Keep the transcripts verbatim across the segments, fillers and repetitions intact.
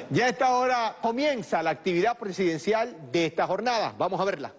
Ya a esta hora comienza la actividad presidencial de esta jornada. Vamos a verla.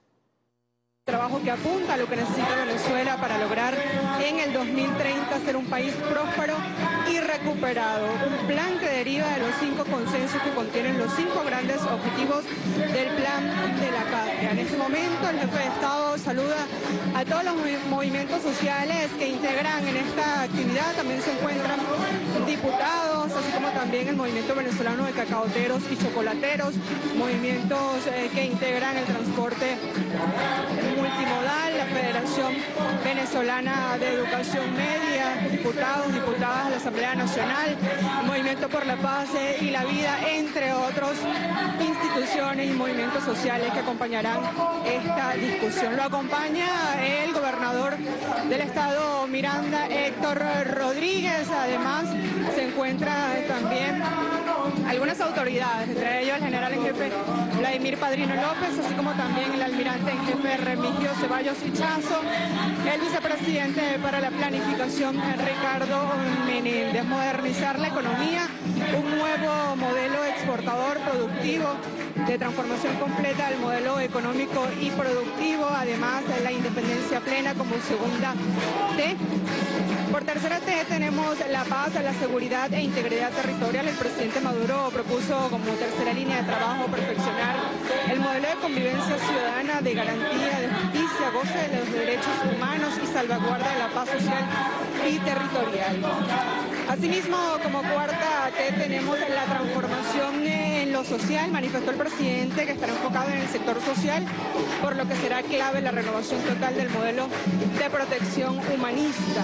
Trabajo que apunta a lo que necesita Venezuela para lograr en el dos mil treinta ser un país próspero y recuperado. Un plan que deriva de los cinco consensos que contienen los cinco grandes objetivos del plan de la patria. En este momento el jefe de Estado saluda a todos los movimientos sociales que integran en esta actividad. También se encuentran diputados, así como también el movimiento venezolano de cacaoteros y chocolateros, movimientos eh, que integran el transporte multimodal, la Federación Venezolana de Educación Media, diputados, diputadas de la Asamblea Nacional, el Movimiento por la Paz y la Vida, entre otros instituciones y movimientos sociales que acompañarán esta discusión. Lo acompaña el gobernador del estado Miranda, Héctor Rodríguez. Además se encuentra también algunas autoridades, entre ellos el general en jefe Vladimir Padrino López, así como también el almirante en jefe Remigio Ceballos Hichazo, el vicepresidente para la planificación Ricardo Menéndez. Modernizar la economía, un nuevo modelo exportador productivo de transformación completa del modelo económico y productivo, además de la independencia plena como segunda T. Por tercera T tenemos la paz, la seguridad e integridad territorial. El presidente Maduro propuso como tercera línea de trabajo perfeccionar el modelo de convivencia ciudadana de garantía de justicia, goce de los derechos humanos y salvaguarda de la paz social y territorial. Asimismo, como cuarta T tenemos la transformación en lo social. Manifestó el presidente que estará enfocado en el sector social, por lo que será clave la renovación total del modelo de protección humanista.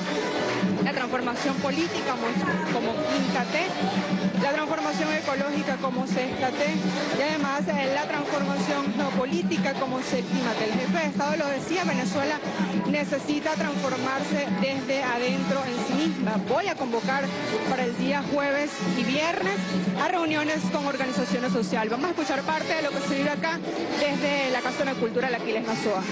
La transformación política como quinta T, la transformación ecológica como sexta T y además la transformación geopolítica como séptima T. El jefe de Estado lo decía, Venezuela necesita transformarse desde adentro en sí misma. Voy a convocar para el día jueves y viernes a reuniones con organizaciones sociales. Vamos a escuchar parte de lo que se vive acá desde la Casa de la Cultura de Aquiles Nazoa.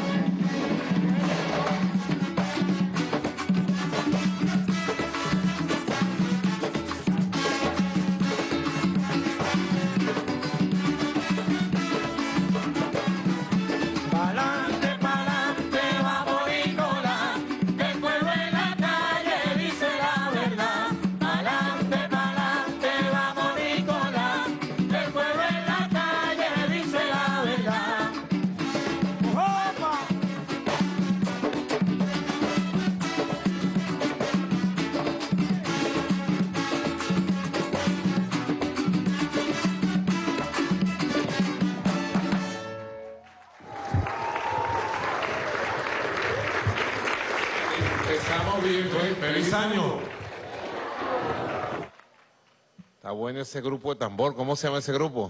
Estamos bien, pues. ¡Feliz año! Está bueno ese grupo de tambor. ¿Cómo se llama ese grupo?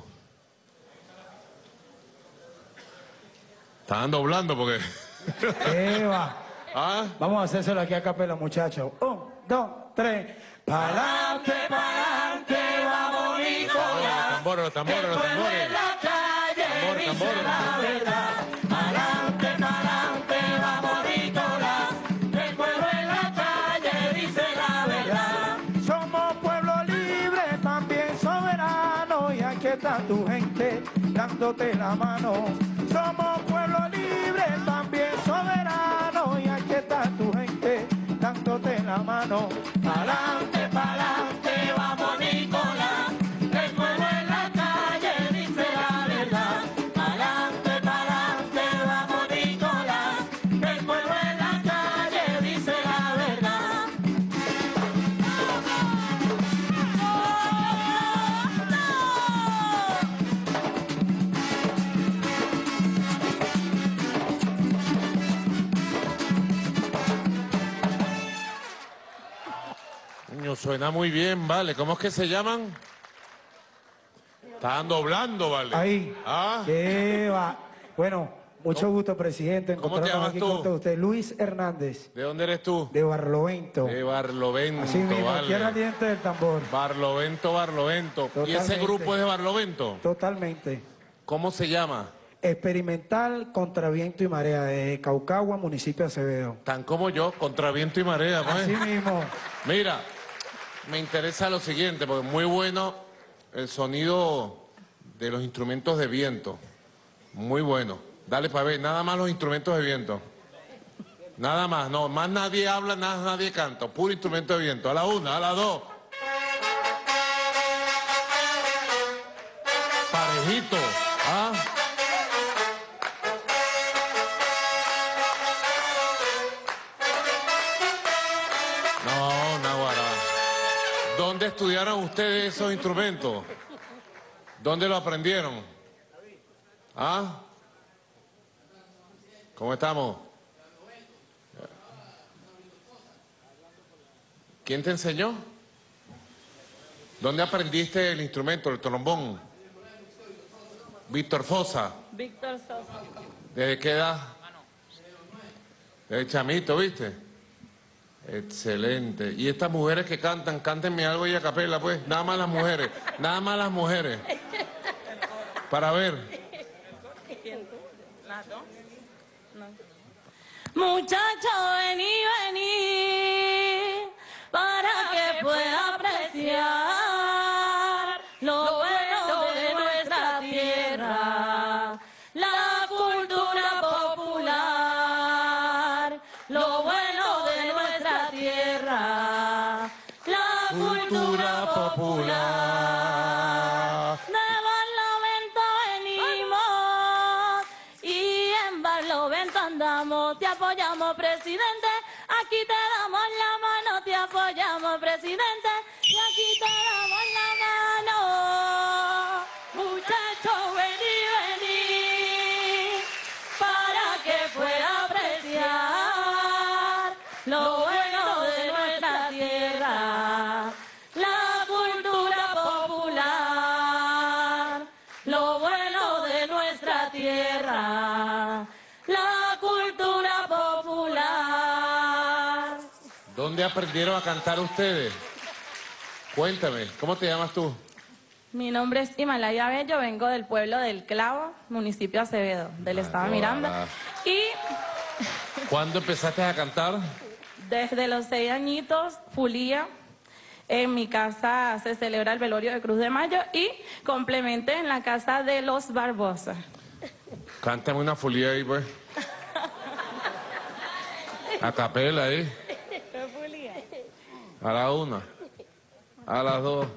Estaban doblando porque... Eva. ¿Ah? Vamos a hacérselo aquí a capela, muchachos. Un, dos, tres. Pa'lante, pa'lante, vamos, Nicolás. Los tambores, los tambores, los tambores. Tambor, tambor. Pa'lante, pa'lante, vamos, Nicolás. El pueblo en la calle dice la verdad. Somos pueblo libre, también soberano. Y aquí está tu gente dándote la mano. Somos pueblo libre, también soberano. Y aquí está tu gente dándote la mano. Pa'lante, pa'lante, vamos, Nicolás. El pueblo en la calle dice la verdad. Pa'lante, pa'lante, vamos, Nicolás. El pueblo en la calle dice la verdad. Coño, suena muy bien, vale. ¿Cómo es que se llaman? Estaban doblando, vale. Ahí. ¿Ah? ¿Qué va? Bueno, mucho gusto, presidente. ¿Cómo te Encontrarnos llamas aquí tú? con todos ustedes. Luis Hernández, ¿De dónde eres tú? de Barlovento. De Barlovento, Así mismo, vale. quiero aliento del tambor. Barlovento, Barlovento. ¿Y ese Totalmente. grupo es de Barlovento? Totalmente. ¿Cómo se llama? Experimental contra viento y marea, de Caucagua, municipio de Acevedo. Tan como yo, contra viento y marea, pues. Así mismo. Mira, me interesa lo siguiente, porque muy bueno el sonido de los instrumentos de viento. Muy bueno. Dale para ver, nada más los instrumentos de viento. Nada más, no, más nadie habla, nada, nadie canta. Puro instrumento de viento. A la una, a la dos. Parejito, ¿ah? No, Naguará. ¿Dónde estudiaron ustedes esos instrumentos? ¿Dónde lo aprendieron? ¿Ah? ¿Cómo estamos? ¿Quién te enseñó? ¿Dónde aprendiste el instrumento, el trombón? Víctor Fosa. Víctor Sosa. ¿Desde qué edad? Desde chamito, ¿viste? Excelente. Y estas mujeres que cantan, cántenme algo y a capela, pues. Nada más las mujeres. Nada más las mujeres. Para ver. Muchacho, vení, vení, para que pueda apreciar lo bueno de nuestra tierra, la cultura popular, lo bueno de nuestra tierra, la cultura popular. De Barlovento venimos y en Barlovento andamos, te apoyamos, presidente, aquí te damos la mano, te apoyamos, presidente, y aquí te damos la mano. Muchacho, vení, vení, para que pueda apreciar lo bueno de nuestra tierra, la cultura popular, lo bueno de nuestra tierra, la cultura popular. ¿Dónde aprendieron a cantar ustedes? Cuéntame, ¿cómo te llamas tú? Mi nombre es Himalaya Bello, vengo del pueblo del Clavo, municipio Acevedo, del estado de Miranda. Y ¿Cuándo empezaste a cantar? desde los seis añitos, Fulía, en mi casa se celebra el velorio de Cruz de Mayo y complementé en la casa de los Barbosa. Cántame una fulía ahí, pues. A capela ahí. A la una. A las dos.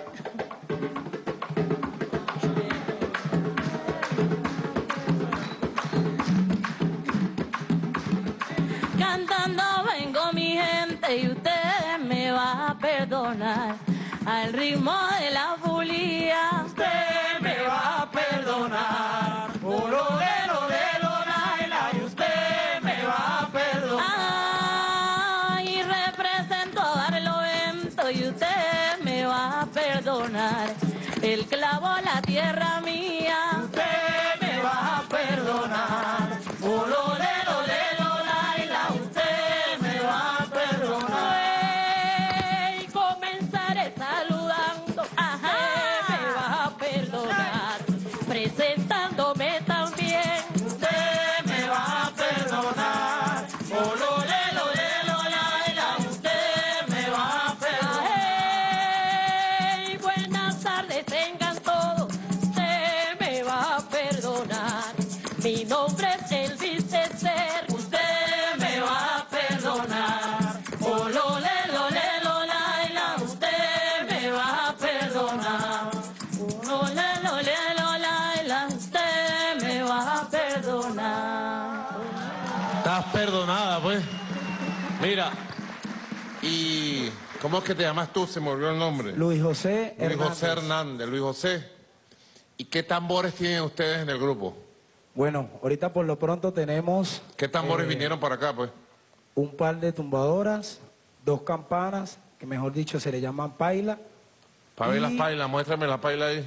Cantando vengo mi gente y ustedes me van a perdonar. Al ritmo de la fulía, Usted me va a perdonar. Por lo de lo de lo Naila, y usted me va a perdonar. ay, represento a Barlovento y usted me va a perdonar. El clavo, la tierra mía, Usted me va a perdonar. Por lo de lo de lo Naila, usted me va a perdonar. y comenzaré saludando. Ajá, me va a perdonar. Presentándome también. Usted me va a perdonar. Por lo de lo de lo Naila, usted me va a perdonar. Ay, buenas tardes tengan todos, usted me va a perdonar. Mi nombre es Elvis César, Usted me va a perdonar. Por lo de lo de lo Naila, usted me va a perdonar. no le lo le lo la la, usted me va a perdonar. Estás perdonada, pues. Mira, y ¿cómo es que te llamas tú? Se me olvidó el nombre. Luis José Luis Hernández. José Hernández. Luis José. ¿Y qué tambores tienen ustedes en el grupo? Bueno, ahorita por lo pronto tenemos ¿Qué tambores eh, vinieron para acá, pues? un par de tumbadoras, dos campanas, que mejor dicho se le llaman paila. Para ver y- las pailas, muéstrame la paila ahí.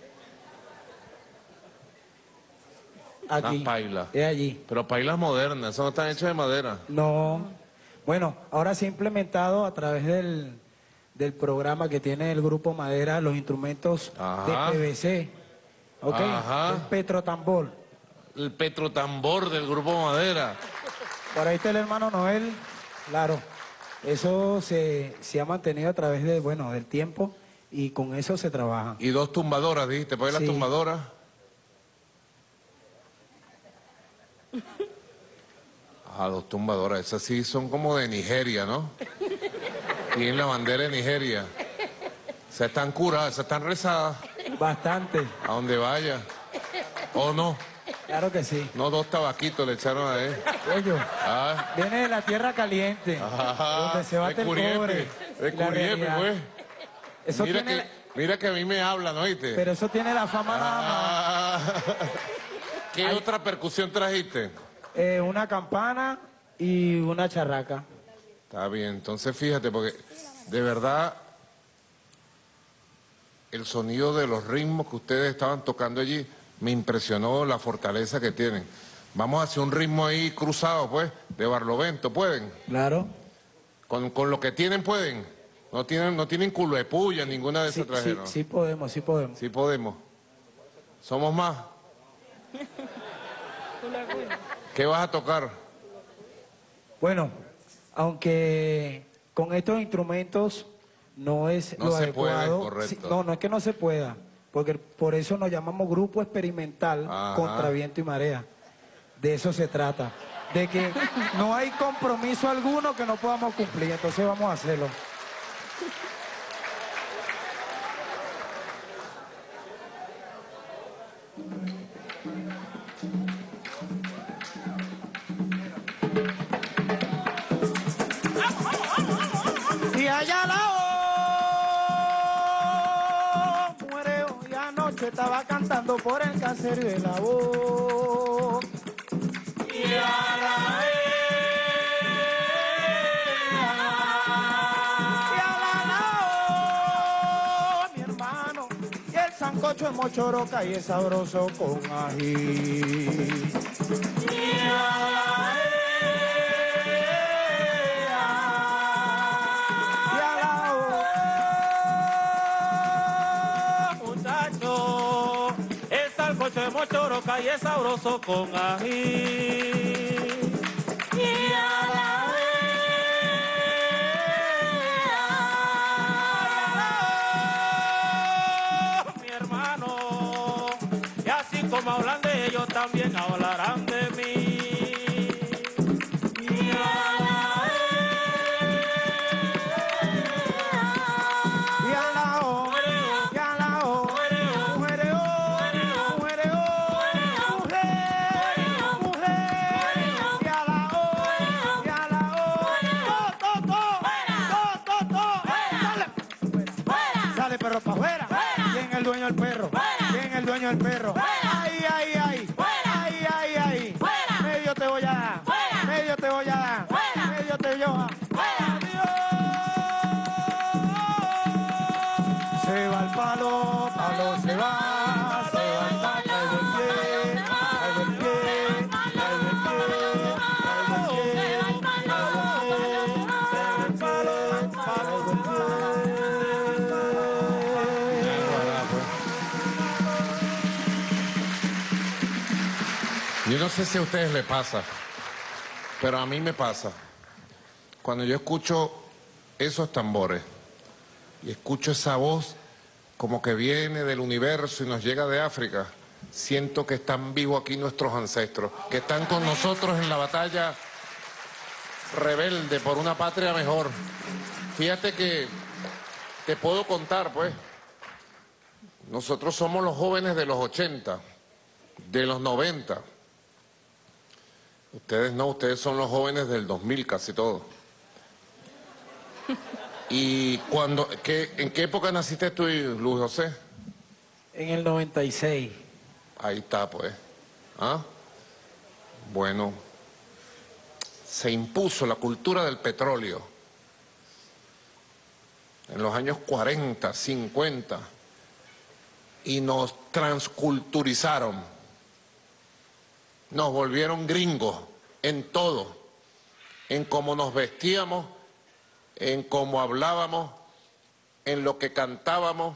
Aquí. Las pailas. Es allí. Pero pailas modernas, eso no están hechas de madera. No. Bueno, ahora se ha implementado a través del, del programa que tiene el Grupo Madera los instrumentos Ajá. de P V C. ¿Ok? Ajá. El petrotambor. El petrotambor del grupo Madera. Por ahí está el hermano Noel. Claro. Eso se, se ha mantenido a través de, bueno, del tiempo y con eso se trabaja. Y dos tumbadoras, dijiste, ¿puedes Sí. las tumbadoras? Ah, dos tumbadoras, esas sí son como de Nigeria, ¿no? Tienen la bandera de Nigeria. Se están curadas, se están rezadas, Bastante, a donde vaya. ¿O no? claro que sí. No, dos tabaquitos le echaron a él. Ellos, Ah, viene de la tierra caliente, ajá, donde se bate de el Curiepe, cobre. de y la Curiepe, realidad. pues. Eso Mira tiene, que, mira que a mí me hablan, ¿oíste? pero eso tiene la fama nada más. Ah, ¿qué otra percusión trajiste? Eh, una campana y una charraca. Está bien, entonces fíjate, porque de verdad el sonido de los ritmos que ustedes estaban tocando allí me impresionó la fortaleza que tienen. Vamos a hacer un ritmo ahí cruzado, pues, de Barlovento, ¿pueden? Claro. Con, con lo que tienen, ¿pueden? No tienen, no tienen culo de puya, ninguna de Sí, esas sí, trajeron. sí podemos, sí podemos. Sí podemos. ¿Somos más? ¿Qué vas a tocar? Bueno, aunque con estos instrumentos no es No lo se puede, adecuado. correcto. Sí, no, no es que no se pueda, porque por eso nos llamamos Grupo Experimental Ajá. contra Viento y Marea. De eso se trata. De que no hay compromiso alguno que no podamos cumplir, entonces vamos a hacerlo. Y allá la voz muere hoy anoche, estaba cantando por el caserío de la voz. Y a la vez, y a la voz, mi hermano, y el sancocho de mochoroca y es sabroso con ají. Y a la de mochoroca y es sabroso con ají. Y a la vez, mi hermano, y así como hablan de ellos, también hablarán de mí. Y a la vez, y a la O, y a la O, mujereo, mujereo, mujer, mujer, y a la O, y a la O, to, to, to, to, to, sale, sale perro pa' afuera, ¿quién es el dueño del perro? ¿Quién es el dueño del perro? Ay, ay, ay, ay, ay, ay, medio te voy a dar, medio te voy a dar, medio te voy a dar. Se va el palo, palo se va, se va el palo, traigo el pie, traigo el pie, traigo el pie, traigo el pie, traigo el palo, traigo el pie. Yo no sé si a ustedes les pasa, pero a mí me pasa. Cuando yo escucho esos tambores y escucho esa voz como que viene del universo y nos llega de África, siento que están vivos aquí nuestros ancestros, que están con nosotros en la batalla rebelde por una patria mejor. Fíjate que te puedo contar, pues, nosotros somos los jóvenes de los ochenta, de los noventa. Ustedes no, ustedes son los jóvenes del dos mil casi todos. ¿Y cuando, qué, en qué época naciste tú, Luis José? En el noventa y seis. Ahí está, pues. ¿Ah? Bueno, se impuso la cultura del petróleo en los años cuarenta, cincuenta y nos transculturizaron. Nos volvieron gringos en todo, en cómo nos vestíamos, en cómo hablábamos, en lo que cantábamos.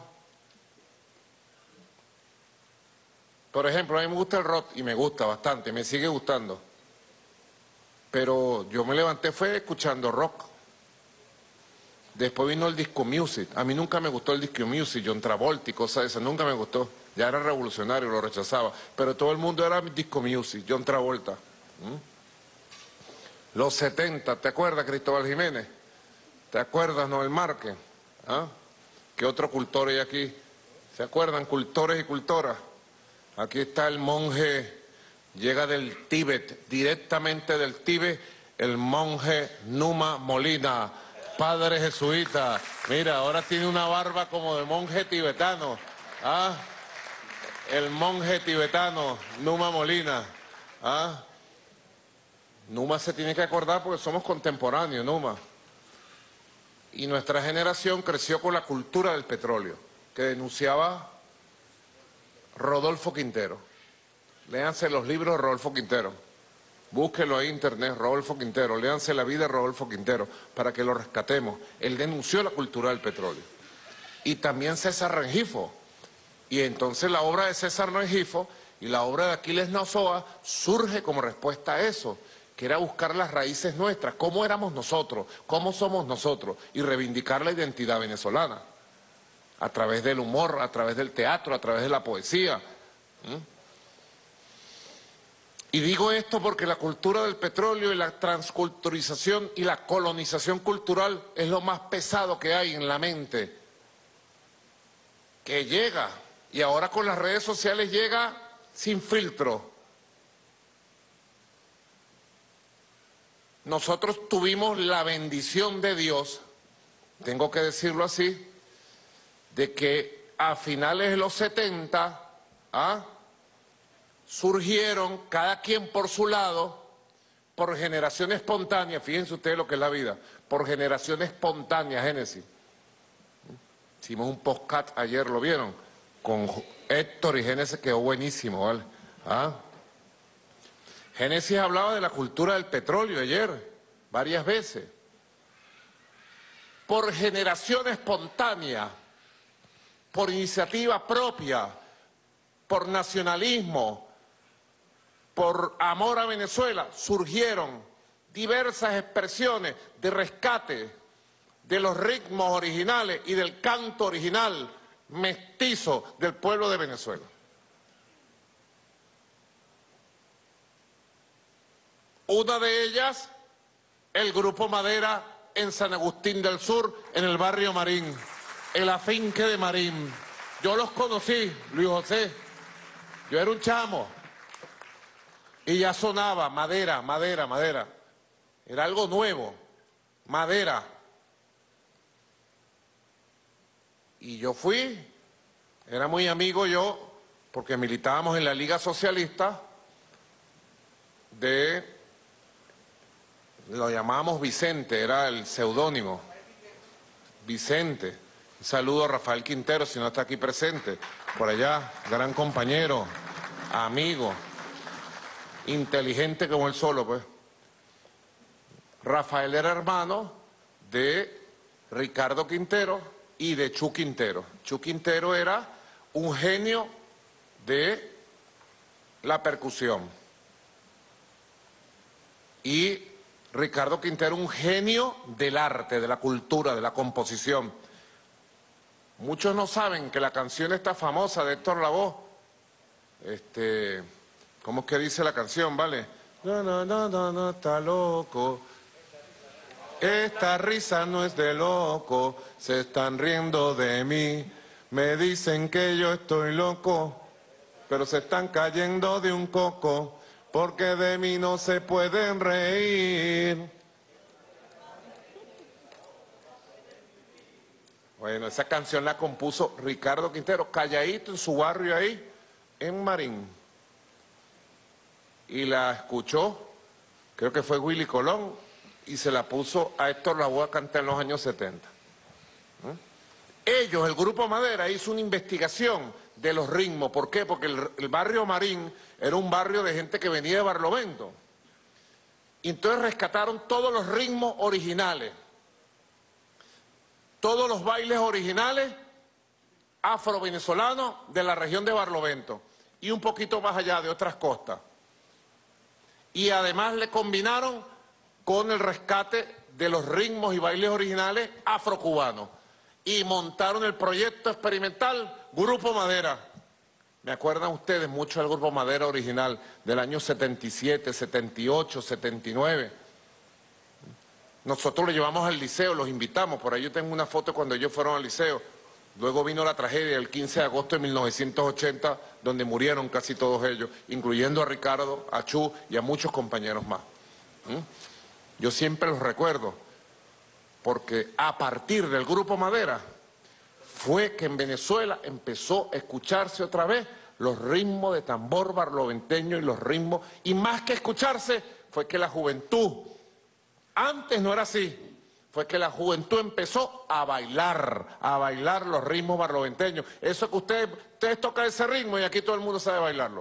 Por ejemplo, a mí me gusta el rock y me gusta bastante, me sigue gustando. Pero yo me levanté fue escuchando rock. Después vino el disco music. A mí nunca me gustó el disco music, John Travolta y cosas de esas, nunca me gustó. Ya era revolucionario, lo rechazaba. Pero todo el mundo era disco music, John Travolta. ¿Mm? Los setenta, ¿te acuerdas, Cristóbal Jiménez? ¿Te acuerdas, Noel Márquez? ¿Ah? ¿Qué otro cultor hay aquí? ¿Se acuerdan, cultores y cultoras? Aquí está el monje, llega del Tíbet, directamente del Tíbet, el monje Numa Molina, padre jesuita. Mira, ahora tiene una barba como de monje tibetano. ¿Ah? El monje tibetano, Numa Molina. ¿Ah? Numa se tiene que acordar porque somos contemporáneos, Numa. Y nuestra generación creció con la cultura del petróleo, que denunciaba Rodolfo Quintero. Léanse los libros de Rodolfo Quintero. Búsquelo ahí en internet, Rodolfo Quintero. Léanse la vida de Rodolfo Quintero para que lo rescatemos. Él denunció la cultura del petróleo. Y también César Rengifo. Y entonces la obra de César Rengifo y la obra de Aquiles Nazoa surge como respuesta a eso, que era buscar las raíces nuestras, cómo éramos nosotros, cómo somos nosotros, y reivindicar la identidad venezolana, a través del humor, a través del teatro, a través de la poesía. ¿Mm? Y digo esto porque la cultura del petróleo y la transculturización y la colonización cultural es lo más pesado que hay en la mente, que llega, y ahora con las redes sociales llega sin filtro. Nosotros tuvimos la bendición de Dios, tengo que decirlo así, de que a finales de los setenta, ¿ah? surgieron, cada quien por su lado, por generación espontánea, fíjense ustedes lo que es la vida, por generación espontánea, Génesis. Hicimos un podcast ayer, ¿lo vieron? Con Héctor y Génesis, quedó buenísimo, ¿vale? ¿Ah? Génesis hablaba de la cultura del petróleo ayer, varias veces. Por generación espontánea, por iniciativa propia, por nacionalismo, por amor a Venezuela, surgieron diversas expresiones de rescate de los ritmos originales y del canto original mestizo del pueblo de Venezuela. Una de ellas, el Grupo Madera en San Agustín del Sur, en el barrio Marín, el afinque de Marín. Yo los conocí, Luis José, yo era un chamo, y ya sonaba madera, madera, madera. Era algo nuevo, madera. Y yo fui, era muy amigo yo, porque militábamos en la Liga Socialista de... Lo llamábamos Vicente, era el seudónimo. Vicente. Un saludo a Rafael Quintero, si no está aquí presente. Por allá, gran compañero, amigo, inteligente como él solo, pues. Rafael era hermano de Ricardo Quintero y de Chu Quintero. Chu Quintero era un genio de la percusión. Y Ricardo Quintero, un genio del arte, de la cultura, de la composición. Muchos no saben que la canción esta famosa de Héctor Lavoe, este, ¿cómo es que dice la canción, vale? No, no, no, no, no, está loco. Esta risa no es de loco, se están riendo de mí. Me dicen que yo estoy loco, pero se están cayendo de un coco. Porque de mí no se pueden reír. Bueno, esa canción la compuso Ricardo Quintero, calladito en su barrio ahí, en Marín. Y la escuchó, creo que fue Willy Colón, y se la puso a Héctor Lavoe a cantar en los años setenta. ¿Eh? Ellos, el Grupo Madera, hizo una investigación de los ritmos. ¿Por qué? Porque el, el barrio Marín era un barrio de gente que venía de Barlovento. Y entonces rescataron todos los ritmos originales, todos los bailes originales afro-venezolanos de la región de Barlovento y un poquito más allá de otras costas. Y además le combinaron con el rescate de los ritmos y bailes originales afrocubanos. Y montaron el proyecto experimental Grupo Madera. ¿Me acuerdan ustedes mucho del Grupo Madera original del año setenta y siete, setenta y ocho, setenta y nueve? Nosotros lo llevamos al liceo, los invitamos. Por ahí yo tengo una foto cuando ellos fueron al liceo. Luego vino la tragedia el quince de agosto de mil novecientos ochenta, donde murieron casi todos ellos, incluyendo a Ricardo, a Chu y a muchos compañeros más. ¿Mm? Yo siempre los recuerdo, porque a partir del Grupo Madera fue que en Venezuela empezó a escucharse otra vez los ritmos de tambor barloventeño y los ritmos, y más que escucharse, fue que la juventud, antes no era así, fue que la juventud empezó a bailar, a bailar los ritmos barloventeños. Eso que ustedes, ustedes tocan ese ritmo y aquí todo el mundo sabe bailarlo.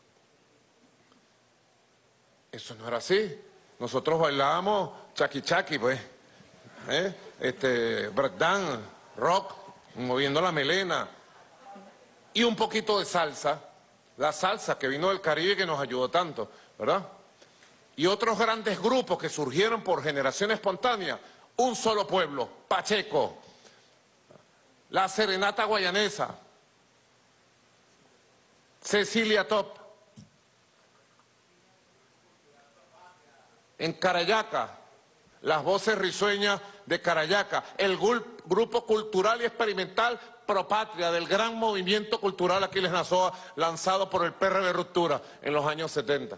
Eso no era así. Nosotros bailábamos chaki chaki, pues, ¿eh? este, breakdance, rock, moviendo la melena y un poquito de salsa, la salsa que vino del Caribe que nos ayudó tanto, ¿verdad? Y otros grandes grupos que surgieron por generación espontánea, Un Solo Pueblo, Pacheco, la Serenata Guayanesa, Cecilia Top, en Carayaca, las voces risueñas de Carayaca, el grupo cultural y experimental Pro Patria del gran movimiento cultural Aquiles Nazoa, lanzado por el P R de Ruptura en los años setenta.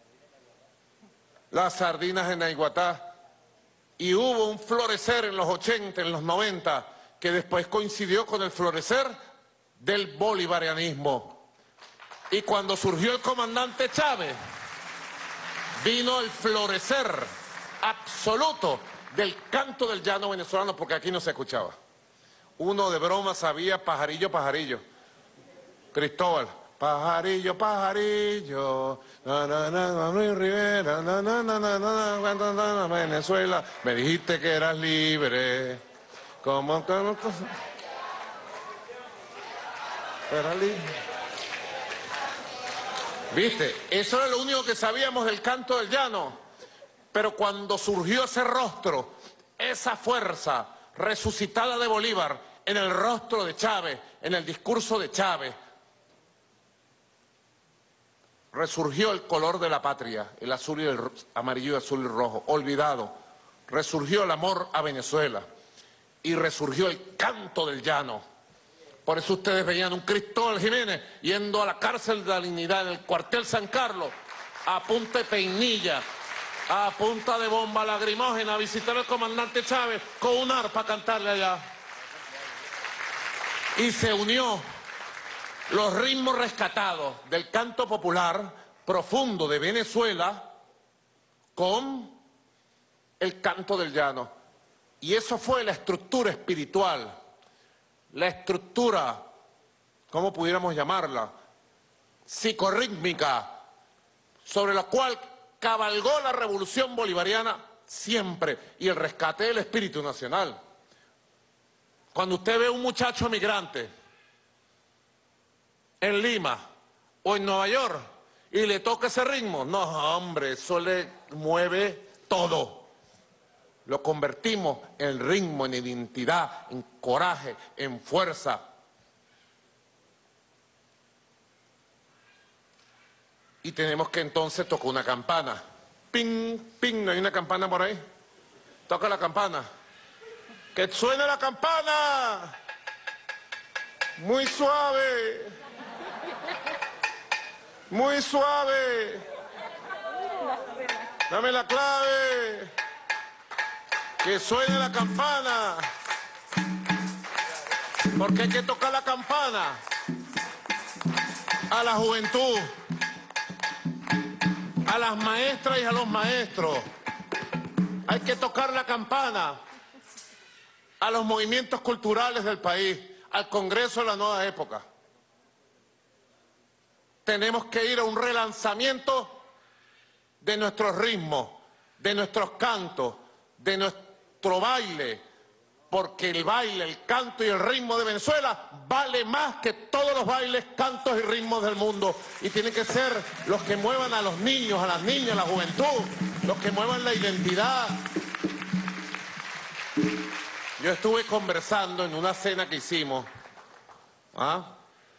Las sardinas en Naiguatá, y hubo un florecer en los ochenta, en los noventa, que después coincidió con el florecer del bolivarianismo. Y cuando surgió el comandante Chávez, vino el florecer absoluto del canto del llano venezolano, porque aquí no se escuchaba. Uno de broma sabía pajarillo, pajarillo. Cristóbal, pajarillo, pajarillo, na, na, na, Luis Rivera, na, na, na, na, na, na, na, na, Venezuela, me dijiste que eras libre. ¿Cómo? ¿Cómo? Era libre. ¿Viste? Eso era lo único que sabíamos del canto del llano. Pero cuando surgió ese rostro, esa fuerza resucitada de Bolívar en el rostro de Chávez, en el discurso de Chávez, resurgió el color de la patria, el azul y el amarillo, azul y rojo, olvidado. Resurgió el amor a Venezuela y resurgió el canto del llano. Por eso ustedes veían un Cristóbal Jiménez yendo a la cárcel de la Dignidad, en el cuartel San Carlos, a punta de peinilla, a punta de bomba lacrimógena, a visitar al comandante Chávez con un arpa a cantarle allá. Y se unió los ritmos rescatados del canto popular profundo de Venezuela con el canto del llano. Y eso fue la estructura espiritual, la estructura, ¿cómo pudiéramos llamarla?, psicorrítmica, sobre la cual cabalgó la revolución bolivariana siempre, y el rescate del espíritu nacional. Cuando usted ve a un muchacho migrante en Lima o en Nueva York y le toca ese ritmo, no, hombre, eso le mueve todo. Lo convertimos en ritmo, en identidad, en coraje, en fuerza. Y tenemos que entonces tocar una campana. Ping, ping, ¿no hay una campana por ahí? Toca la campana. ¡Que suene la campana! Muy suave. Muy suave. Dame la clave. Que suene la campana, porque hay que tocar la campana a la juventud, a las maestras y a los maestros. Hay que tocar la campana a los movimientos culturales del país, al Congreso de la Nueva Época. Tenemos que ir a un relanzamiento de nuestros ritmos, de nuestros cantos, de nuestro baile, porque el baile, el canto y el ritmo de Venezuela vale más que todos los bailes, cantos y ritmos del mundo, y tienen que ser los que muevan a los niños, a las niñas, a la juventud, los que muevan la identidad. Yo estuve conversando en una cena que hicimos, ¿ah?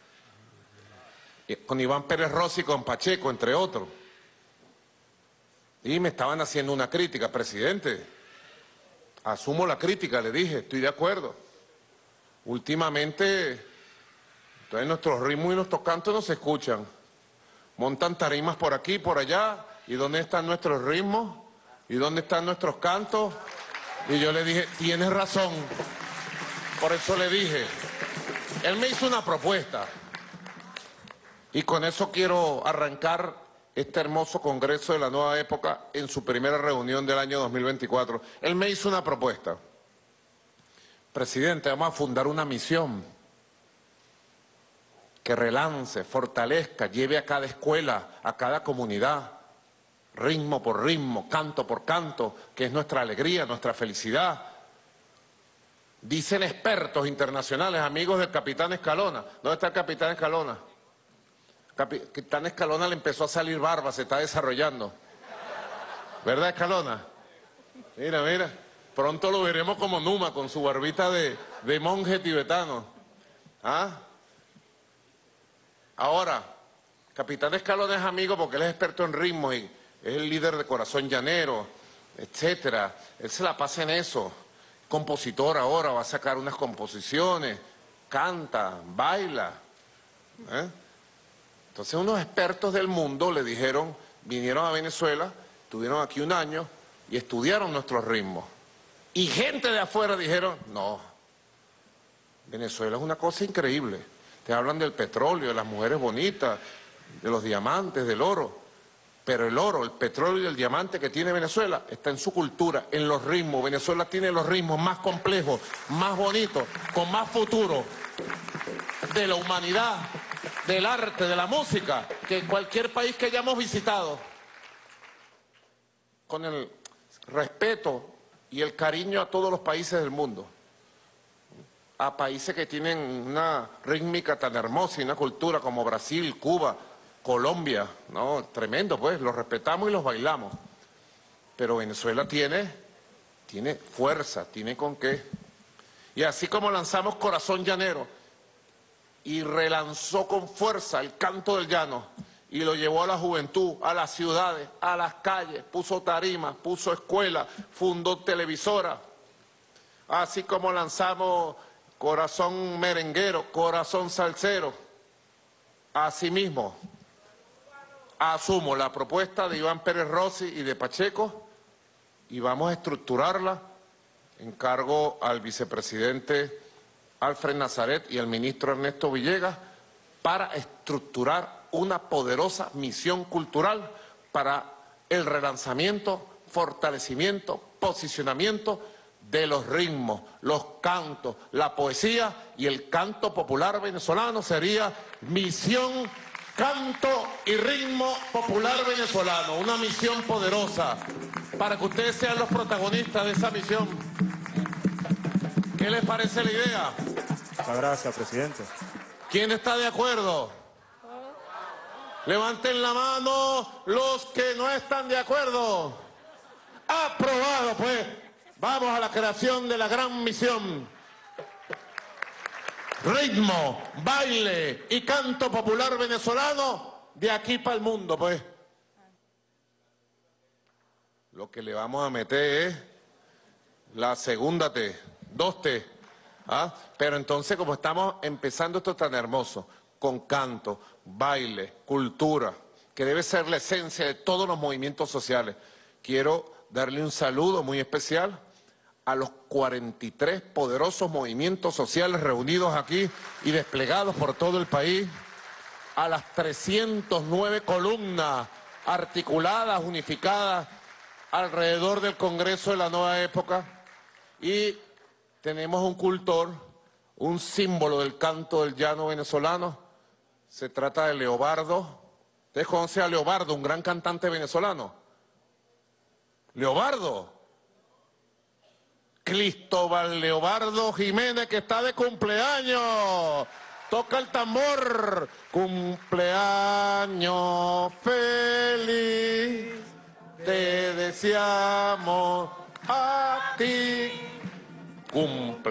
con Iván Pérez Rossi y con Pacheco, entre otros. Y me estaban haciendo una crítica, presidente. Asumo la crítica, le dije, estoy de acuerdo. Últimamente, entonces nuestros ritmos y nuestros cantos no se escuchan. Montan tarimas por aquí, por allá, ¿y dónde están nuestros ritmos? ¿Y dónde están nuestros cantos? Y yo le dije, tienes razón. Por eso le dije, él me hizo una propuesta. Y con eso quiero arrancar este hermoso Congreso de la Nueva Época en su primera reunión del año dos mil veinticuatro. Él me hizo una propuesta. Presidente, vamos a fundar una misión que relance, fortalezca, lleve a cada escuela, a cada comunidad, ritmo por ritmo, canto por canto, que es nuestra alegría, nuestra felicidad. Dicen expertos internacionales, amigos del capitán Escalona. ¿Dónde está el capitán Escalona? Capitán Escalona le empezó a salir barba, se está desarrollando. ¿Verdad, Escalona? Mira, mira. Pronto lo veremos como Numa, con su barbita de, de monje tibetano. ¿Ah? Ahora, capitán Escalona es amigo porque él es experto en ritmos y es el líder de Corazón Llanero, etcétera. Él se la pasa en eso. Compositor ahora, va a sacar unas composiciones, canta, baila. ¿Eh? Entonces unos expertos del mundo le dijeron, vinieron a Venezuela, estuvieron aquí un año y estudiaron nuestros ritmos. Y gente de afuera dijeron, no, Venezuela es una cosa increíble. Te hablan del petróleo, de las mujeres bonitas, de los diamantes, del oro. Pero el oro, el petróleo y el diamante que tiene Venezuela está en su cultura, en los ritmos. Venezuela tiene los ritmos más complejos, más bonitos, con más futuro de la humanidad, del arte, de la música, que cualquier país que hayamos visitado. Con el respeto y el cariño a todos los países del mundo. A países que tienen una rítmica tan hermosa y una cultura como Brasil, Cuba, Colombia, ¿no? Tremendo, pues, los respetamos y los bailamos. Pero Venezuela tiene, tiene fuerza, tiene con qué. Y así como lanzamos Corazón Llanero y relanzó con fuerza el canto del llano y lo llevó a la juventud, a las ciudades, a las calles, puso tarimas, puso escuelas, fundó televisora. Así como lanzamos Corazón Merenguero, Corazón Salsero, así mismo asumo la propuesta de Iván Pérez Rossi y de Pacheco y vamos a estructurarla. Encargo al vicepresidente Alfred Nazaret y al ministro Ernesto Villegas para estructurar una poderosa misión cultural para el relanzamiento, fortalecimiento, posicionamiento de los ritmos, los cantos, la poesía y el canto popular venezolano. Sería Misión Canto y Ritmo Popular Venezolano, una misión poderosa para que ustedes sean los protagonistas de esa misión. ¿Qué les parece la idea? Muchas gracias, presidente. ¿Quién está de acuerdo? Levanten la mano los que no están de acuerdo. Aprobado, pues. Vamos a la creación de la gran misión. Ritmo, baile y canto popular venezolano de aquí para el mundo, pues. Lo que le vamos a meter es la segunda T, dos T. ¿Ah? Pero entonces, como estamos empezando esto tan hermoso, con canto, baile, cultura, que debe ser la esencia de todos los movimientos sociales, quiero darle un saludo muy especial a los cuarenta y tres poderosos movimientos sociales reunidos aquí y desplegados por todo el país, a las trescientas nueve columnas articuladas, unificadas alrededor del Congreso de la Nueva Época, y tenemos un cultor, un símbolo del canto del llano venezolano. Se trata de Leobardo. ¿Ustedes conocen a Leobardo, un gran cantante venezolano? Leobardo. Cristóbal Leobardo Jiménez, que está de cumpleaños. Toca el tambor. Cumpleaños feliz, te deseamos a ti.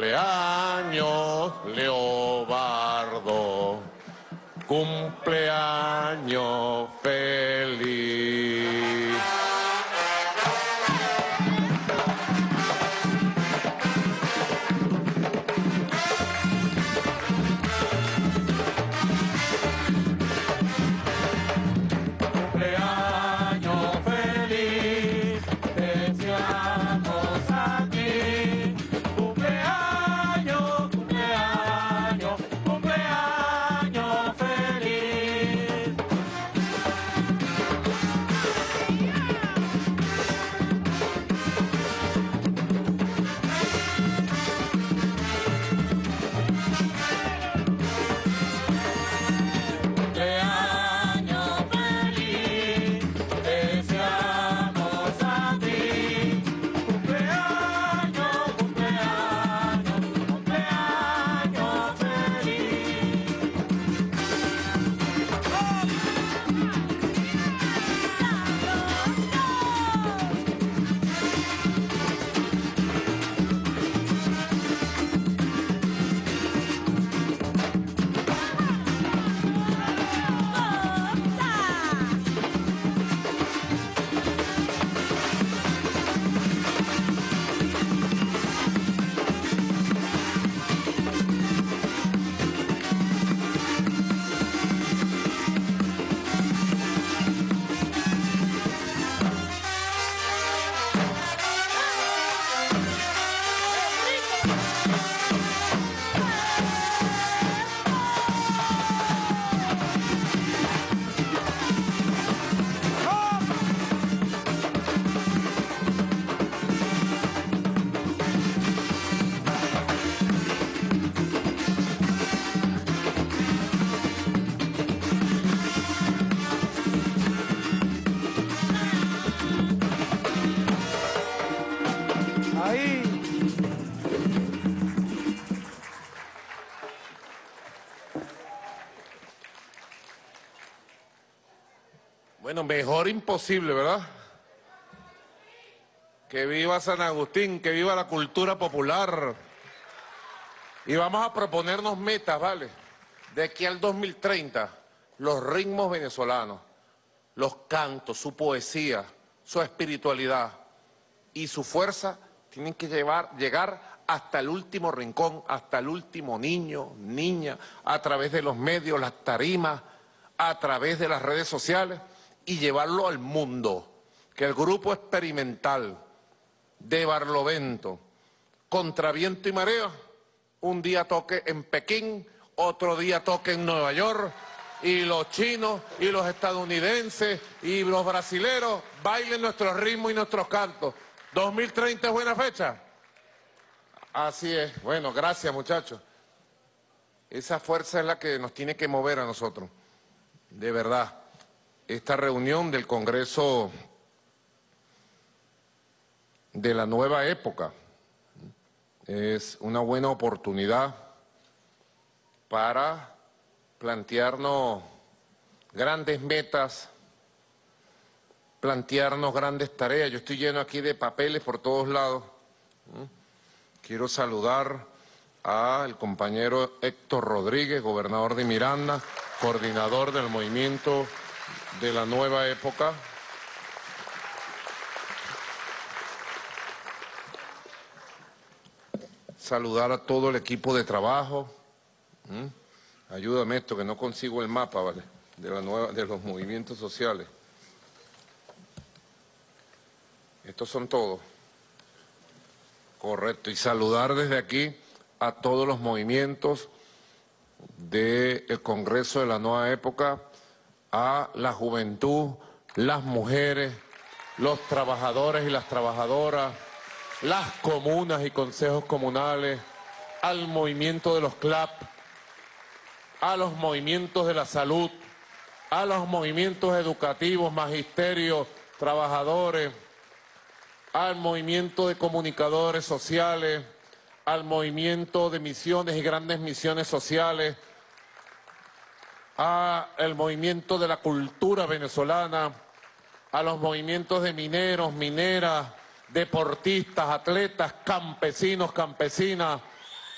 Cumpleaños, Leobardo. Cumpleaños feliz. Cumpleaños feliz, deseamos a ti. Cumpleaños, cumpleaños, cumpleaños feliz. Cumpleaños feliz, deseamos a ti. Cumpleaños, cumpleaños, cumpleaños feliz. Ahí. Bueno, mejor imposible, ¿verdad? Que viva San Agustín, que viva la cultura popular. Y vamos a proponernos metas, ¿vale? De aquí al dos mil treinta, los ritmos venezolanos, los cantos, su poesía, su espiritualidad y su fuerza tienen que llevar, llegar hasta el último rincón, hasta el último niño, niña, a través de los medios, las tarimas, a través de las redes sociales y llevarlo al mundo. Que el grupo experimental de Barlovento, contra viento y marea, un día toque en Pekín, otro día toque en Nueva York, y los chinos y los estadounidenses y los brasileros bailen nuestros ritmos y nuestros cantos. ¿dos mil treinta es buena fecha? Así es. Bueno, gracias, muchachos. Esa fuerza es la que nos tiene que mover a nosotros. De verdad. Esta reunión del Congreso de la nueva época es una buena oportunidad para plantearnos grandes metas, plantearnos grandes tareas. Yo estoy lleno aquí de papeles por todos lados. Quiero saludar al compañero Héctor Rodríguez, gobernador de Miranda, coordinador del movimiento de la nueva época. Saludar a todo el equipo de trabajo. ¿Mm? Ayúdame esto, que no consigo el mapa, ¿vale? De, la nueva, de los movimientos sociales. Estos son todos. Correcto. Y saludar desde aquí a todos los movimientos del Congreso de la Nueva Época, a la juventud, las mujeres, los trabajadores y las trabajadoras, las comunas y consejos comunales, al movimiento de los C L A P, a los movimientos de la salud, a los movimientos educativos, magisterios, trabajadores, al movimiento de comunicadores sociales, al movimiento de misiones y grandes misiones sociales, al movimiento de la cultura venezolana, a los movimientos de mineros, mineras, deportistas, atletas, campesinos, campesinas,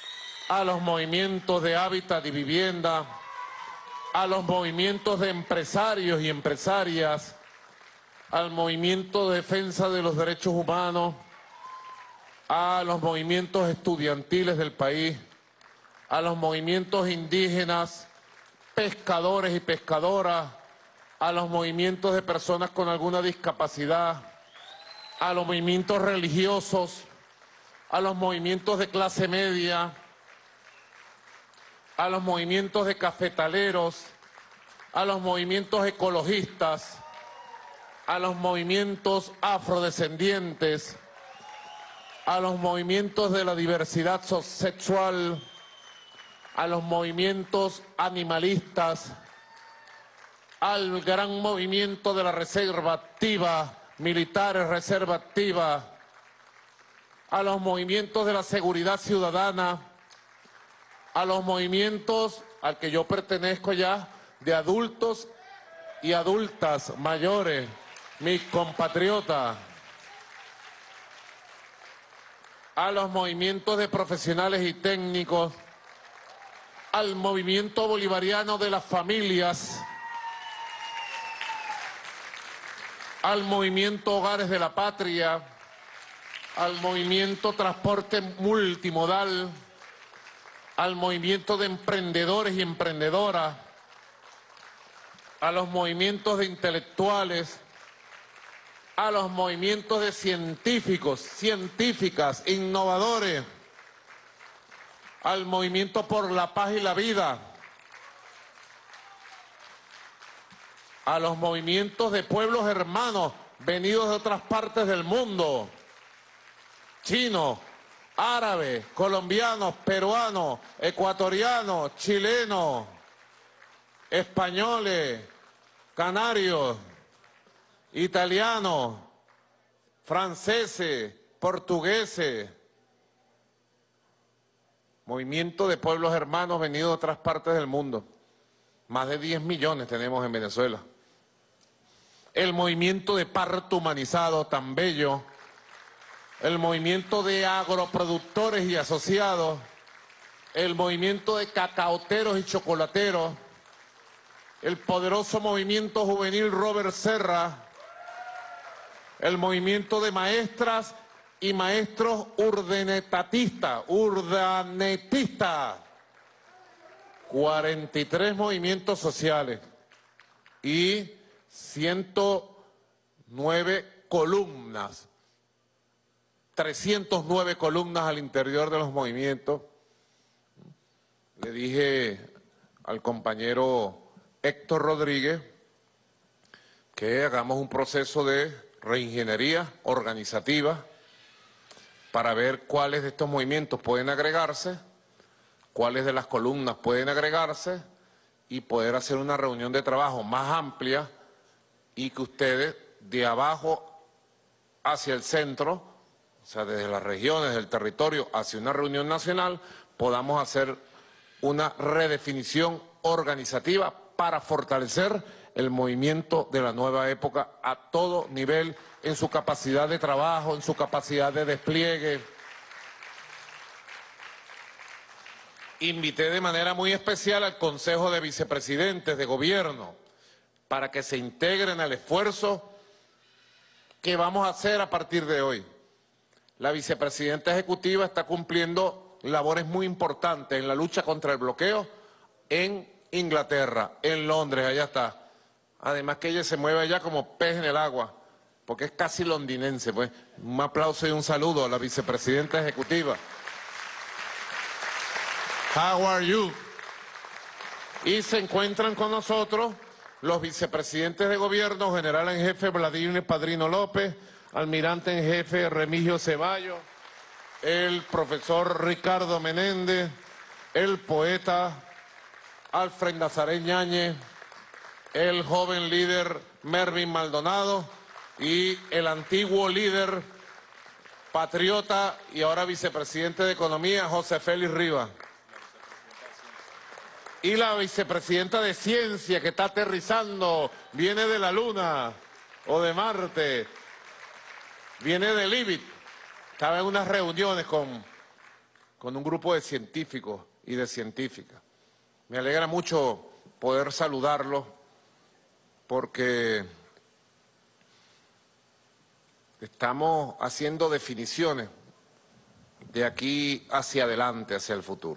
a los movimientos de hábitat y vivienda, a los movimientos de empresarios y empresarias, al movimiento de defensa de los derechos humanos, a los movimientos estudiantiles del país, a los movimientos indígenas, pescadores y pescadoras, a los movimientos de personas con alguna discapacidad, a los movimientos religiosos, a los movimientos de clase media, a los movimientos de cafetaleros, a los movimientos ecologistas, a los movimientos afrodescendientes, a los movimientos de la diversidad sexual, a los movimientos animalistas, al gran movimiento de la reserva activa, militares reserva activa, a los movimientos de la seguridad ciudadana, a los movimientos al que yo pertenezco ya, de adultos y adultas mayores, mis compatriotas, a los movimientos de profesionales y técnicos, al movimiento bolivariano de las familias, al movimiento Hogares de la Patria, al movimiento Transporte Multimodal, al movimiento de emprendedores y emprendedoras, a los movimientos de intelectuales, a los movimientos de científicos, científicas, innovadores, al movimiento por la paz y la vida, a los movimientos de pueblos hermanos venidos de otras partes del mundo, chinos, árabes, colombianos, peruanos, ecuatorianos, chilenos, españoles, canarios, italianos, franceses, portugueses, movimiento de pueblos hermanos venidos de otras partes del mundo. Más de diez millones tenemos en Venezuela. El movimiento de parto humanizado tan bello, el movimiento de agroproductores y asociados, el movimiento de cacaoteros y chocolateros, el poderoso movimiento juvenil Robert Serra, el movimiento de maestras y maestros urdanetatistas, urdanetistas, cuarenta y tres movimientos sociales y ciento nueve columnas, trescientas nueve columnas al interior de los movimientos. Le dije al compañero Héctor Rodríguez que hagamos un proceso de reingeniería organizativa para ver cuáles de estos movimientos pueden agregarse, cuáles de las columnas pueden agregarse y poder hacer una reunión de trabajo más amplia y que ustedes de abajo hacia el centro, o sea, desde las regiones, del territorio, hacia una reunión nacional, podamos hacer una redefinición organizativa para fortalecer el movimiento de la nueva época a todo nivel, en su capacidad de trabajo, en su capacidad de despliegue. Invité de manera muy especial al Consejo de Vicepresidentes de Gobierno para que se integren al esfuerzo que vamos a hacer a partir de hoy. La vicepresidenta ejecutiva está cumpliendo labores muy importantes en la lucha contra el bloqueo en Inglaterra, en Londres, allá está. Además que ella se mueve allá como pez en el agua, porque es casi londinense, pues. Un aplauso y un saludo a la vicepresidenta ejecutiva. How are you? Y se encuentran con nosotros los vicepresidentes de gobierno, general en jefe Vladimir Padrino López, almirante en jefe Remigio Ceballos, el profesor Ricardo Menéndez, el poeta Alfred Nazaret Ñáñez, el joven líder Mervin Maldonado y el antiguo líder patriota y ahora vicepresidente de Economía, José Félix Rivas. Y la vicepresidenta de Ciencia que está aterrizando, viene de la Luna o de Marte, viene del I B I T, estaba en unas reuniones con, con un grupo de científicos y de científicas. Me alegra mucho poder saludarlos porque estamos haciendo definiciones de aquí hacia adelante, hacia el futuro.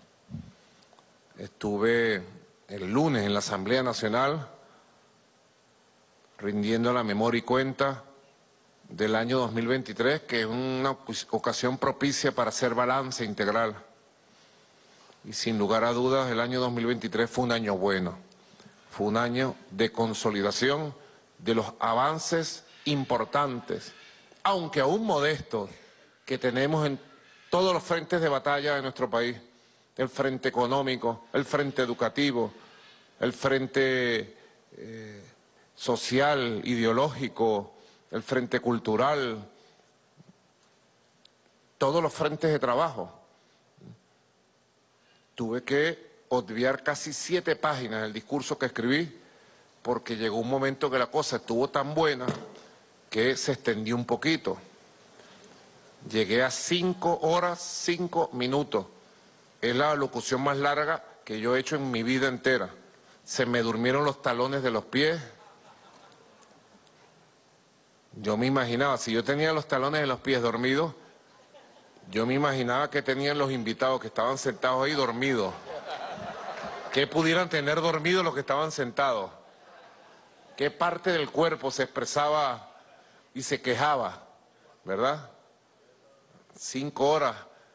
Estuve el lunes en la Asamblea Nacional rindiendo la memoria y cuenta del año dos mil veintitrés, que es una ocasión propicia para hacer balance integral. Y sin lugar a dudas, el año dos mil veintitrés fue un año bueno. Fue un año de consolidación de los avances importantes, aunque aún modestos, que tenemos en todos los frentes de batalla de nuestro país. El frente económico, el frente educativo, el frente eh, social, ideológico, el frente cultural, todos los frentes de trabajo. Tuve que obviar casi siete páginas del discurso que escribí porque llegó un momento que la cosa estuvo tan buena que se extendió un poquito. Llegué a cinco horas, cinco minutos. Es la locución más larga que yo he hecho en mi vida entera. Se me durmieron los talones de los pies. Yo me imaginaba, si yo tenía los talones de los pies dormidos, yo me imaginaba que tenían los invitados que estaban sentados ahí dormidos. ¿Qué pudieran tener dormidos los que estaban sentados? ¿Qué parte del cuerpo se expresaba y se quejaba? ¿Verdad? Cinco horas.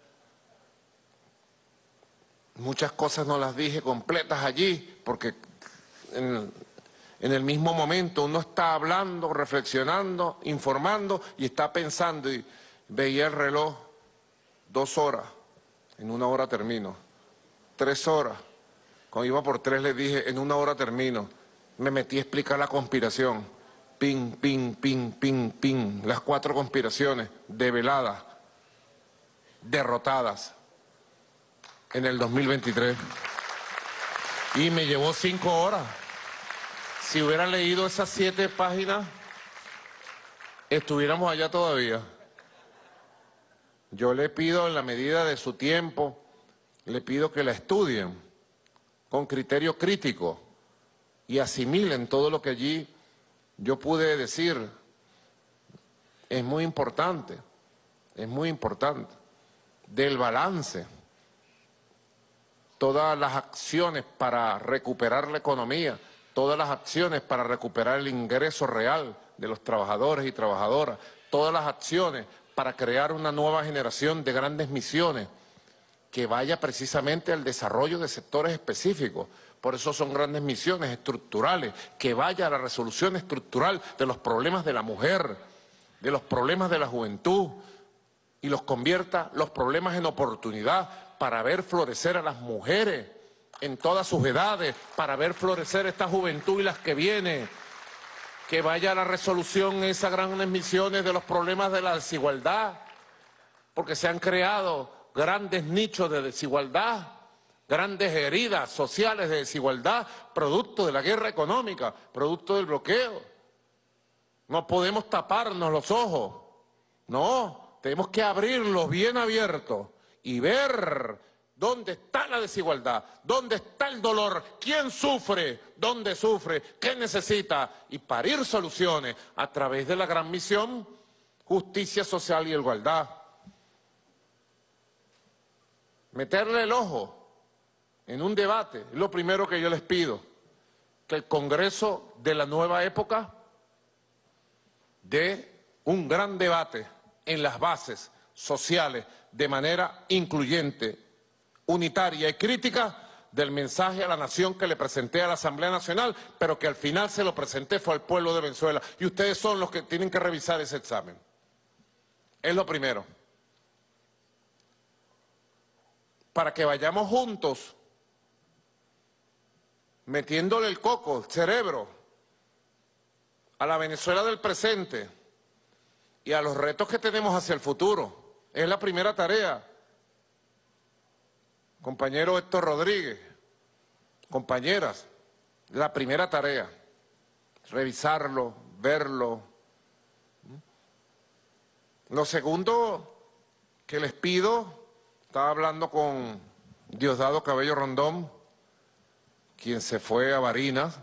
Muchas cosas no las dije completas allí, porque en, en el mismo momento uno está hablando, reflexionando, informando y está pensando, y veía el reloj, dos horas, en una hora termino, tres horas, cuando iba por tres le dije, en una hora termino, me metí a explicar la conspiración, ping, ping, ping, ping, ping, las cuatro conspiraciones, develadas, derrotadas en el dos mil veintitrés. Y me llevó cinco horas. Si hubiera leído esas siete páginas, estuviéramos allá todavía. Yo le pido, en la medida de su tiempo, le pido que la estudien con criterio crítico y asimilen todo lo que allí yo pude decir. Es muy importante, es muy importante. Del balance. Todas las acciones para recuperar la economía, todas las acciones para recuperar el ingreso real de los trabajadores y trabajadoras, todas las acciones para crear una nueva generación de grandes misiones que vaya precisamente al desarrollo de sectores específicos. Por eso son grandes misiones estructurales, que vaya a la resolución estructural de los problemas de la mujer, de los problemas de la juventud, y los convierta los problemas en oportunidad para ver florecer a las mujeres en todas sus edades, para ver florecer esta juventud y las que vienen, que vaya a la resolución esas grandes misiones de los problemas de la desigualdad, porque se han creado grandes nichos de desigualdad, grandes heridas sociales de desigualdad, producto de la guerra económica, producto del bloqueo. No podemos taparnos los ojos, no. Tenemos que abrirlos bien abiertos y ver dónde está la desigualdad, dónde está el dolor, quién sufre, dónde sufre, qué necesita, y parir soluciones a través de la gran misión justicia social y igualdad. Meterle el ojo en un debate es lo primero que yo les pido, que el Congreso de la nueva época dé un gran debate en las bases sociales de manera incluyente, unitaria y crítica del mensaje a la nación que le presenté a la Asamblea Nacional, pero que al final se lo presenté fue al pueblo de Venezuela, y ustedes son los que tienen que revisar ese examen. Es lo primero. Para que vayamos juntos metiéndole el coco, el cerebro, a la Venezuela del presente y a los retos que tenemos hacia el futuro. Es la primera tarea. Compañero Héctor Rodríguez, compañeras, la primera tarea, revisarlo, verlo. Lo segundo que les pido Estaba hablando con Diosdado Cabello Rondón, quien se fue a Barinas.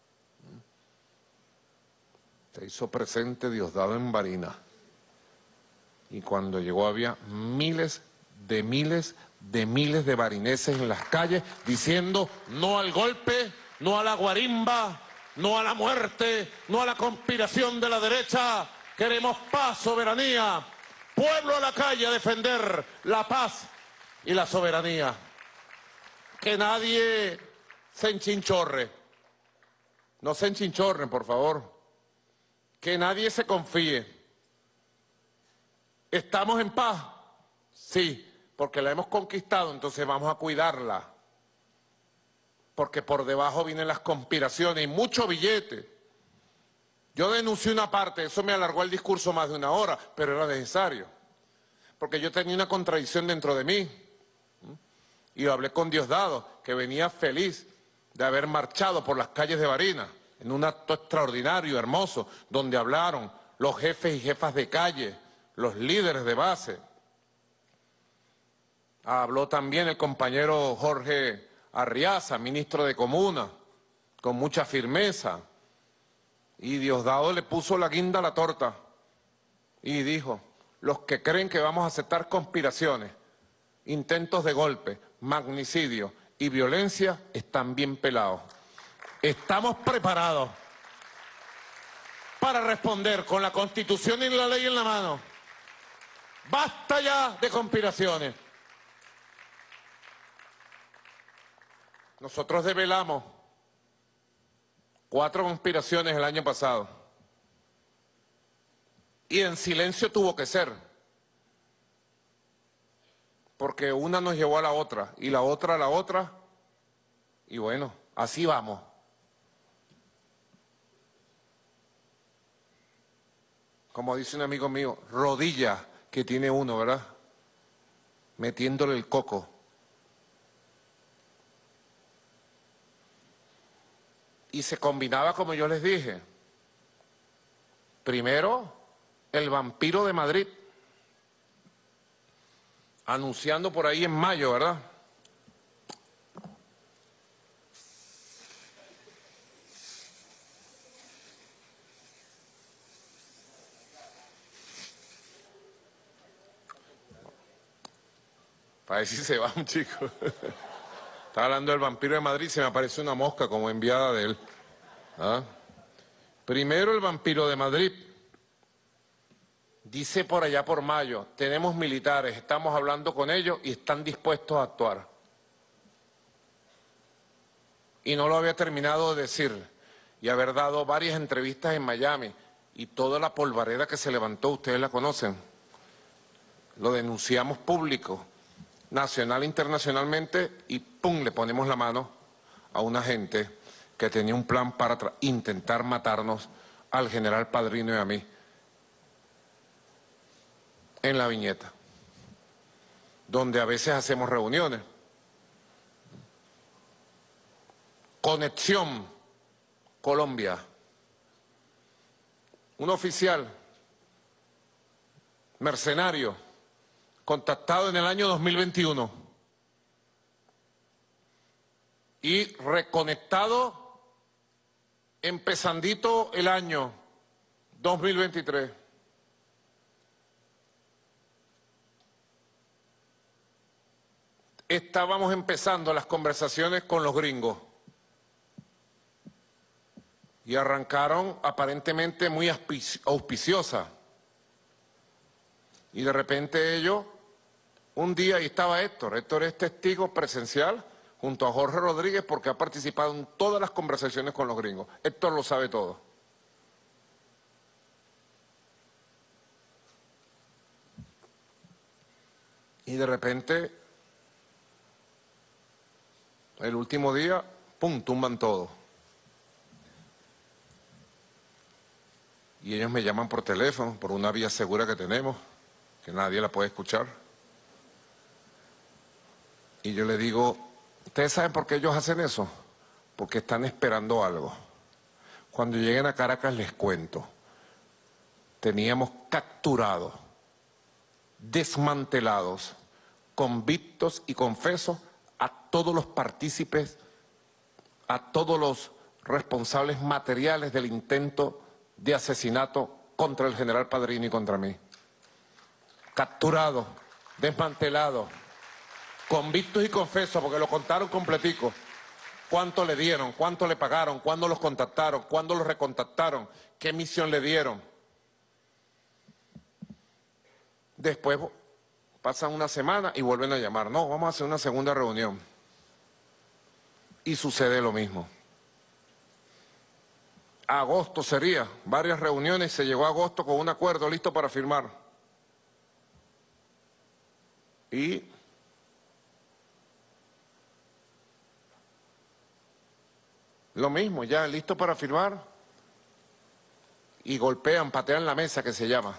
Se hizo presente Diosdado en Barinas. Y cuando llegó había miles de miles de miles de barineses en las calles diciendo no al golpe, no a la guarimba, no a la muerte, no a la conspiración de la derecha. Queremos paz, soberanía, pueblo a la calle a defender la paz y la soberanía. Que nadie se enchinchorre, no se enchinchorren, por favor. Que nadie se confíe. ¿Estamos en paz? Sí, porque la hemos conquistado, entonces vamos a cuidarla. Porque por debajo vienen las conspiraciones y mucho billete. Yo denuncié una parte, eso me alargó el discurso más de una hora, pero era necesario. Porque yo tenía una contradicción dentro de mí. Y hablé con Diosdado, que venía feliz de haber marchado por las calles de Barinas, en un acto extraordinario, hermoso, donde hablaron los jefes y jefas de calle, los líderes de base. Habló también el compañero Jorge Arriaza, ministro de Comuna, con mucha firmeza. Y Diosdado le puso la guinda a la torta y dijo, los que creen que vamos a aceptar conspiraciones, intentos de golpe, magnicidio y violencia, están bien pelados. Estamos preparados para responder con la Constitución y la ley en la mano. Basta ya de conspiraciones. Nosotros develamos cuatro conspiraciones el año pasado. Y en silencio tuvo que ser. Porque una nos llevó a la otra, y la otra a la otra. Y bueno, así vamos. Como dice un amigo mío, rodillas que tiene uno, ¿verdad? Metiéndole el coco. Y se combinaba, como yo les dije, primero el vampiro de Madrid, anunciando por ahí en mayo, ¿verdad? Para ver si se va un chico. Estaba hablando del vampiro de Madrid, se me apareció una mosca como enviada de él. ¿Ah? Primero el vampiro de Madrid. Dice por allá por mayo, tenemos militares, estamos hablando con ellos y están dispuestos a actuar. Y no lo había terminado de decir, y haber dado varias entrevistas en Miami, y toda la polvareda que se levantó, ustedes la conocen. Lo denunciamos público, nacional e internacionalmente, y pum, le ponemos la mano a una gente que tenía un plan para intentar matarnos al general Padrino y a mí. En La Viñeta, donde a veces hacemos reuniones. Conexión Colombia. Un oficial mercenario contactado en el año dos mil veintiuno y reconectado empezandito el año dos mil veintitrés. Estábamos empezando las conversaciones con los gringos y arrancaron aparentemente muy auspiciosas. Y de repente ellos, un día, y estaba Héctor, Héctor es testigo presencial junto a Jorge Rodríguez porque ha participado en todas las conversaciones con los gringos. Héctor lo sabe todo. Y de repente, el último día, pum, tumban todo. Y ellos me llaman por teléfono, por una vía segura que tenemos, que nadie la puede escuchar. Y yo le digo, ¿ustedes saben por qué ellos hacen eso? Porque están esperando algo. Cuando lleguen a Caracas les cuento. Teníamos capturados, desmantelados, convictos y confeso a todos los partícipes, a todos los responsables materiales del intento de asesinato contra el general Padrino y contra mí. Capturados, desmantelados, convictos y confesos, porque lo contaron completico. ¿Cuánto le dieron? ¿Cuánto le pagaron? ¿Cuándo los contactaron? ¿Cuándo los recontactaron? ¿Qué misión le dieron? Después pasan una semana y vuelven a llamar. No, vamos a hacer una segunda reunión. Y sucede lo mismo. Agosto sería, varias reuniones, se llegó a agosto con un acuerdo listo para firmar. Y lo mismo, ya listo para firmar, y golpean, patean la mesa, que se llama.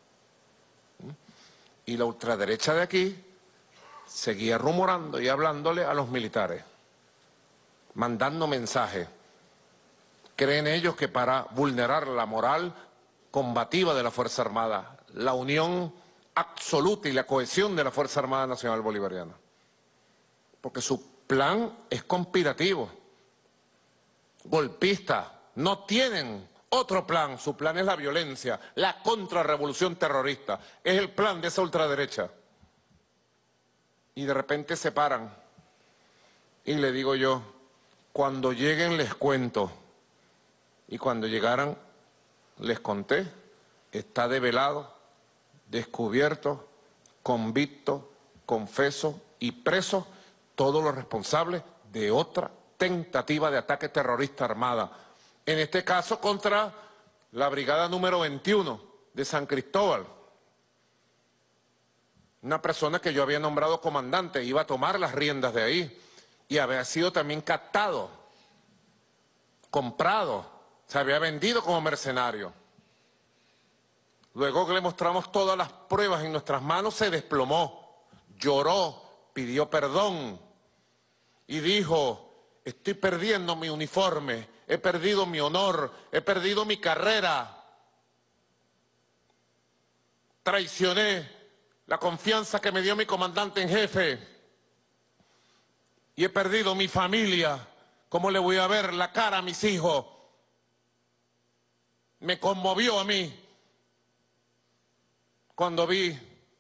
Y la ultraderecha de aquí seguía rumorando y hablándole a los militares, mandando mensajes. Creen ellos que para vulnerar la moral combativa de la Fuerza Armada, la unión absoluta y la cohesión de la Fuerza Armada Nacional Bolivariana. Porque su plan es conspirativo, golpista, no tienen otro plan, su plan es la violencia, la contrarrevolución terrorista, es el plan de esa ultraderecha. Y de repente se paran, y le digo yo, cuando lleguen les cuento, y cuando llegaran les conté, está develado, descubierto, convicto, confeso y preso todos los responsables de otra tentativa de ataque terrorista armada, en este caso contra la brigada número veintiuno de San Cristóbal. Una persona que yo había nombrado comandante, iba a tomar las riendas de ahí, y había sido también captado, comprado, se había vendido como mercenario. Luego que le mostramos todas las pruebas en nuestras manos, se desplomó, lloró, pidió perdón y dijo: estoy perdiendo mi uniforme, he perdido mi honor, he perdido mi carrera. Traicioné la confianza que me dio mi comandante en jefe y he perdido mi familia. ¿Cómo le voy a ver la cara a mis hijos? Me conmovió a mí cuando vi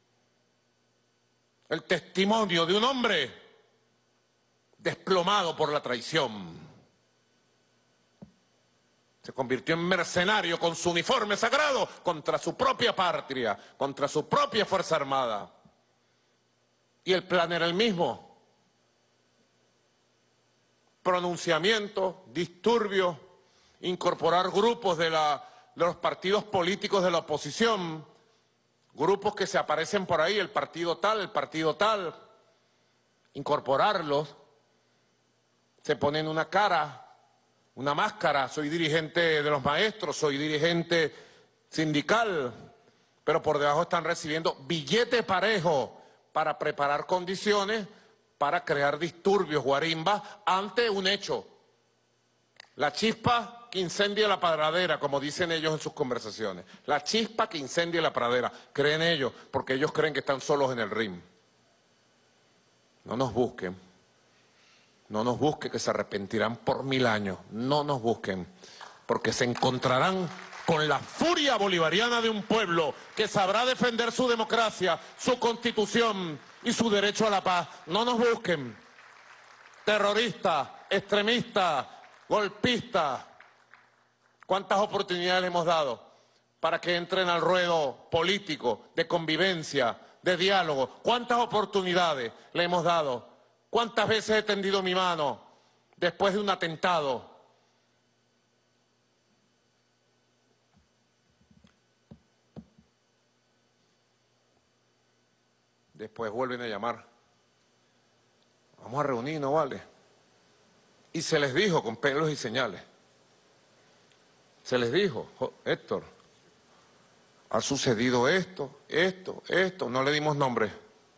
el testimonio de un hombre desplomado por la traición. Se convirtió en mercenario con su uniforme sagrado contra su propia patria, contra su propia Fuerza Armada. Y el plan era el mismo. Pronunciamiento, disturbio, incorporar grupos de, la, de los partidos políticos de la oposición, grupos que se aparecen por ahí, el partido tal, el partido tal, incorporarlos. Se ponen una cara, una máscara, soy dirigente de los maestros, soy dirigente sindical, pero por debajo están recibiendo billete parejo para preparar condiciones para crear disturbios, guarimbas, ante un hecho. La chispa que incendia la pradera, como dicen ellos en sus conversaciones. La chispa que incendia la pradera, creen ellos, porque ellos creen que están solos en el ring. No nos busquen. No nos busquen, que se arrepentirán por mil años. No nos busquen, porque se encontrarán con la furia bolivariana de un pueblo que sabrá defender su democracia, su constitución y su derecho a la paz. No nos busquen. Terroristas, extremistas, golpistas. ¿Cuántas oportunidades le hemos dado para que entren al ruedo político, de convivencia, de diálogo? ¿Cuántas oportunidades le hemos dado? ¿Cuántas veces he tendido mi mano después de un atentado? Después vuelven a llamar. Vamos a reunirnos, ¿vale? Y se les dijo con pelos y señales. Se les dijo, Héctor, ha sucedido esto, esto, esto, no le dimos nombre.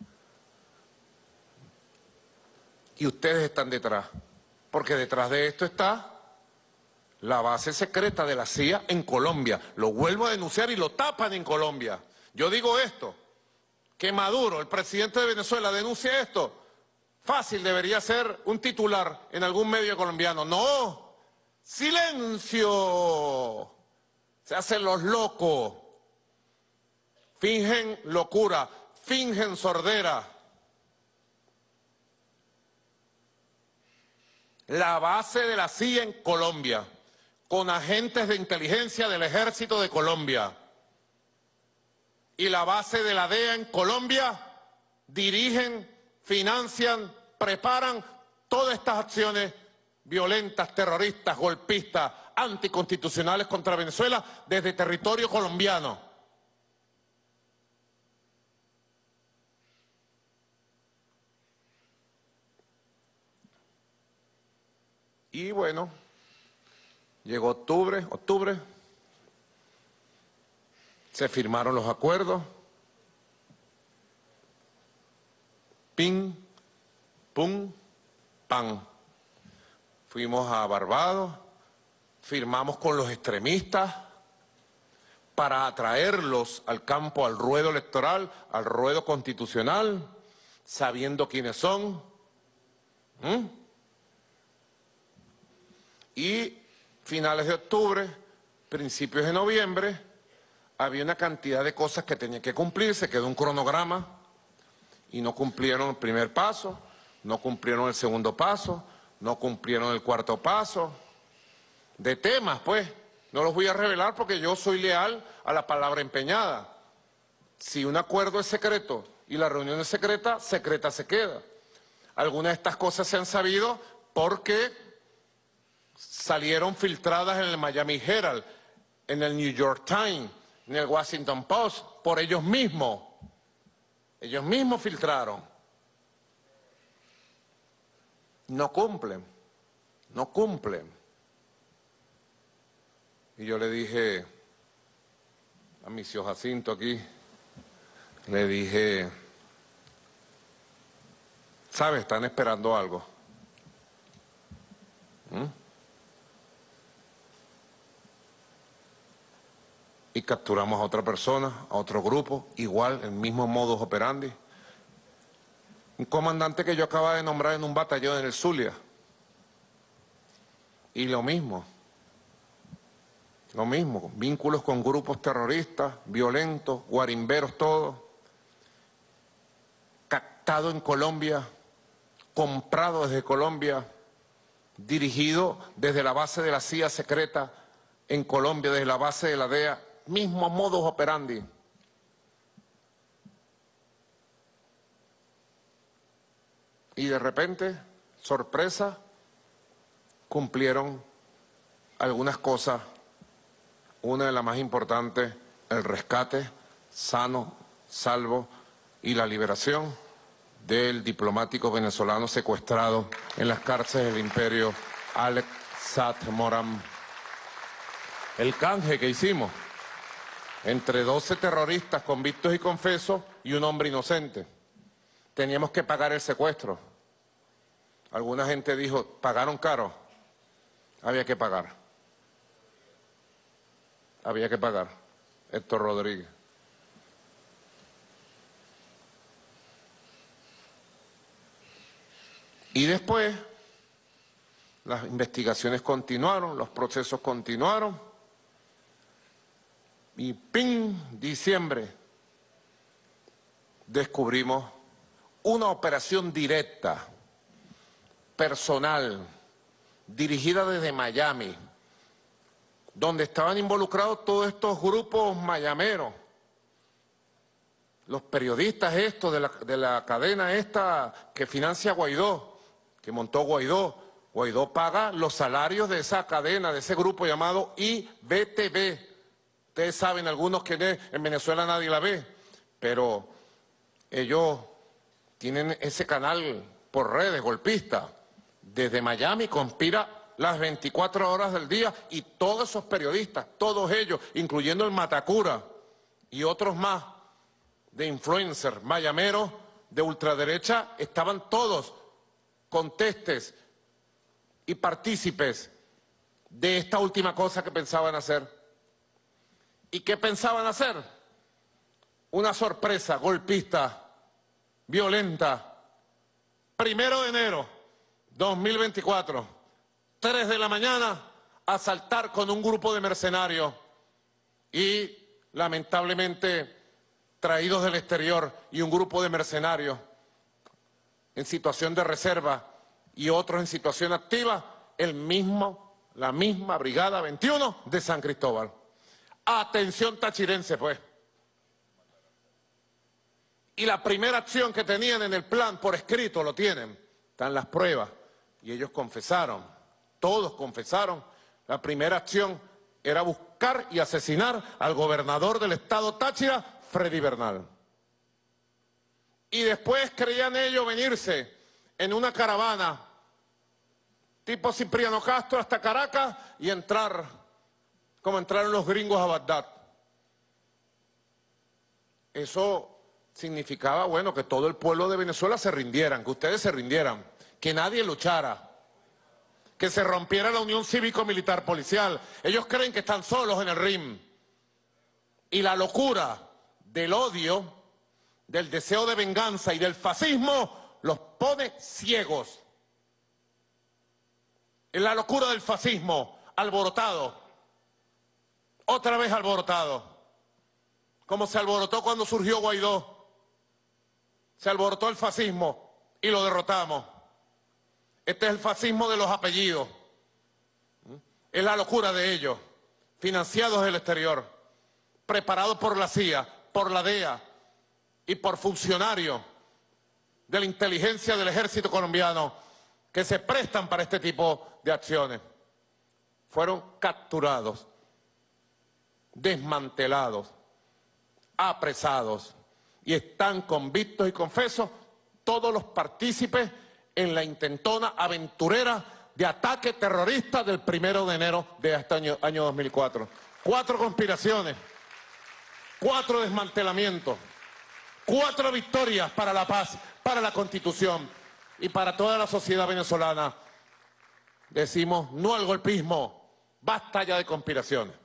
Y ustedes están detrás, porque detrás de esto está la base secreta de la C I A en Colombia. Lo vuelvo a denunciar y lo tapan en Colombia. Yo digo esto que Maduro, el presidente de Venezuela, denuncie esto, fácil, debería ser un titular en algún medio colombiano. ¡No! ¡Silencio! Se hacen los locos. Fingen locura, fingen sordera. La base de la C I A en Colombia, con agentes de inteligencia del Ejército de Colombia, y la base de la D E A en Colombia, dirigen, financian, preparan todas estas acciones violentas, terroristas, golpistas, anticonstitucionales contra Venezuela desde territorio colombiano. Y bueno, llegó octubre, octubre, se firmaron los acuerdos, pim, pum, pam. Fuimos a Barbados, firmamos con los extremistas para atraerlos al campo, al ruedo electoral, al ruedo constitucional, sabiendo quiénes son. ¿Mm? Y finales de octubre, principios de noviembre, había una cantidad de cosas que tenían que cumplir, se quedó un cronograma y no cumplieron el primer paso, no cumplieron el segundo paso, no cumplieron el cuarto paso, de temas, pues, no los voy a revelar porque yo soy leal a la palabra empeñada. Si un acuerdo es secreto y la reunión es secreta, secreta se queda. Algunas de estas cosas se han sabido porque salieron filtradas en el Miami Herald, en el New York Times, en el Washington Post, por ellos mismos. Ellos mismos filtraron. No cumplen, no cumplen. Y yo le dije a mi tío Jacinto aquí, le dije, ¿sabes? Están esperando algo. ¿Mm? Y capturamos a otra persona, a otro grupo, igual, el mismo modus operandi. Un comandante que yo acababa de nombrar en un batallón en el Zulia. Y lo mismo, lo mismo, vínculos con grupos terroristas, violentos, guarimberos todos, captado en Colombia, comprado desde Colombia, dirigido desde la base de la C I A secreta en Colombia, desde la base de la D E A, mismo modus operandi. Y de repente, sorpresa, cumplieron algunas cosas. Una de las más importantes, el rescate sano, salvo y la liberación del diplomático venezolano secuestrado en las cárceles del imperio, Alex Saad Moram. El canje que hicimos entre doce terroristas convictos y confesos y un hombre inocente. Teníamos que pagar el secuestro. Alguna gente dijo, ¿pagaron caro? Había que pagar. Había que pagar. Héctor Rodríguez. Y después, las investigaciones continuaron, los procesos continuaron. Y ¡ping! Diciembre, descubrimos una operación directa, personal, dirigida desde Miami, donde estaban involucrados todos estos grupos mayameros, los periodistas estos de la, de la cadena esta que financia Guaidó, que montó Guaidó. Guaidó paga los salarios de esa cadena, de ese grupo llamado I B T V. Ustedes saben, algunos que en Venezuela nadie la ve, pero ellos tienen ese canal por redes, golpista. Desde Miami conspira las veinticuatro horas del día y todos esos periodistas, todos ellos, incluyendo el Matacura y otros más de influencers, mayameros, de ultraderecha, estaban todos contestes y partícipes de esta última cosa que pensaban hacer. ¿Y qué pensaban hacer? una sorpresa golpista, violenta. Primero de enero dos mil veinticuatro, tres de la mañana, asaltar con un grupo de mercenarios y lamentablemente traídos del exterior y un grupo de mercenarios en situación de reserva y otros en situación activa, el mismo, la misma Brigada veintiuno de San Cristóbal. Atención tachirense, pues. Y la primera acción que tenían en el plan, por escrito lo tienen, están las pruebas, y ellos confesaron, todos confesaron, la primera acción era buscar y asesinar al gobernador del estado Táchira, Freddy Bernal. Y después creían ellos venirse en una caravana tipo Cipriano Castro hasta Caracas y entrar, como entraron los gringos a Bagdad. Eso significaba, bueno, que todo el pueblo de Venezuela se rindieran, que ustedes se rindieran, que nadie luchara, que se rompiera la unión cívico-militar policial. Ellos creen que están solos en el R I M. Y la locura del odio, del deseo de venganza y del fascismo los pone ciegos. En la locura del fascismo, alborotado, otra vez alborotado, como se alborotó cuando surgió Guaidó. Se alborotó el fascismo y lo derrotamos. Este es el fascismo de los apellidos. Es la locura de ellos, financiados del exterior, preparados por la C I A, por la D E A y por funcionarios de la inteligencia del ejército colombiano que se prestan para este tipo de acciones. Fueron capturados, desmantelados, apresados y están convictos y confesos todos los partícipes en la intentona aventurera de ataque terrorista del primero de enero de este año, año dos mil cuatro. Cuatro conspiraciones, cuatro desmantelamientos, cuatro victorias para la paz, para la Constitución y para toda la sociedad venezolana. Decimos no al golpismo, basta ya de conspiraciones.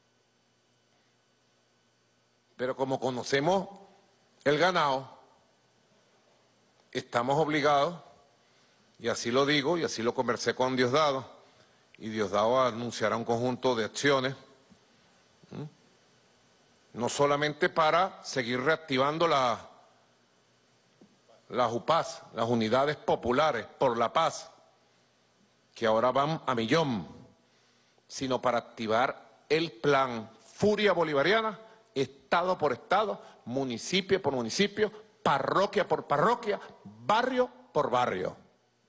Pero como conocemos el ganado, estamos obligados, y así lo digo, y así lo conversé con Diosdado, y Diosdado anunciará un conjunto de acciones, ¿sí? No solamente para seguir reactivando la, las U P A S, las Unidades Populares por la Paz, que ahora van a millón, sino para activar el plan Furia Bolivariana, estado por estado, municipio por municipio, parroquia por parroquia, barrio por barrio.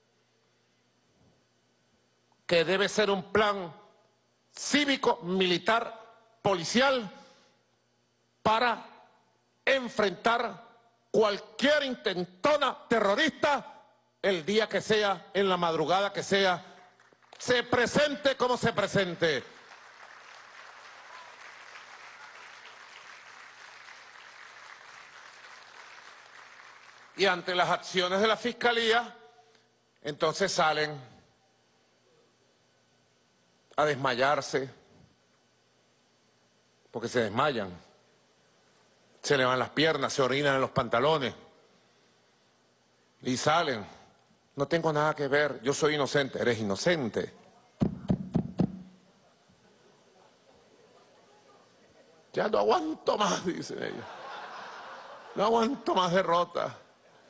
Que debe ser un plan cívico, militar, policial, para enfrentar cualquier intentona terrorista el día que sea, en la madrugada que sea, se presente como se presente. Y ante las acciones de la Fiscalía, entonces salen a desmayarse, porque se desmayan, se le van las piernas, se orinan en los pantalones y salen. No tengo nada que ver, yo soy inocente. Eres inocente. Ya no aguanto más, dicen ellos. No aguanto más derrota.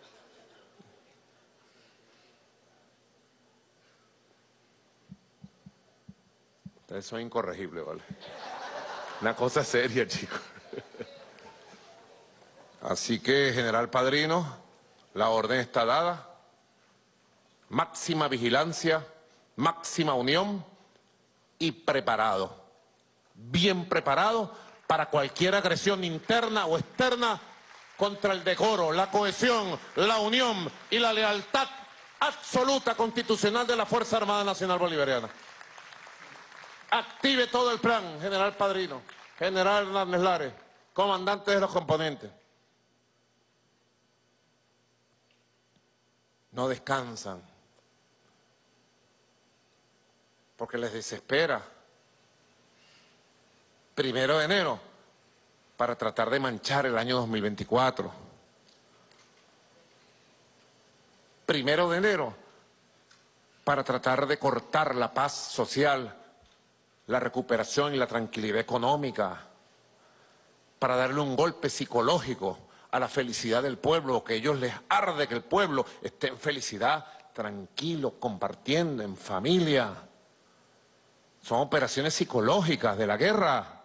Ustedes son incorregibles, ¿vale? Una cosa seria, chicos. Así que, General Padrino, la orden está dada. Máxima vigilancia, máxima unión y preparado. Bien preparado para cualquier agresión interna o externa contra el decoro, la cohesión, la unión y la lealtad absoluta constitucional de la Fuerza Armada Nacional Bolivariana. Active todo el plan, General Padrino, General Hernández Lares, comandantes de los componentes. No descansan, porque les desespera. Primero de enero, para tratar de manchar el año dos mil veinticuatro. Primero de enero, para tratar de cortar la paz social, la recuperación y la tranquilidad económica, para darle un golpe psicológico a la felicidad del pueblo, que a ellos les arde que el pueblo esté en felicidad, tranquilo, compartiendo, en familia. Son operaciones psicológicas de la guerra,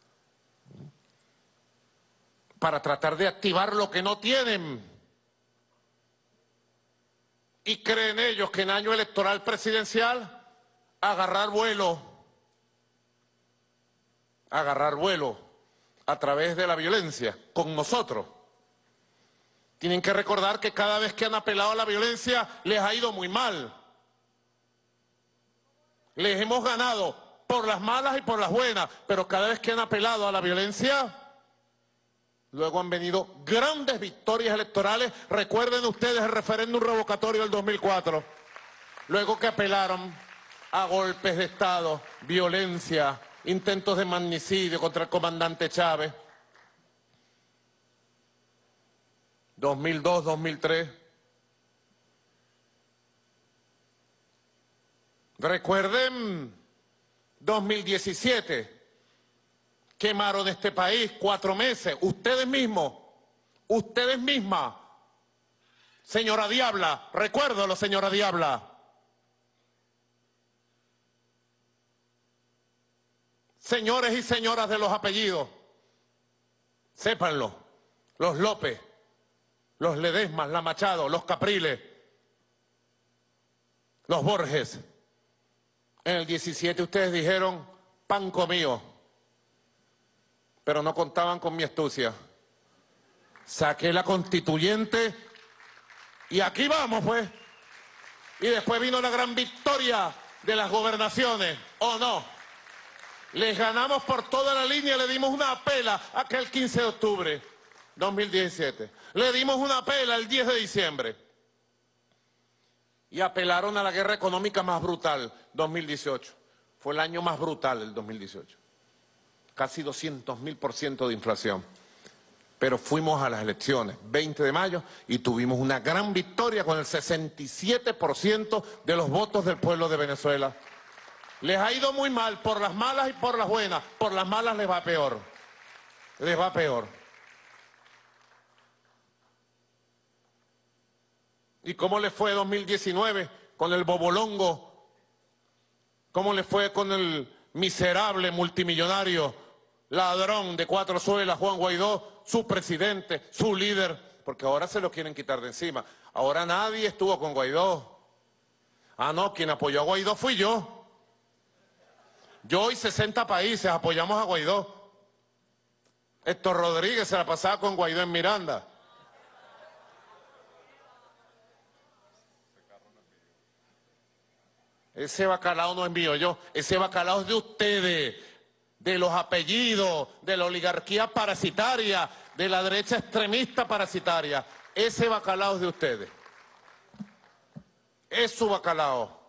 para tratar de activar lo que no tienen. Y creen ellos que en año electoral presidencial, agarrar vuelo, agarrar vuelo a través de la violencia con nosotros. Tienen que recordar que cada vez que han apelado a la violencia les ha ido muy mal. Les hemos ganado por las malas y por las buenas, pero cada vez que han apelado a la violencia, luego han venido grandes victorias electorales. Recuerden ustedes el referéndum revocatorio del dos mil cuatro. Luego que apelaron a golpes de Estado, violencia, intentos de magnicidio contra el comandante Chávez. dos mil dos, dos mil tres. Recuerden dos mil diecisiete. Quemaron este país cuatro meses. Ustedes mismos, ustedes mismas. Señora Diabla, recuérdalo, señora Diabla. Señores y señoras de los apellidos, sépanlo, los López, los Ledesmas, la Machado, los Capriles, los Borges. En el diecisiete ustedes dijeron, pan comido, pero no contaban con mi astucia. Saqué la constituyente y aquí vamos, pues. Y después vino la gran victoria de las gobernaciones, ¿o no? Les ganamos por toda la línea, le dimos una pela aquel quince de octubre dos mil diecisiete. Le dimos una pela el diez de diciembre. Y apelaron a la guerra económica más brutal, dos mil dieciocho. Fue el año más brutal, el dos mil dieciocho. Casi doscientos mil por ciento de inflación. Pero fuimos a las elecciones, veinte de mayo, y tuvimos una gran victoria con el sesenta y siete por ciento de los votos del pueblo de Venezuela. Les ha ido muy mal, por las malas y por las buenas. Por las malas les va peor. Les va peor. ¿Y cómo le fue dos mil diecinueve con el bobolongo? ¿Cómo le fue con el miserable multimillonario, ladrón de cuatro suelas, Juan Guaidó, su presidente, su líder? Porque ahora se lo quieren quitar de encima. Ahora nadie estuvo con Guaidó. Ah, no, quien apoyó a Guaidó fui yo. Yo y sesenta países apoyamos a Guaidó. Héctor Rodríguez se la pasaba con Guaidó en Miranda. Ese bacalao no es mío, yo. Ese bacalao es de ustedes, de los apellidos, de la oligarquía parasitaria, de la derecha extremista parasitaria. Ese bacalao es de ustedes. Es su bacalao.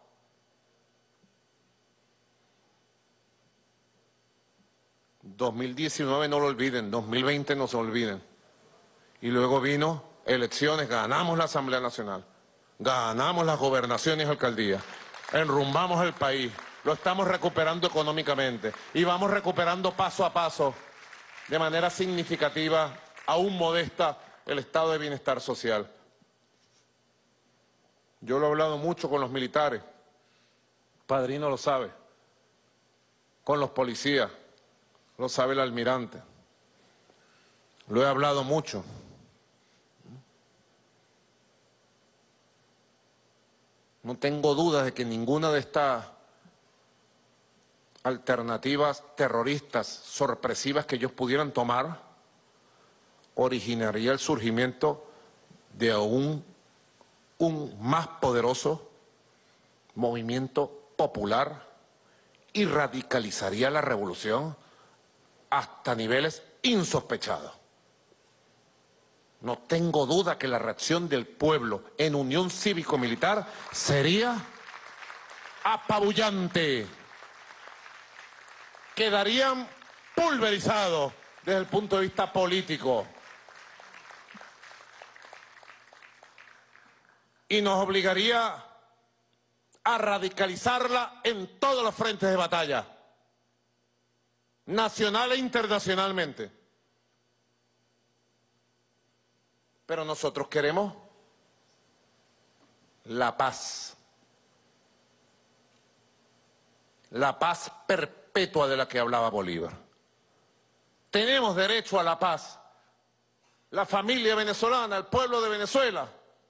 dos mil diecinueve no lo olviden, dos mil veinte no se olviden. Y luego vino elecciones, ganamos la Asamblea Nacional, ganamos las gobernaciones y alcaldías, enrumbamos el país, lo estamos recuperando económicamente y vamos recuperando paso a paso, de manera significativa, aún modesta, el estado de bienestar social. Yo lo he hablado mucho con los militares, Padrino lo sabe, con los policías, lo sabe el almirante. Lo he hablado mucho. No tengo dudas de que ninguna de estas alternativas terroristas sorpresivas que ellos pudieran tomar originaría el surgimiento de un, un más poderoso movimiento popular y radicalizaría la revolución hasta niveles insospechados. No tengo duda que la reacción del pueblo en unión cívico-militar sería apabullante. Quedarían pulverizados desde el punto de vista político. Y nos obligaría a radicalizarla en todos los frentes de batalla, nacional e internacionalmente. Pero nosotros queremos la paz, la paz perpetua de la que hablaba Bolívar. Tenemos derecho a la paz. La familia venezolana, el pueblo de Venezuela,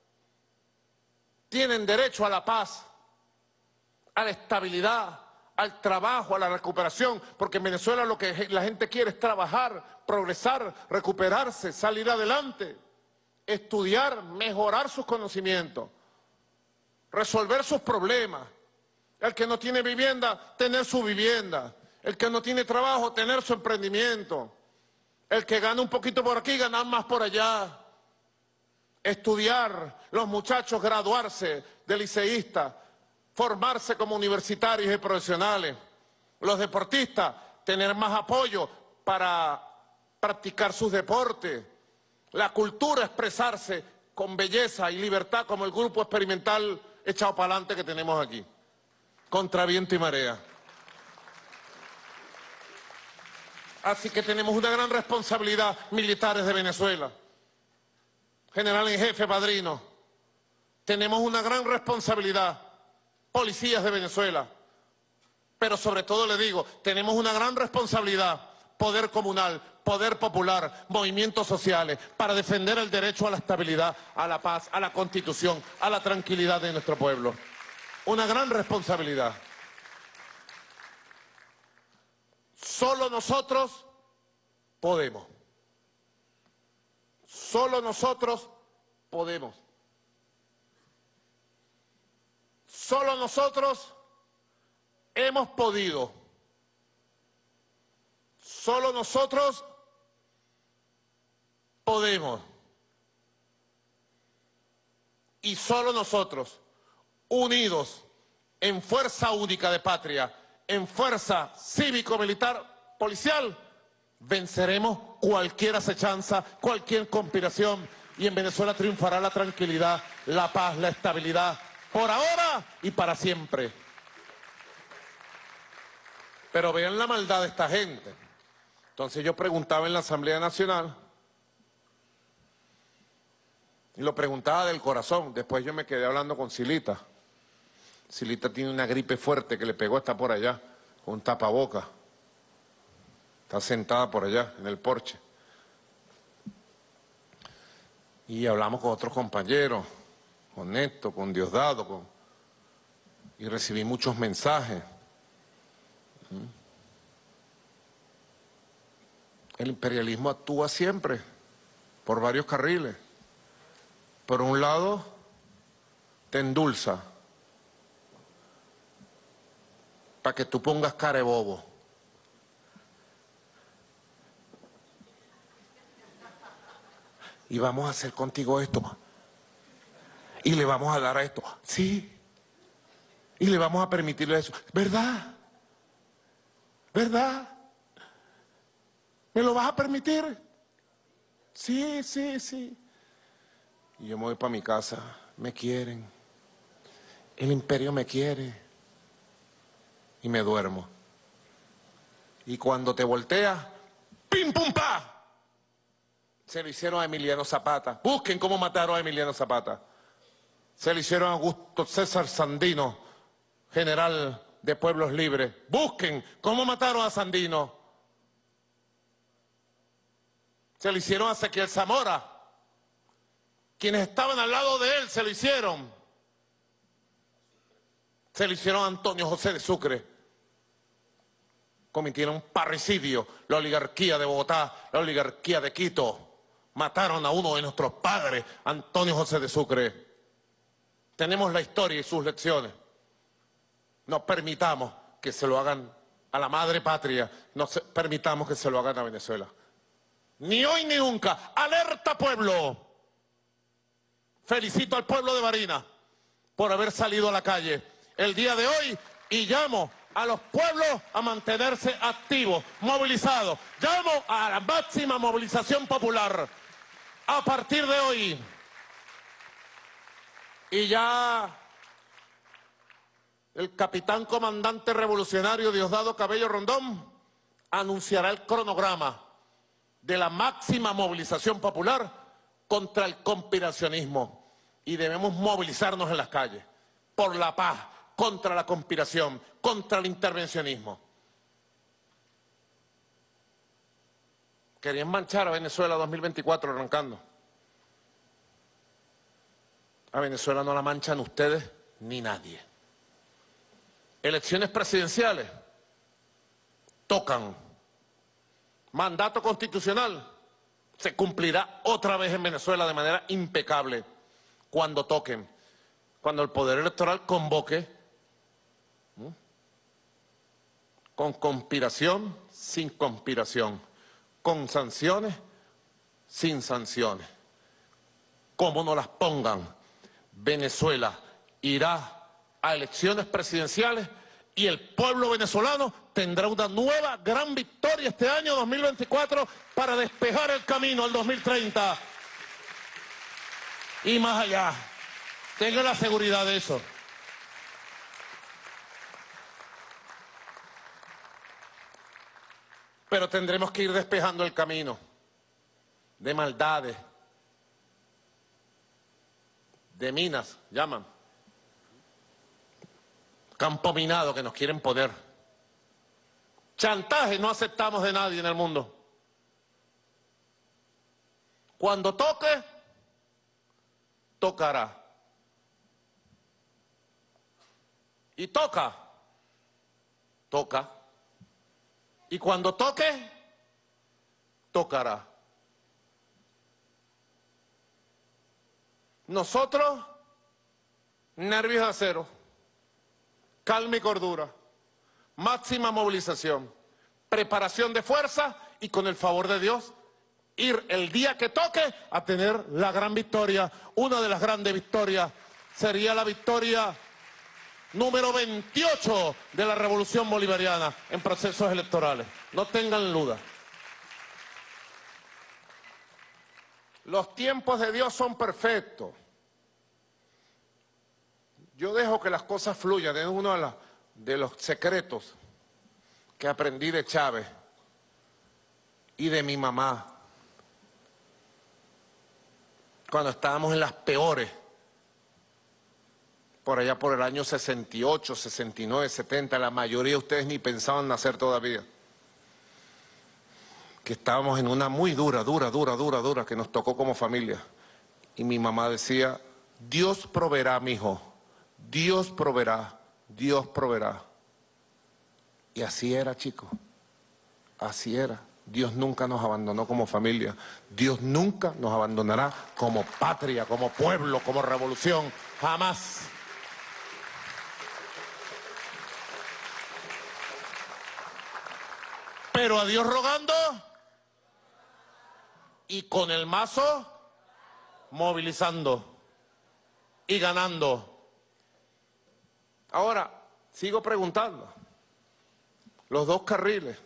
tienen derecho a la paz, a la estabilidad, al trabajo, a la recuperación, porque en Venezuela lo que la gente quiere es trabajar, progresar, recuperarse, salir adelante, estudiar, mejorar sus conocimientos, resolver sus problemas. El que no tiene vivienda, tener su vivienda. El que no tiene trabajo, tener su emprendimiento. El que gana un poquito por aquí, ganar más por allá. Estudiar, los muchachos graduarse de liceístas, formarse como universitarios y profesionales. Los deportistas, tener más apoyo para practicar sus deportes. La cultura, expresarse con belleza y libertad, como el grupo experimental echado para adelante que tenemos aquí. Contra viento y marea. Así que tenemos una gran responsabilidad, militares de Venezuela, general en jefe, padrino. Tenemos una gran responsabilidad, policías de Venezuela. Pero sobre todo le digo, tenemos una gran responsabilidad, poder comunal, poder popular, movimientos sociales, para defender el derecho a la estabilidad, a la paz, a la constitución, a la tranquilidad de nuestro pueblo. Una gran responsabilidad. Solo nosotros podemos. Solo nosotros podemos. Solo nosotros hemos podido. Solo nosotros podemos. Y solo nosotros, unidos en fuerza única de patria, en fuerza cívico-militar policial, venceremos cualquier acechanza, cualquier conspiración, y en Venezuela triunfará la tranquilidad, la paz, la estabilidad, por ahora y para siempre. Pero vean la maldad de esta gente. Entonces yo preguntaba en la Asamblea Nacional, y lo preguntaba del corazón. Después yo me quedé hablando con Silita. Silita tiene una gripe fuerte que le pegó, está por allá, con un tapaboca. Está sentada por allá, en el porche. Y hablamos con otros compañeros, con Néstor, con Diosdado, con... y recibí muchos mensajes. El imperialismo actúa siempre por varios carriles. Por un lado, te endulza para que tú pongas cara de bobo. Y vamos a hacer contigo esto. Y le vamos a dar a esto. Sí. Y le vamos a permitirle eso. ¿Verdad? ¿Verdad? ¿Me lo vas a permitir? Sí, sí, sí. Y yo me voy para mi casa. Me quieren. El imperio me quiere. Y me duermo. Y cuando te volteas, ¡pim, pum, pa! Se lo hicieron a Emiliano Zapata. Busquen cómo mataron a Emiliano Zapata. Se lo hicieron a Augusto César Sandino, general de Pueblos Libres. Busquen cómo mataron a Sandino. Se lo hicieron a Ezequiel Zamora. Quienes estaban al lado de él se lo hicieron. Se lo hicieron a Antonio José de Sucre. Cometieron un parricidio. La oligarquía de Bogotá, la oligarquía de Quito. Mataron a uno de nuestros padres, Antonio José de Sucre. Tenemos la historia y sus lecciones. No permitamos que se lo hagan a la madre patria. No se, permitamos que se lo hagan a Venezuela. Ni hoy ni nunca. ¡Alerta, pueblo! Felicito al pueblo de Barinas por haber salido a la calle el día de hoy y llamo a los pueblos a mantenerse activos, movilizados. Llamo a la máxima movilización popular a partir de hoy. Y ya el capitán comandante revolucionario Diosdado Cabello Rondón anunciará el cronograma de la máxima movilización popular contra el conspiracionismo. Y debemos movilizarnos en las calles por la paz, contra la conspiración, contra el intervencionismo. Querían manchar a Venezuela dos mil veinticuatro arrancando. A Venezuela no la manchan ustedes ni nadie. Elecciones presidenciales tocan. Mandato constitucional se cumplirá otra vez en Venezuela de manera impecable cuando toquen, cuando el Poder Electoral convoque, ¿sí?, con conspiración, sin conspiración, con sanciones, sin sanciones. Como no las pongan, Venezuela irá a elecciones presidenciales y el pueblo venezolano tendrá una nueva gran victoria este año dos mil veinticuatro para despejar el camino al dos mil treinta y más allá. Tenga la seguridad de eso. Pero tendremos que ir despejando el camino de maldades, de minas, llaman, campo minado que nos quieren poner. Chantaje no aceptamos de nadie en el mundo. Cuando toque, tocará. Y toca, toca. Y cuando toque, tocará. Nosotros, nervios de acero, calma y cordura, máxima movilización, preparación de fuerza y con el favor de Dios, ir el día que toque a tener la gran victoria. Una de las grandes victorias sería la victoria número veintiocho de la Revolución Bolivariana en procesos electorales. No tengan duda. Los tiempos de Dios son perfectos. Yo dejo que las cosas fluyan. Es uno de, la, de los secretos que aprendí de Chávez y de mi mamá. Cuando estábamos en las peores, por allá por el año sesenta y ocho, sesenta y nueve, setenta, la mayoría de ustedes ni pensaban nacer todavía. Que estábamos en una muy dura, dura, dura, dura, dura, que nos tocó como familia. Y mi mamá decía, Dios proveerá, mijo, Dios proveerá, Dios proveerá. Y así era, chicos, así era. Dios nunca nos abandonó como familia. Dios nunca nos abandonará como patria, como pueblo, como revolución. Jamás. Pero a Dios rogando y con el mazo movilizando y ganando. Ahora, sigo preguntando. Los dos carriles.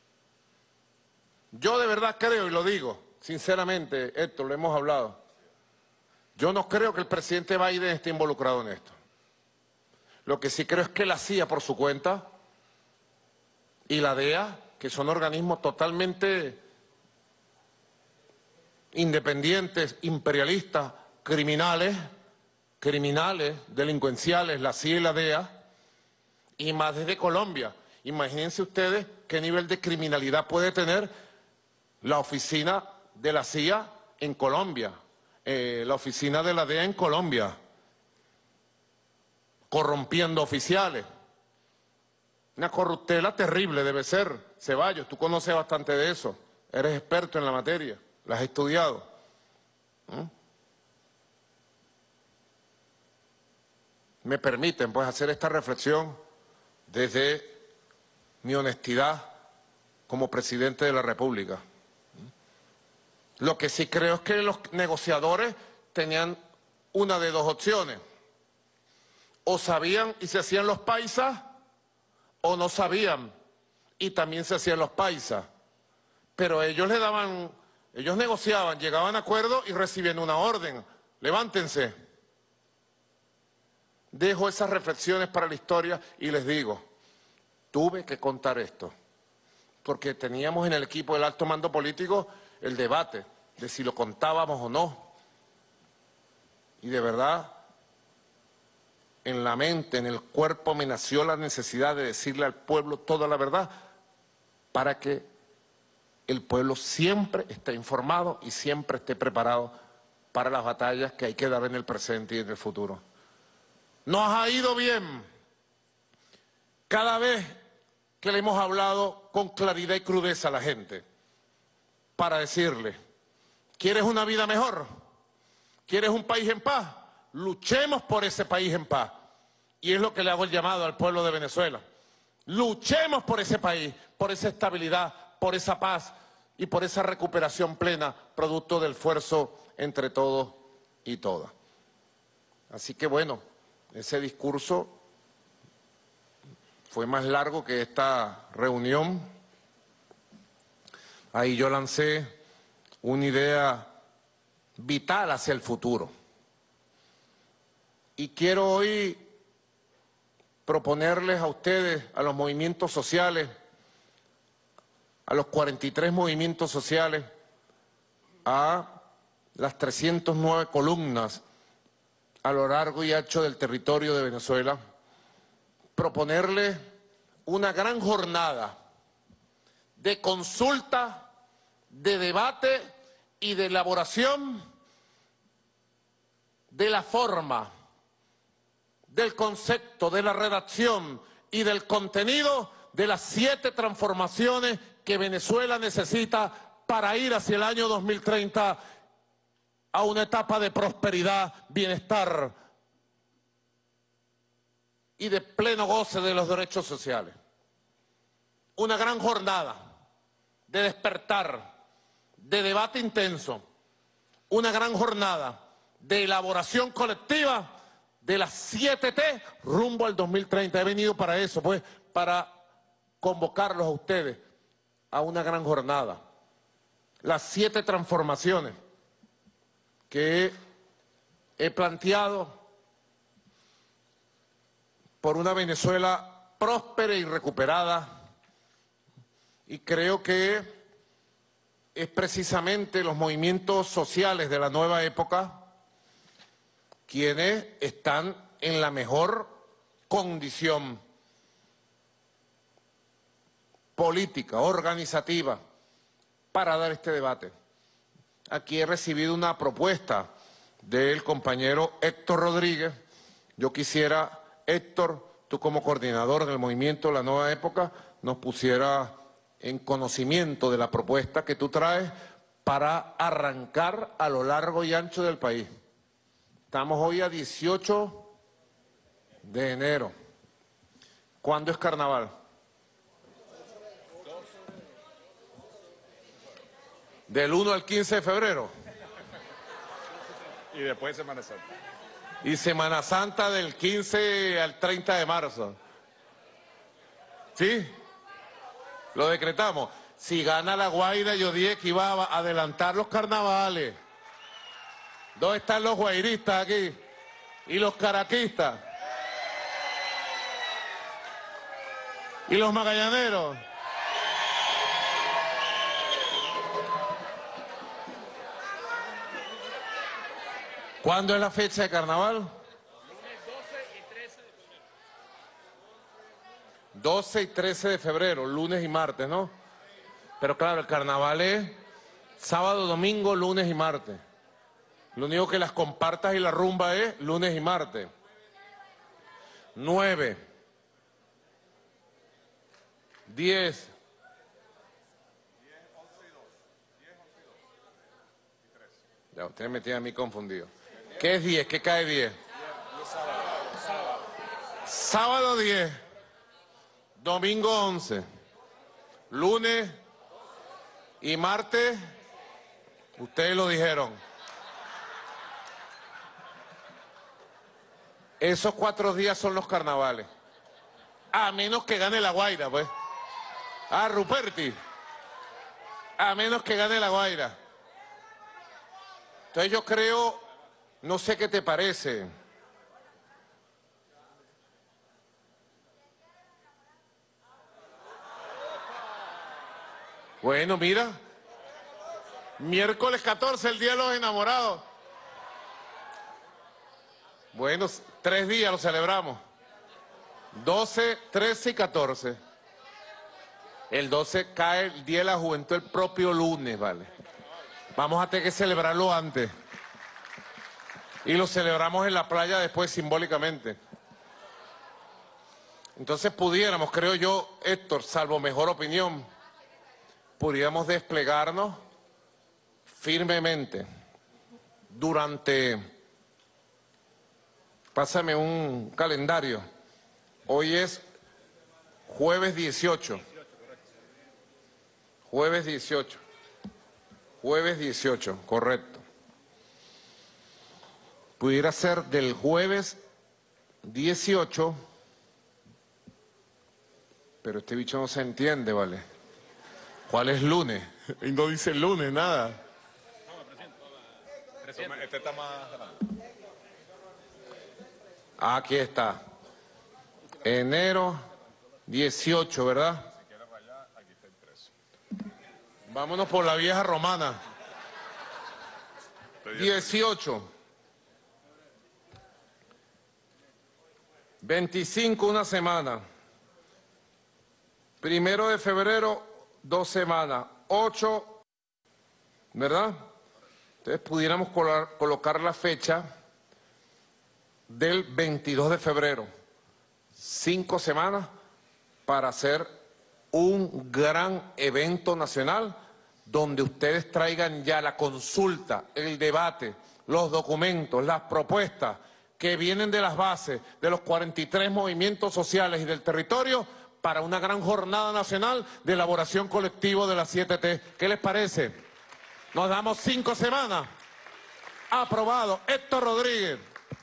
Yo de verdad creo, y lo digo sinceramente, Héctor, lo hemos hablado, yo no creo que el presidente Biden esté involucrado en esto. Lo que sí creo es que la C I A por su cuenta y la D E A, que son organismos totalmente independientes, imperialistas, criminales, criminales, delincuenciales, la C I A y la D E A, y más desde Colombia. Imagínense ustedes qué nivel de criminalidad puede tener la oficina de la C I A en Colombia, eh, la oficina de la D E A en Colombia, corrompiendo oficiales. Una corruptela terrible debe ser. Ceballos, tú conoces bastante de eso, eres experto en la materia, la has estudiado. ¿Mm? Me permiten pues hacer esta reflexión desde mi honestidad como presidente de la República. Lo que sí creo es que los negociadores tenían una de dos opciones. O sabían y se hacían los paisas, o no sabían, y también se hacían los paisas. Pero ellos le daban, ellos negociaban, llegaban a acuerdos y recibían una orden. Levántense. Dejo esas reflexiones para la historia y les digo, tuve que contar esto, porque teníamos en el equipo del alto mando político el debate de si lo contábamos o no. Y de verdad, en la mente, en el cuerpo me nació la necesidad de decirle al pueblo toda la verdad para que el pueblo siempre esté informado y siempre esté preparado para las batallas que hay que dar en el presente y en el futuro. Nos ha ido bien cada vez que le hemos hablado con claridad y crudeza a la gente para decirle, ¿quieres una vida mejor? ¿Quieres un país en paz? Luchemos por ese país en paz. Y es lo que le hago el llamado al pueblo de Venezuela. Luchemos por ese país, por esa estabilidad, por esa paz y por esa recuperación plena, producto del esfuerzo entre todos y todas. Así que bueno, ese discurso fue más largo que esta reunión. Ahí yo lancé una idea vital hacia el futuro. Y quiero hoy proponerles a ustedes, a los movimientos sociales, a los cuarenta y tres movimientos sociales, a las trescientas nueve columnas a lo largo y ancho del territorio de Venezuela, proponerles una gran jornada de consulta, de debate y de elaboración de la forma, del concepto, de la redacción y del contenido de las siete transformaciones que Venezuela necesita para ir hacia el año dos mil treinta a una etapa de prosperidad, bienestar y de pleno goce de los derechos sociales. Una gran jornada de despertar, de debate intenso, una gran jornada de elaboración colectiva de las siete T rumbo al dos mil treinta. He venido para eso, pues, para convocarlos a ustedes a una gran jornada. Las siete transformaciones que he planteado por una Venezuela próspera y recuperada, y creo que es precisamente los movimientos sociales de la nueva época quienes están en la mejor condición política, organizativa, para dar este debate. Aquí he recibido una propuesta del compañero Héctor Rodríguez. Yo quisiera, Héctor, tú como coordinador del movimiento La Nueva Época, nos pusiera en conocimiento de la propuesta que tú traes para arrancar a lo largo y ancho del país. Estamos hoy a dieciocho de enero. ¿Cuándo es carnaval? Del uno al quince de febrero. Y después Semana Santa. Y Semana Santa del quince al treinta de marzo. ¿Sí? Lo decretamos. Si gana La Guaira, yo dije que iba a adelantar los carnavales. ¿Dónde están los guairistas aquí? ¿Y los caraquistas? ¿Y los magallaneros? ¿Cuándo es la fecha de carnaval? doce y trece de febrero, lunes y martes, ¿no? Pero claro, el carnaval es sábado, domingo, lunes y martes. Lo único que las compartas y la rumba es lunes y martes. nueve, diez. Ya, ustedes me tienen a mí confundido. ¿Qué es diez? ¿Qué cae diez? Sábado diez, domingo once, lunes y martes, ustedes lo dijeron. Esos cuatro días son los carnavales. A menos que gane La Guaira, pues. Ah, Ruperti. A menos que gane La Guaira. Entonces yo creo, no sé qué te parece. Bueno, mira. Miércoles catorce, el Día de los Enamorados. Bueno, tres días lo celebramos. doce, trece y catorce. El doce cae el Día de la Juventud el propio lunes, ¿vale? Vamos a tener que celebrarlo antes. Y lo celebramos en la playa después simbólicamente. Entonces pudiéramos, creo yo, Héctor, salvo mejor opinión, pudiéramos desplegarnos firmemente durante... Pásame un calendario. Hoy es jueves dieciocho. Jueves dieciocho. Jueves dieciocho, correcto. Pudiera ser del jueves dieciocho, pero este bicho no se entiende, ¿vale? ¿Cuál es lunes? Y no dice lunes, nada. Este está más grande. Aquí está. Enero dieciocho, ¿verdad? Vámonos por la vieja romana. dieciocho. veinticinco, una semana. Primero de febrero, dos semanas. ocho, ¿verdad? Entonces pudiéramos colar, colocar la fecha del veintidós de febrero. Cinco semanas para hacer un gran evento nacional donde ustedes traigan ya la consulta, el debate, los documentos, las propuestas que vienen de las bases de los cuarenta y tres movimientos sociales y del territorio para una gran jornada nacional de elaboración colectiva de las siete T. ¿Qué les parece? Nos damos cinco semanas. Aprobado. Héctor Rodríguez.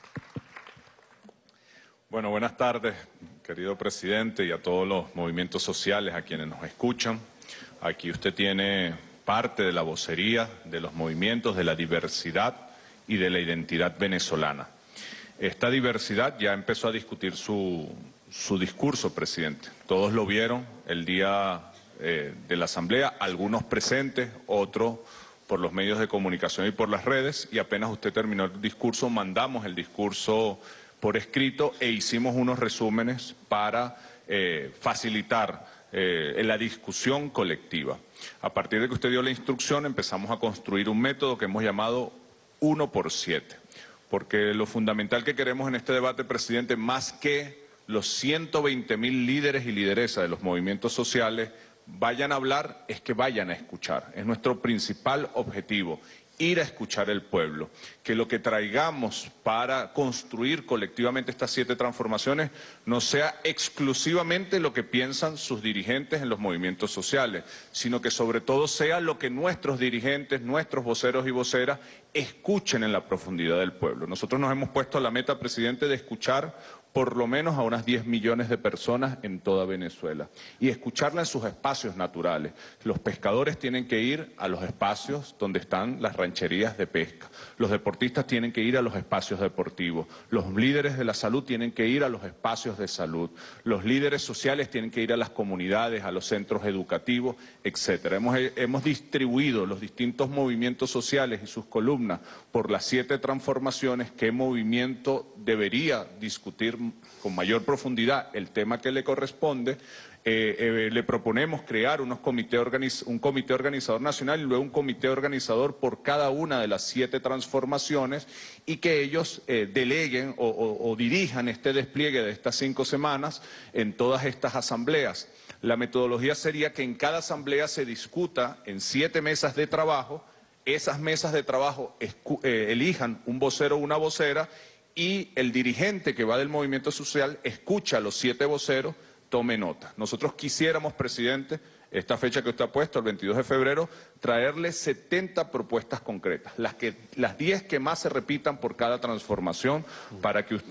Bueno, buenas tardes, querido presidente, y a todos los movimientos sociales, a quienes nos escuchan. Aquí usted tiene parte de la vocería de los movimientos, de la diversidad y de la identidad venezolana. Esta diversidad ya empezó a discutir su, su discurso, presidente. Todos lo vieron el día eh, de la asamblea, algunos presentes, otros por los medios de comunicación y por las redes, y apenas usted terminó el discurso, mandamos el discurso por escrito e hicimos unos resúmenes para eh, facilitar eh, la discusión colectiva. A partir de que usted dio la instrucción, empezamos a construir un método que hemos llamado uno por siete. Porque lo fundamental que queremos en este debate, presidente, más que los ciento veinte mil líderes y lideresas de los movimientos sociales vayan a hablar, es que vayan a escuchar. Es nuestro principal objetivo, ir a escuchar el pueblo. Que lo que traigamos para construir colectivamente estas siete transformaciones no sea exclusivamente lo que piensan sus dirigentes en los movimientos sociales, sino que sobre todo sea lo que nuestros dirigentes, nuestros voceros y voceras escuchen en la profundidad del pueblo. Nosotros nos hemos puesto la meta, presidente, de escuchar por lo menos a unas diez millones de personas en toda Venezuela y escucharla en sus espacios naturales. Los pescadores tienen que ir a los espacios donde están las rancherías de pesca. Los deportistas tienen que ir a los espacios deportivos. Los líderes de la salud tienen que ir a los espacios de salud. Los líderes sociales tienen que ir a las comunidades, a los centros educativos, etcétera. Hemos, hemos distribuido los distintos movimientos sociales y sus columnas por las siete transformaciones. ¿Qué movimiento debería discutir con mayor profundidad el tema que le corresponde? Eh, eh, le proponemos crear unos comité organiz un comité organizador nacional y luego un comité organizador por cada una de las siete transformaciones y que ellos eh, deleguen o, o, o dirijan este despliegue de estas cinco semanas en todas estas asambleas. La metodología sería que en cada asamblea se discuta en siete mesas de trabajo, esas mesas de trabajo eh, elijan un vocero o una vocera y el dirigente que va del movimiento social escucha a los siete voceros, tome nota. Nosotros quisiéramos, presidente, esta fecha que usted ha puesto, el veintidós de febrero, traerle setenta propuestas concretas, las, que, las diez que más se repitan por cada transformación, para que usted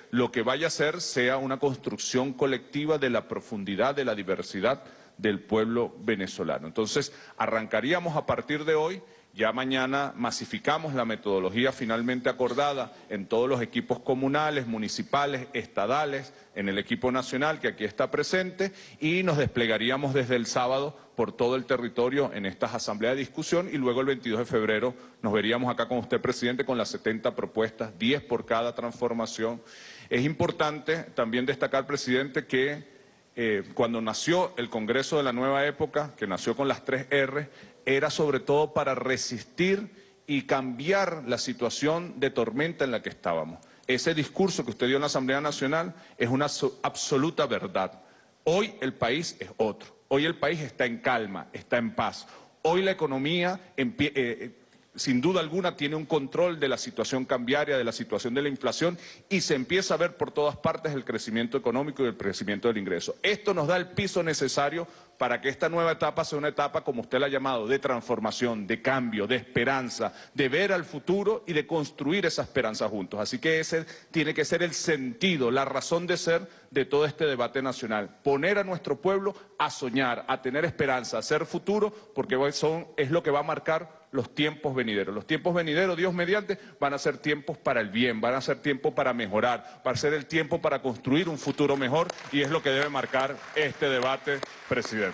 lo que vaya a ser sea una construcción colectiva de la profundidad, de la diversidad del pueblo venezolano. Entonces, arrancaríamos a partir de hoy. Ya mañana masificamos la metodología finalmente acordada en todos los equipos comunales, municipales, estadales, en el equipo nacional que aquí está presente, y nos desplegaríamos desde el sábado por todo el territorio en estas asambleas de discusión, y luego el veintidós de febrero nos veríamos acá con usted, presidente, con las setenta propuestas, diez por cada transformación. Es importante también destacar, presidente, que eh, cuando nació el Congreso de la Nueva Época, que nació con las tres erre, era sobre todo para resistir y cambiar la situación de tormenta en la que estábamos. Ese discurso que usted dio en la Asamblea Nacional es una absoluta verdad. Hoy el país es otro. Hoy el país está en calma, está en paz. Hoy la economía, eh, sin duda alguna, tiene un control de la situación cambiaria, de la situación de la inflación, y se empieza a ver por todas partes el crecimiento económico y el crecimiento del ingreso. Esto nos da el piso necesario para que esta nueva etapa sea una etapa, como usted la ha llamado, de transformación, de cambio, de esperanza, de ver al futuro y de construir esa esperanza juntos. Así que ese tiene que ser el sentido, la razón de ser de todo este debate nacional. Poner a nuestro pueblo a soñar, a tener esperanza, a ser futuro, porque son, es lo que va a marcar los tiempos venideros. Los tiempos venideros, Dios mediante, van a ser tiempos para el bien, van a ser tiempos para mejorar, va a ser el tiempo para construir un futuro mejor, y es lo que debe marcar este debate, presidente.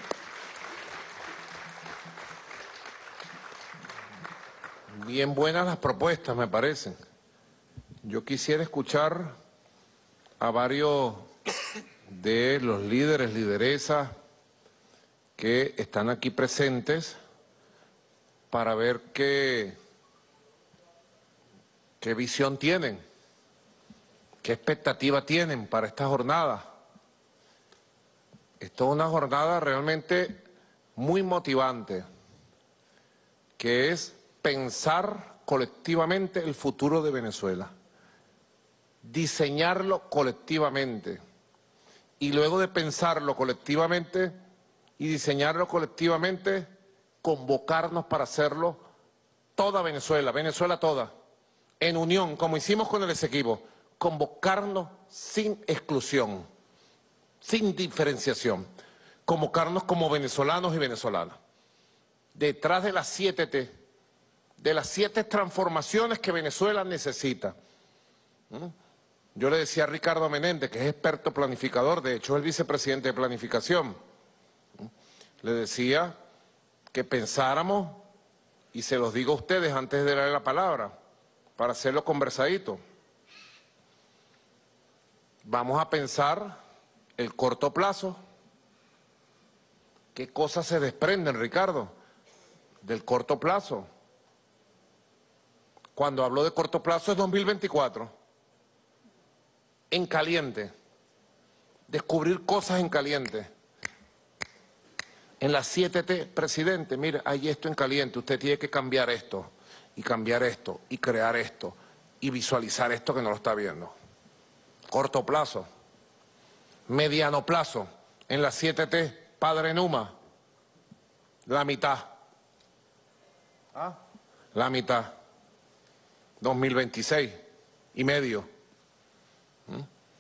Bien buenas las propuestas, me parecen. Yo quisiera escuchar a varios de los líderes, lideresas que están aquí presentes para ver qué, qué visión tienen, qué expectativa tienen para esta jornada. Esto es una jornada realmente muy motivante, que es pensar colectivamente el futuro de Venezuela, diseñarlo colectivamente, y luego de pensarlo colectivamente y diseñarlo colectivamente, convocarnos para hacerlo toda Venezuela, Venezuela toda, en unión, como hicimos con el Esequibo, convocarnos sin exclusión, sin diferenciación, convocarnos como venezolanos y venezolanas, detrás de las siete T, de las siete transformaciones que Venezuela necesita. ¿Mm? Yo le decía a Ricardo Menéndez, que es experto planificador, de hecho es el vicepresidente de planificación, ¿Mm? le decía que pensáramos, y se los digo a ustedes antes de darle la palabra, para hacerlo conversadito, vamos a pensar el corto plazo. ¿Qué cosas se desprenden, Ricardo, del corto plazo? Cuando hablo de corto plazo es dos mil veinticuatro. En caliente. Descubrir cosas en caliente. En las siete T, presidente, mire, hay esto en caliente, usted tiene que cambiar esto, y cambiar esto, y crear esto, y visualizar esto que no lo está viendo. Corto plazo. Mediano plazo. En las siete T, Padre Numa, la mitad. ¿Ah? La mitad. dos mil veintiséis y medio. ¿Mm?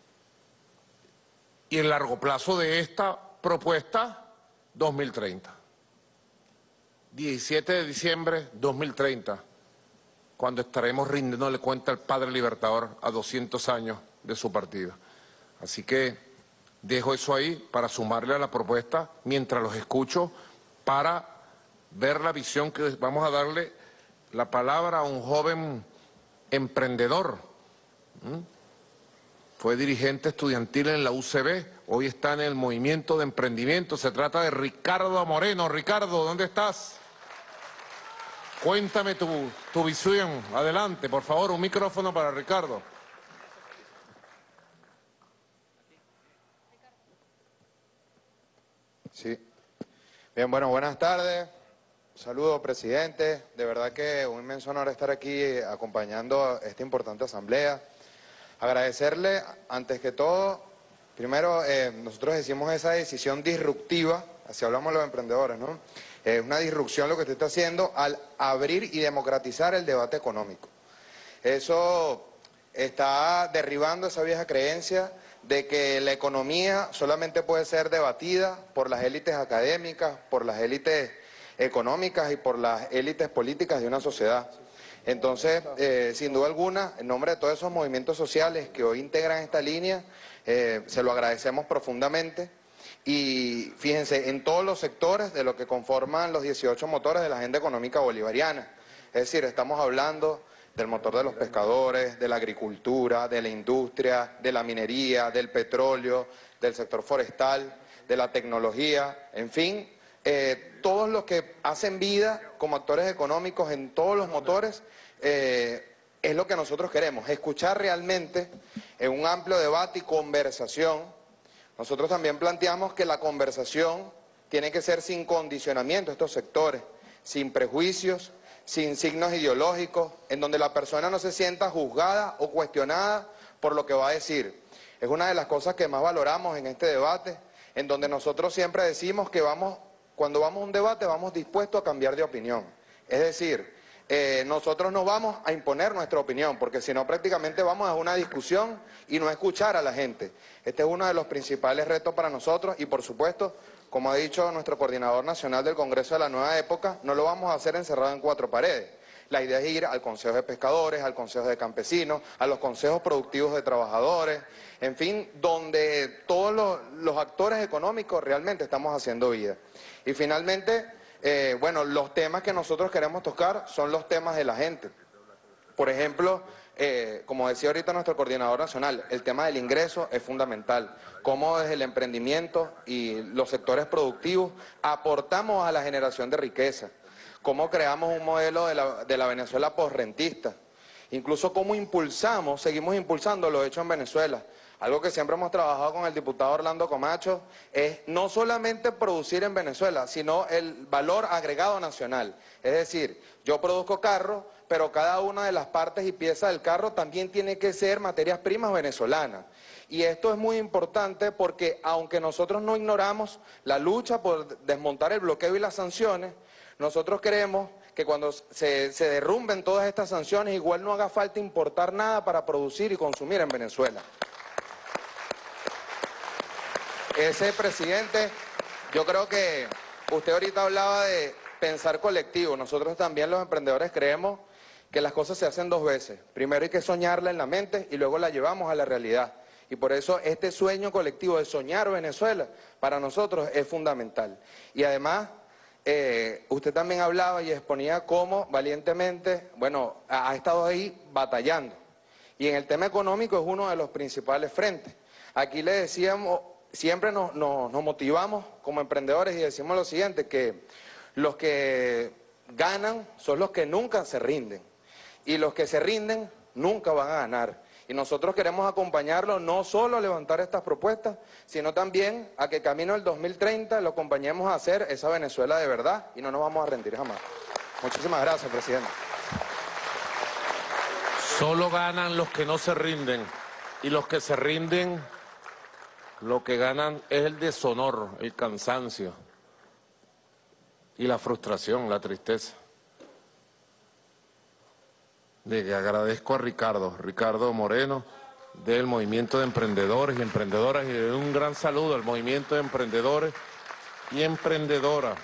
Y el largo plazo de esta propuesta, dos mil treinta. diecisiete de diciembre dos mil treinta, cuando estaremos rindiéndole cuenta al Padre Libertador a doscientos años de su partida. Así que dejo eso ahí para sumarle a la propuesta mientras los escucho, para ver la visión que vamos a darle la palabra a un joven emprendedor. ¿Mm? Fue dirigente estudiantil en la U C B, hoy está en el movimiento de emprendimiento. Se trata de Ricardo Moreno. Ricardo, ¿dónde estás? Cuéntame tu, tu visión. Adelante, por favor, un micrófono para Ricardo. Sí. Bien, bueno, buenas tardes. Saludos, presidente. De verdad que un inmenso honor estar aquí acompañando esta importante asamblea. Agradecerle, antes que todo, primero, eh, nosotros hicimos esa decisión disruptiva, así hablamos los emprendedores, ¿no? Es eh, una disrupción lo que usted está haciendo al abrir y democratizar el debate económico. Eso está derribando esa vieja creencia de que la economía solamente puede ser debatida por las élites académicas, por las élites económicas y por las élites políticas de una sociedad. Entonces, eh, sin duda alguna, en nombre de todos esos movimientos sociales que hoy integran esta línea, eh, se lo agradecemos profundamente. Y fíjense, en todos los sectores de lo que conforman los dieciocho motores de la agenda económica bolivariana. Es decir, estamos hablando del motor de los pescadores, de la agricultura, de la industria, de la minería, del petróleo, del sector forestal, de la tecnología, en fin, eh, todos los que hacen vida como actores económicos en todos los motores, eh, es lo que nosotros queremos, escuchar realmente en un amplio debate y conversación. Nosotros también planteamos que la conversación tiene que ser sin condicionamiento a estos sectores, sin prejuicios, sin signos ideológicos, en donde la persona no se sienta juzgada o cuestionada por lo que va a decir. Es una de las cosas que más valoramos en este debate, en donde nosotros siempre decimos que vamos, cuando vamos a un debate vamos dispuestos a cambiar de opinión. Es decir, eh, nosotros no vamos a imponer nuestra opinión, porque si no prácticamente vamos a una discusión y no escuchar a la gente. Este es uno de los principales retos para nosotros y por supuesto, como ha dicho nuestro coordinador nacional del Congreso de la Nueva Época, no lo vamos a hacer encerrado en cuatro paredes. La idea es ir al Consejo de Pescadores, al Consejo de Campesinos, a los consejos productivos de trabajadores, en fin, donde todos los, los actores económicos realmente estamos haciendo vida. Y finalmente, eh, bueno, los temas que nosotros queremos tocar son los temas de la gente. Por ejemplo, eh, como decía ahorita nuestro coordinador nacional, el tema del ingreso es fundamental. Cómo desde el emprendimiento y los sectores productivos aportamos a la generación de riqueza. Cómo creamos un modelo de la, de la Venezuela postrentista. Incluso cómo impulsamos, seguimos impulsando lo hecho en Venezuela. Algo que siempre hemos trabajado con el diputado Orlando Camacho es no solamente producir en Venezuela, sino el valor agregado nacional. Es decir, yo produzco carros, pero cada una de las partes y piezas del carro también tiene que ser materias primas venezolanas. Y esto es muy importante porque aunque nosotros no ignoramos la lucha por desmontar el bloqueo y las sanciones, nosotros queremos que cuando se, se derrumben todas estas sanciones igual no haga falta importar nada para producir y consumir en Venezuela. Ese presidente, yo creo que usted ahorita hablaba de pensar colectivo. Nosotros también los emprendedores creemos que las cosas se hacen dos veces. Primero hay que soñarla en la mente y luego la llevamos a la realidad. Y por eso este sueño colectivo de soñar Venezuela para nosotros es fundamental. Y además, eh, usted también hablaba y exponía cómo valientemente, bueno, ha, ha estado ahí batallando. Y en el tema económico es uno de los principales frentes. Aquí le decíamos, siempre nos, nos, nos motivamos como emprendedores y decimos lo siguiente, que los que ganan son los que nunca se rinden. Y los que se rinden nunca van a ganar. Y nosotros queremos acompañarlo no solo a levantar estas propuestas, sino también a que camino al dos mil treinta lo acompañemos a hacer esa Venezuela de verdad y no nos vamos a rendir jamás. Muchísimas gracias, presidente. Solo ganan los que no se rinden. Y los que se rinden, lo que ganan es el deshonor, el cansancio y la frustración, la tristeza. Le agradezco a Ricardo, Ricardo Moreno, del Movimiento de Emprendedores y Emprendedoras, y un gran saludo al Movimiento de Emprendedores y Emprendedoras.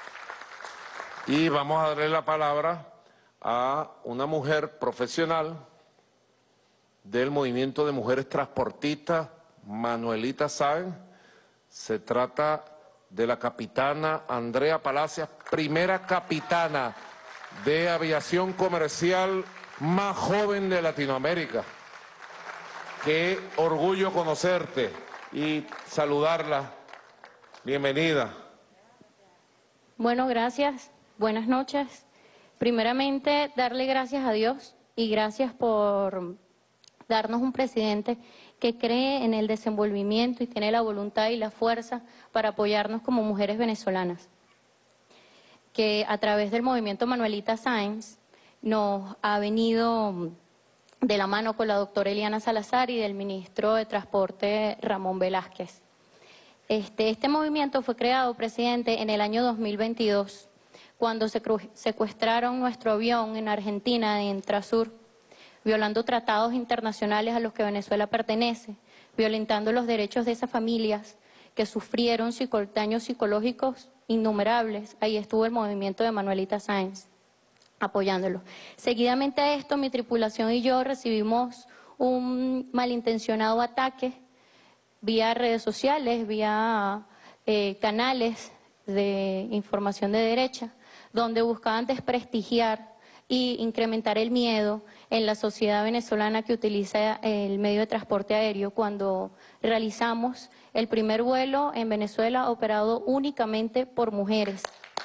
Y vamos a darle la palabra a una mujer profesional del Movimiento de Mujeres Transportistas, Manuelita Sáenz. Se trata de la capitana Andrea Palacios, primera capitana de aviación comercial más joven de Latinoamérica. Qué orgullo conocerte y saludarla. Bienvenida. Bueno, gracias. Buenas noches. Primeramente, darle gracias a Dios y gracias por darnos un presidente que cree en el desenvolvimiento y tiene la voluntad y la fuerza para apoyarnos como mujeres venezolanas. Que a través del movimiento Manuelita Sáenz nos ha venido de la mano con la doctora Eliana Salazar y del ministro de Transporte Ramón Velázquez. Este, este movimiento fue creado, presidente, en el año dos mil veintidós, cuando se secuestraron nuestro avión en Argentina, en Trasur, violando tratados internacionales a los que Venezuela pertenece, violentando los derechos de esas familias que sufrieron psico- daños psicológicos innumerables. Ahí estuvo el movimiento de Manuelita Sáenz, apoyándolo. Seguidamente a esto, mi tripulación y yo recibimos un malintencionado ataque vía redes sociales, vía eh, canales de información de derecha, donde buscaban desprestigiar y incrementar el miedo en la sociedad venezolana que utiliza el medio de transporte aéreo cuando realizamos el primer vuelo en Venezuela operado únicamente por mujeres.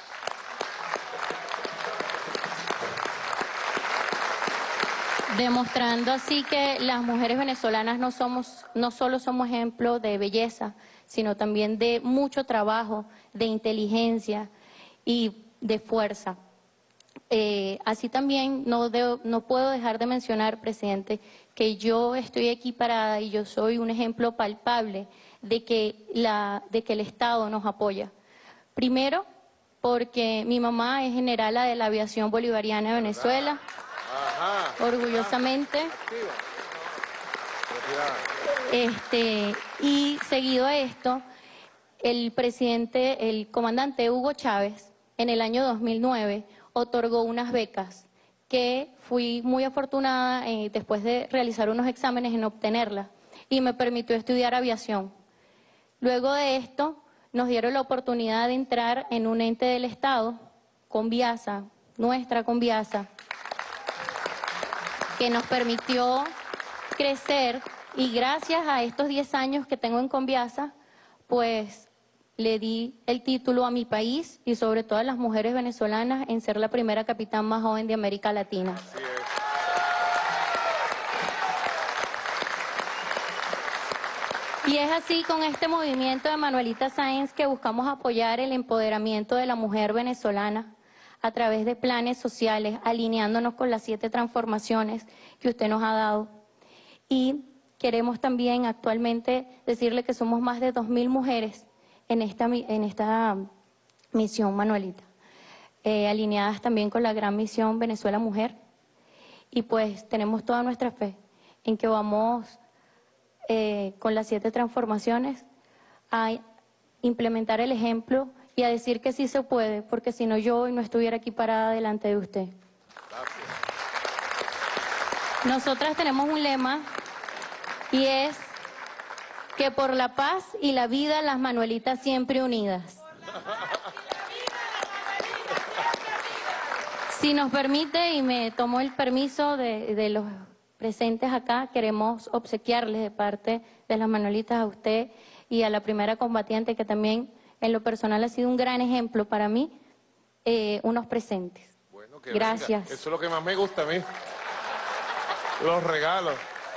Demostrando así que las mujeres venezolanas no somos, no solo somos ejemplo de belleza, sino también de mucho trabajo, de inteligencia y de fuerza. Eh, así también no, de, no puedo dejar de mencionar, presidente, que yo estoy aquí parada y yo soy un ejemplo palpable de que, la, de que el Estado nos apoya. Primero, porque mi mamá es generala de la aviación bolivariana de Venezuela. Ajá. Orgullosamente. Este, y seguido a esto, el presidente, el comandante Hugo Chávez, en el año dos mil nueve, otorgó unas becas que fui muy afortunada eh, después de realizar unos exámenes en obtenerlas y me permitió estudiar aviación. Luego de esto, nos dieron la oportunidad de entrar en un ente del Estado, Conviasa, nuestra Conviasa, que nos permitió crecer y gracias a estos diez años que tengo en Conviasa, pues le di el título a mi país y sobre todo a las mujeres venezolanas en ser la primera capitán más joven de América Latina. Así es. Y es así con este movimiento de Manuelita Sáenz que buscamos apoyar el empoderamiento de la mujer venezolana a través de planes sociales, alineándonos con las siete transformaciones que usted nos ha dado. Y queremos también actualmente decirle que somos más de dos mil mujeres en esta, en esta misión, Manuelita, eh, alineadas también con la gran misión Venezuela Mujer. Y pues tenemos toda nuestra fe en que vamos eh, con las siete transformaciones a implementar el ejemplo y a decir que sí se puede, porque si no yo hoy no estuviera aquí parada delante de usted. Gracias. Nosotras tenemos un lema y es que por la paz y la vida las Manuelitas siempre unidas. Si nos permite y me tomo el permiso de, de los presentes acá, queremos obsequiarles de parte de las Manuelitas a usted y a la primera combatiente que también en lo personal ha sido un gran ejemplo para mí, eh, unos presentes. Bueno, que gracias. Venga. Eso es lo que más me gusta a mí. Los regalos.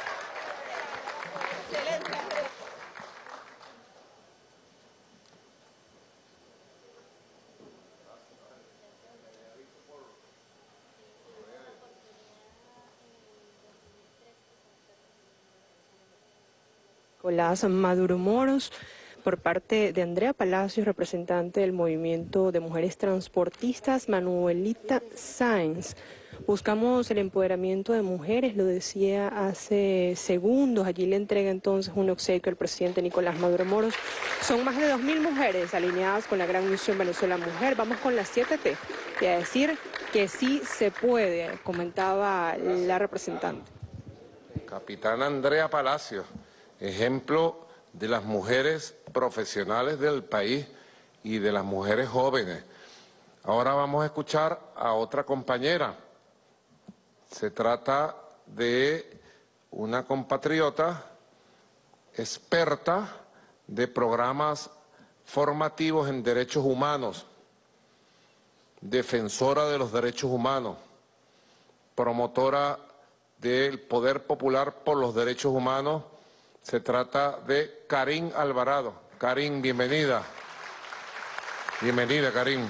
Las Maduro Moros, por parte de Andrea Palacios, representante del Movimiento de Mujeres Transportistas, Manuelita Sáenz. Buscamos el empoderamiento de mujeres, lo decía hace segundos. Allí le entrega entonces un obsequio al presidente Nicolás Maduro Moros. Son más de dos mil mujeres alineadas con la gran misión Venezuela Mujer. Vamos con las siete T y a decir que sí se puede, comentaba la representante. Capitana Andrea Palacios, ejemplo de las mujeres profesionales del país y de las mujeres jóvenes. Ahora vamos a escuchar a otra compañera. Se trata de una compatriota experta de programas formativos en derechos humanos, defensora de los derechos humanos, promotora del poder popular por los derechos humanos. Se trata de Karin Alvarado. Karin, bienvenida. Bienvenida, Karin.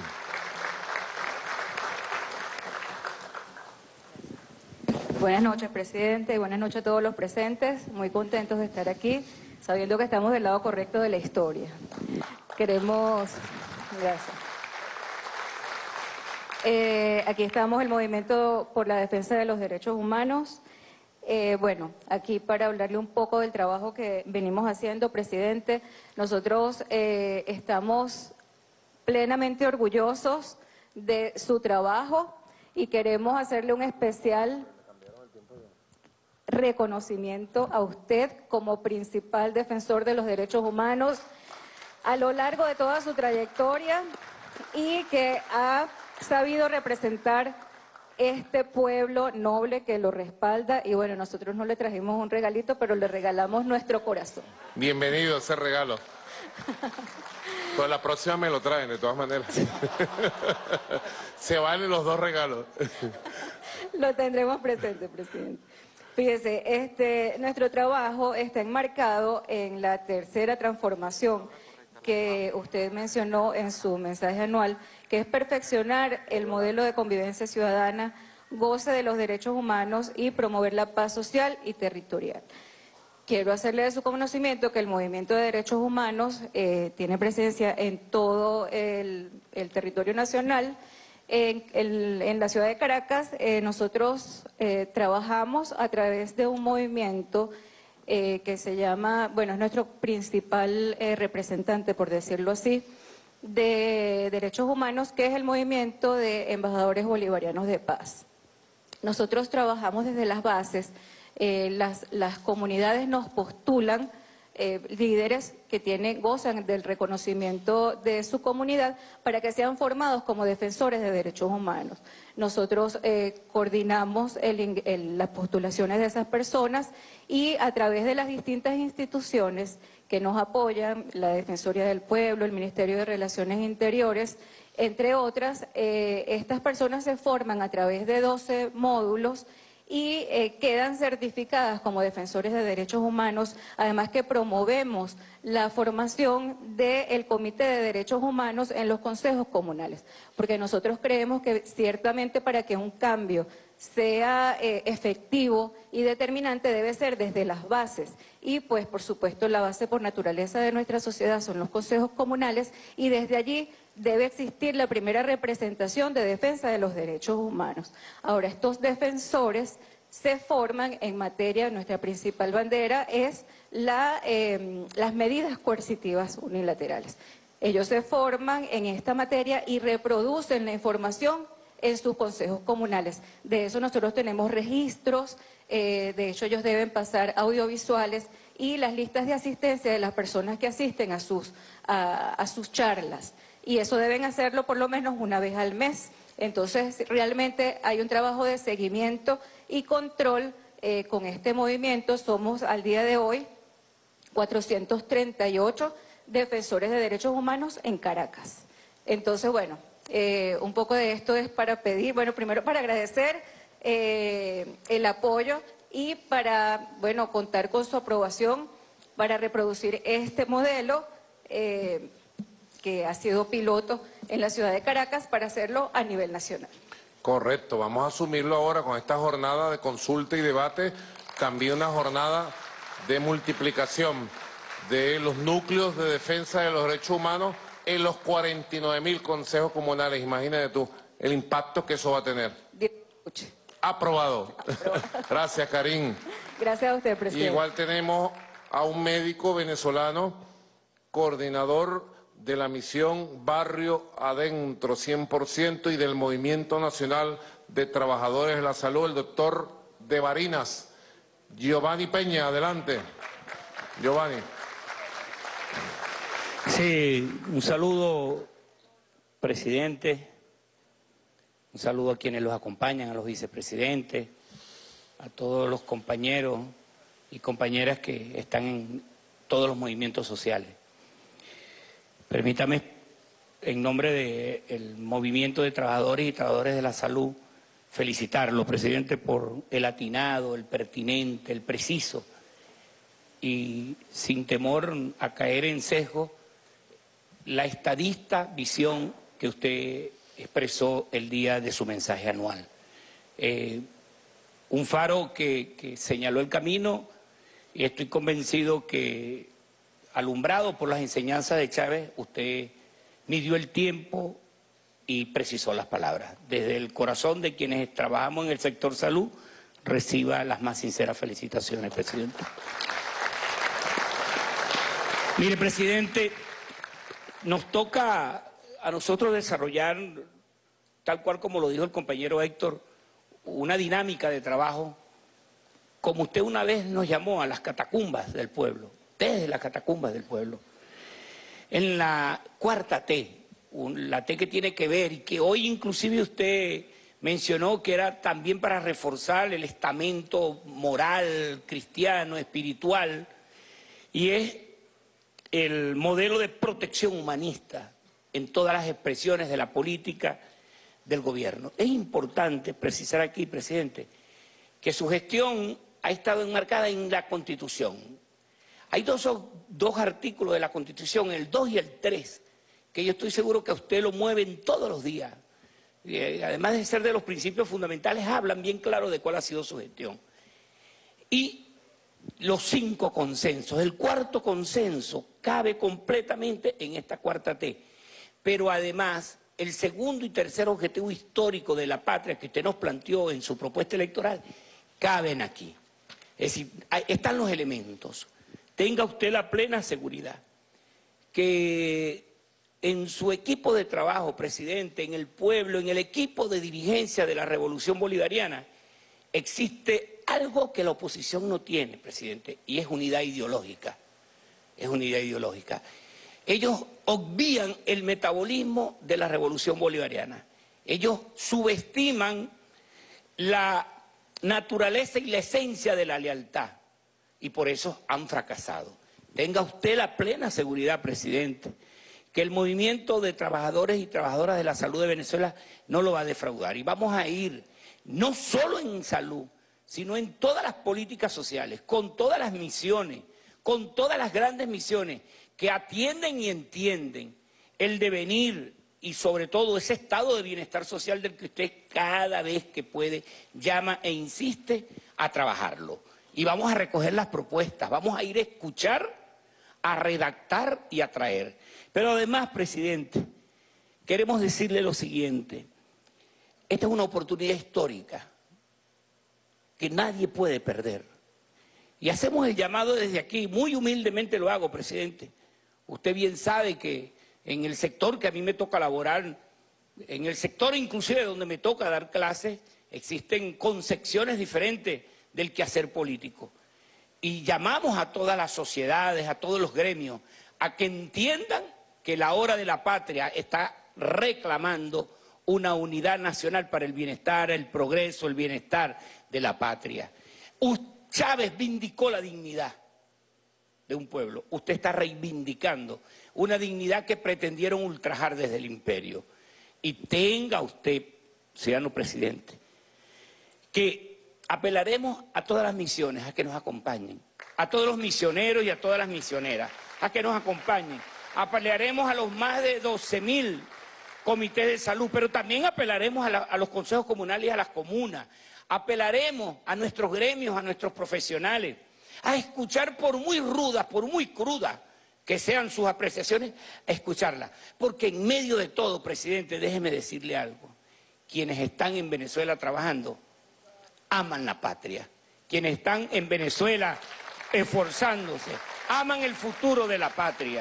Buenas noches, presidente. Buenas noches a todos los presentes. Muy contentos de estar aquí, sabiendo que estamos del lado correcto de la historia. Queremos... Gracias. Eh, aquí estamos, el Movimiento por la Defensa de los Derechos Humanos. Eh, bueno, aquí para hablarle un poco del trabajo que venimos haciendo, presidente, nosotros eh, estamos plenamente orgullosos de su trabajo y queremos hacerle un especial reconocimiento a usted como principal defensor de los derechos humanos a lo largo de toda su trayectoria y que ha sabido representar este pueblo noble que lo respalda. Y bueno, nosotros no le trajimos un regalito, pero le regalamos nuestro corazón. Bienvenido ese regalo. Pues la próxima me lo traen, de todas maneras. Se valen los dos regalos. Lo tendremos presente, presidente. Fíjese, este, nuestro trabajo está enmarcado en la tercera transformación que usted mencionó en su mensaje anual, que es perfeccionar el modelo de convivencia ciudadana, goce de los derechos humanos y promover la paz social y territorial. Quiero hacerle de su conocimiento que el movimiento de derechos humanos eh, tiene presencia en todo el, el territorio nacional. En, en, en la ciudad de Caracas eh, nosotros eh, trabajamos a través de un movimiento eh, que se llama, bueno, es nuestro principal eh, representante, por decirlo así, de derechos humanos, que es el movimiento de embajadores bolivarianos de paz. Nosotros trabajamos desde las bases, eh, las, las comunidades nos postulan Eh, líderes que tienen, gozan del reconocimiento de su comunidad para que sean formados como defensores de derechos humanos. Nosotros eh, coordinamos el, el, las postulaciones de esas personas y a través de las distintas instituciones que nos apoyan, la Defensoría del Pueblo, el Ministerio de Relaciones Interiores, entre otras, eh, estas personas se forman a través de doce módulos y eh, quedan certificadas como defensores de derechos humanos, además que promovemos la formación del Comité de Derechos Humanos en los consejos comunales, porque nosotros creemos que ciertamente para que un cambio sea eh, efectivo y determinante debe ser desde las bases y pues por supuesto la base por naturaleza de nuestra sociedad son los consejos comunales y desde allí debe existir la primera representación de defensa de los derechos humanos. Ahora, estos defensores se forman en materia, nuestra principal bandera es la, eh, las medidas coercitivas unilaterales. Ellos se forman en esta materia y reproducen la información en sus consejos comunales. De eso nosotros tenemos registros, eh, de hecho ellos deben pasar audiovisuales y las listas de asistencia de las personas que asisten a sus, a, a sus charlas. Y eso deben hacerlo por lo menos una vez al mes. Entonces, realmente hay un trabajo de seguimiento y control eh, con este movimiento. Somos al día de hoy cuatrocientos treinta y ocho defensores de derechos humanos en Caracas. Entonces, bueno, eh, un poco de esto es para pedir, bueno, primero para agradecer eh, el apoyo y para, bueno, contar con su aprobación para reproducir este modelo eh, que ha sido piloto en la ciudad de Caracas para hacerlo a nivel nacional. Correcto, vamos a asumirlo ahora con esta jornada de consulta y debate, también una jornada de multiplicación de los núcleos de defensa de los derechos humanos en los cuarenta y nueve mil consejos comunales. Imagínate tú el impacto que eso va a tener. Aprobado. Aprobado. Gracias, Karin. Gracias a usted, presidente. Igual tenemos a un médico venezolano, coordinador de la misión Barrio Adentro cien por ciento y del Movimiento Nacional de Trabajadores de la Salud, el doctor de Barinas, Giovanni Peña. Adelante, Giovanni. Sí, un saludo, presidente, un saludo a quienes los acompañan, a los vicepresidentes, a todos los compañeros y compañeras que están en todos los movimientos sociales. Permítame, en nombre del Movimiento de Trabajadores y Trabajadores de la Salud, felicitarlo, presidente, por el atinado, el pertinente, el preciso y sin temor a caer en sesgo, la estadista visión que usted expresó el día de su mensaje anual. Eh, un faro que, que señaló el camino y estoy convencido que, alumbrado por las enseñanzas de Chávez, usted midió el tiempo y precisó las palabras. Desde el corazón de quienes trabajamos en el sector salud, reciba las más sinceras felicitaciones, presidente. Mire, presidente, nos toca a nosotros desarrollar, tal cual como lo dijo el compañero Héctor, una dinámica de trabajo, como usted una vez nos llamó a las catacumbas del pueblo, desde las catacumbas del pueblo, en la cuarta T, la T que tiene que ver y que hoy inclusive usted mencionó que era también para reforzar el estamento moral, cristiano, espiritual, y es el modelo de protección humanista en todas las expresiones de la política del gobierno. Es importante precisar aquí, presidente, que su gestión ha estado enmarcada en la Constitución. Hay dos, dos artículos de la Constitución, el dos y el tres, que yo estoy seguro que a usted lo mueven todos los días. Y, además de ser de los principios fundamentales, hablan bien claro de cuál ha sido su gestión. Y los cinco consensos. El cuarto consenso cabe completamente en esta cuarta T. Pero además, el segundo y tercer objetivo histórico de la patria que usted nos planteó en su propuesta electoral, caben aquí. Es decir, están los elementos. Tenga usted la plena seguridad que en su equipo de trabajo, presidente, en el pueblo, en el equipo de dirigencia de la Revolución Bolivariana, existe algo que la oposición no tiene, presidente, y es unidad ideológica. Es unidad ideológica. Ellos obvían el metabolismo de la Revolución Bolivariana. Ellos subestiman la naturaleza y la esencia de la lealtad, y por eso han fracasado. Tenga usted la plena seguridad, presidente, que el movimiento de trabajadores y trabajadoras de la salud de Venezuela no lo va a defraudar. Y vamos a ir, no solo en salud, sino en todas las políticas sociales, con todas las misiones, con todas las grandes misiones que atienden y entienden el devenir y sobre todo ese estado de bienestar social del que usted cada vez que puede llama e insiste a trabajarlo. Y vamos a recoger las propuestas, vamos a ir a escuchar, a redactar y a traer. Pero además, presidente, queremos decirle lo siguiente. Esta es una oportunidad histórica que nadie puede perder. Y hacemos el llamado desde aquí, muy humildemente lo hago, presidente. Usted bien sabe que en el sector que a mí me toca laborar, en el sector inclusive donde me toca dar clases, existen concepciones diferentes del quehacer político. Y llamamos a todas las sociedades, a todos los gremios, a que entiendan que la hora de la patria está reclamando una unidad nacional para el bienestar, el progreso, el bienestar de la patria. Chávez vindicó la dignidad de un pueblo. Usted está reivindicando una dignidad que pretendieron ultrajar desde el imperio. Y tenga usted, ciudadano presidente, que apelaremos a todas las misiones a que nos acompañen, a todos los misioneros y a todas las misioneras, a que nos acompañen. Apelaremos a los más de doce mil comités de salud, pero también apelaremos a, la, a los consejos comunales y a las comunas. Apelaremos a nuestros gremios, a nuestros profesionales, a escuchar por muy rudas, por muy crudas que sean sus apreciaciones, a escucharlas. Porque en medio de todo, presidente, déjeme decirle algo. Quienes están en Venezuela trabajando, aman la patria. Quienes están en Venezuela esforzándose, aman el futuro de la patria.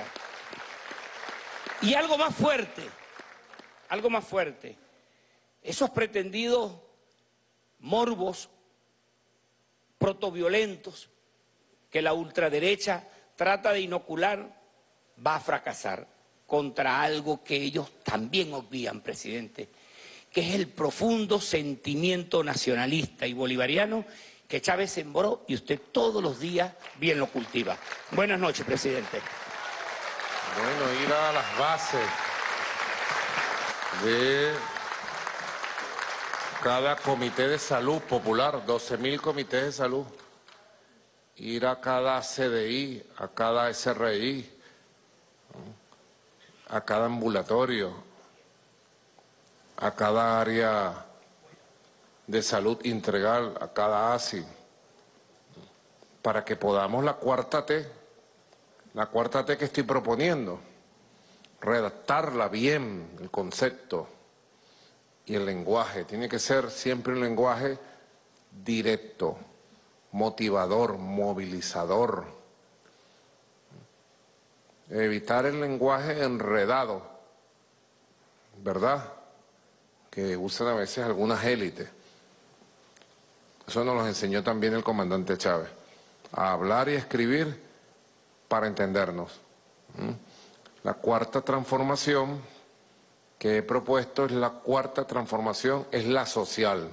Y algo más fuerte, algo más fuerte, esos pretendidos morbos protoviolentos que la ultraderecha trata de inocular, va a fracasar contra algo que ellos también obvían, presidente, que es el profundo sentimiento nacionalista y bolivariano que Chávez sembró y usted todos los días bien lo cultiva. Buenas noches, presidente. Bueno, ir a las bases de cada comité de salud popular, doce mil comités de salud, ir a cada C D I, a cada S R I, a cada ambulatorio, a cada área de salud integral, a cada A S I, para que podamos la cuarta T, la cuarta T que estoy proponiendo, redactarla bien, el concepto y el lenguaje. Tiene que ser siempre un lenguaje directo, motivador, movilizador. Evitar el lenguaje enredado, ¿verdad?, que usan a veces algunas élites. Eso nos lo enseñó también el comandante Chávez, a hablar y escribir para entendernos. ¿Mm? La cuarta transformación que he propuesto es la cuarta transformación, es la social.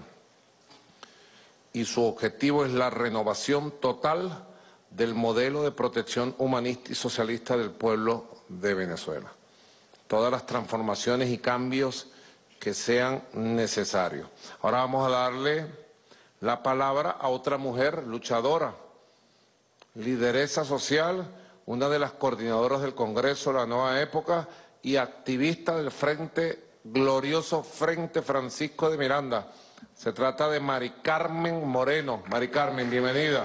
Y su objetivo es la renovación total del modelo de protección humanista y socialista del pueblo de Venezuela. Todas las transformaciones y cambios que sean necesarios. Ahora vamos a darle la palabra a otra mujer luchadora, lideresa social, una de las coordinadoras del Congreso de la Nueva Época y activista del Frente, glorioso Frente Francisco de Miranda. Se trata de Mari Carmen Moreno. Mari Carmen, bienvenida.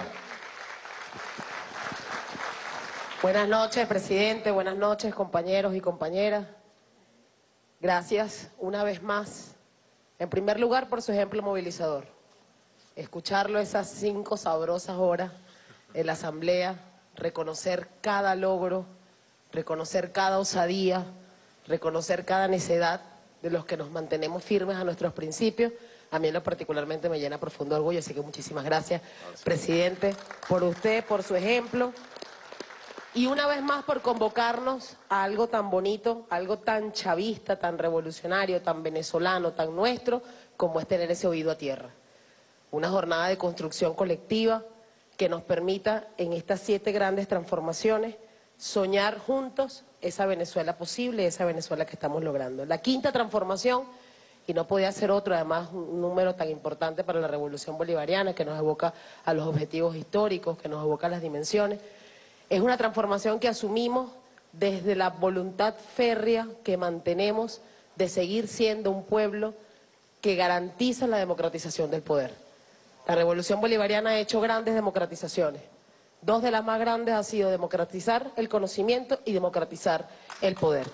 Buenas noches, presidente. Buenas noches, compañeros y compañeras. Gracias una vez más, en primer lugar, por su ejemplo movilizador. Escucharlo esas cinco sabrosas horas en la Asamblea, reconocer cada logro, reconocer cada osadía, reconocer cada necedad de los que nos mantenemos firmes a nuestros principios, a mí en lo particularmente me llena profundo orgullo, así que muchísimas gracias, presidente, por usted, por su ejemplo. Y una vez más por convocarnos a algo tan bonito, algo tan chavista, tan revolucionario, tan venezolano, tan nuestro, como es tener ese oído a tierra. Una jornada de construcción colectiva que nos permita en estas siete grandes transformaciones soñar juntos esa Venezuela posible, esa Venezuela que estamos logrando. La quinta transformación, y no podía ser otro, además un número tan importante para la revolución bolivariana que nos evoca a los objetivos históricos, que nos evoca a las dimensiones. Es una transformación que asumimos desde la voluntad férrea que mantenemos de seguir siendo un pueblo que garantiza la democratización del poder. La revolución bolivariana ha hecho grandes democratizaciones. Dos de las más grandes han sido democratizar el conocimiento y democratizar el poder.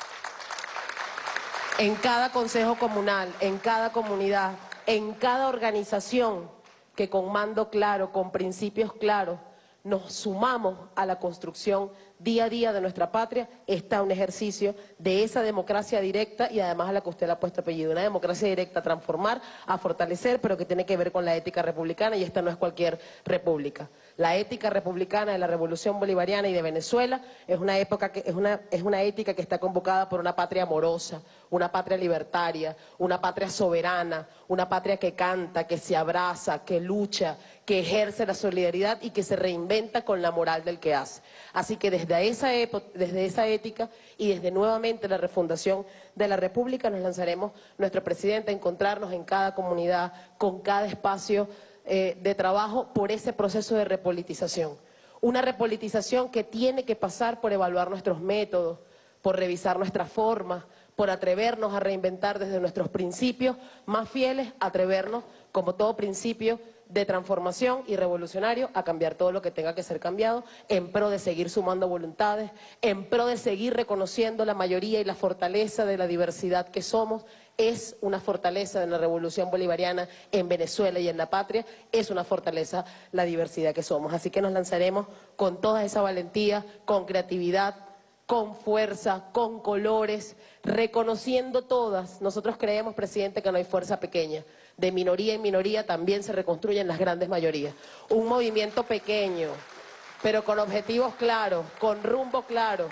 En cada consejo comunal, en cada comunidad, en cada organización que con mando claro, con principios claros, nos sumamos a la construcción día a día de nuestra patria, está un ejercicio de esa democracia directa y además a la que usted le ha puesto apellido, una democracia directa a transformar, a fortalecer, pero que tiene que ver con la ética republicana y esta no es cualquier república. La ética republicana de la Revolución Bolivariana y de Venezuela es una, época que, es una, es una ética que está convocada por una patria amorosa, una patria libertaria, una patria soberana, una patria que canta, que se abraza, que lucha, que ejerce la solidaridad y que se reinventa con la moral del que hace. Así que desde esa, desde esa ética y desde nuevamente la refundación de la República nos lanzaremos, nuestro presidente, a encontrarnos en cada comunidad, con cada espacio eh, de trabajo por ese proceso de repolitización. Una repolitización que tiene que pasar por evaluar nuestros métodos, por revisar nuestras formas, por atrevernos a reinventar desde nuestros principios más fieles, atrevernos, como todo principio de transformación y revolucionario, a cambiar todo lo que tenga que ser cambiado, en pro de seguir sumando voluntades, en pro de seguir reconociendo la mayoría y la fortaleza de la diversidad que somos. Es una fortaleza de la revolución bolivariana en Venezuela y en la patria, es una fortaleza la diversidad que somos. Así que nos lanzaremos con toda esa valentía, con creatividad, con fuerza, con colores, reconociendo todas. Nosotros creemos, presidente, que no hay fuerza pequeña. De minoría en minoría también se reconstruyen las grandes mayorías. Un movimiento pequeño, pero con objetivos claros, con rumbo claro,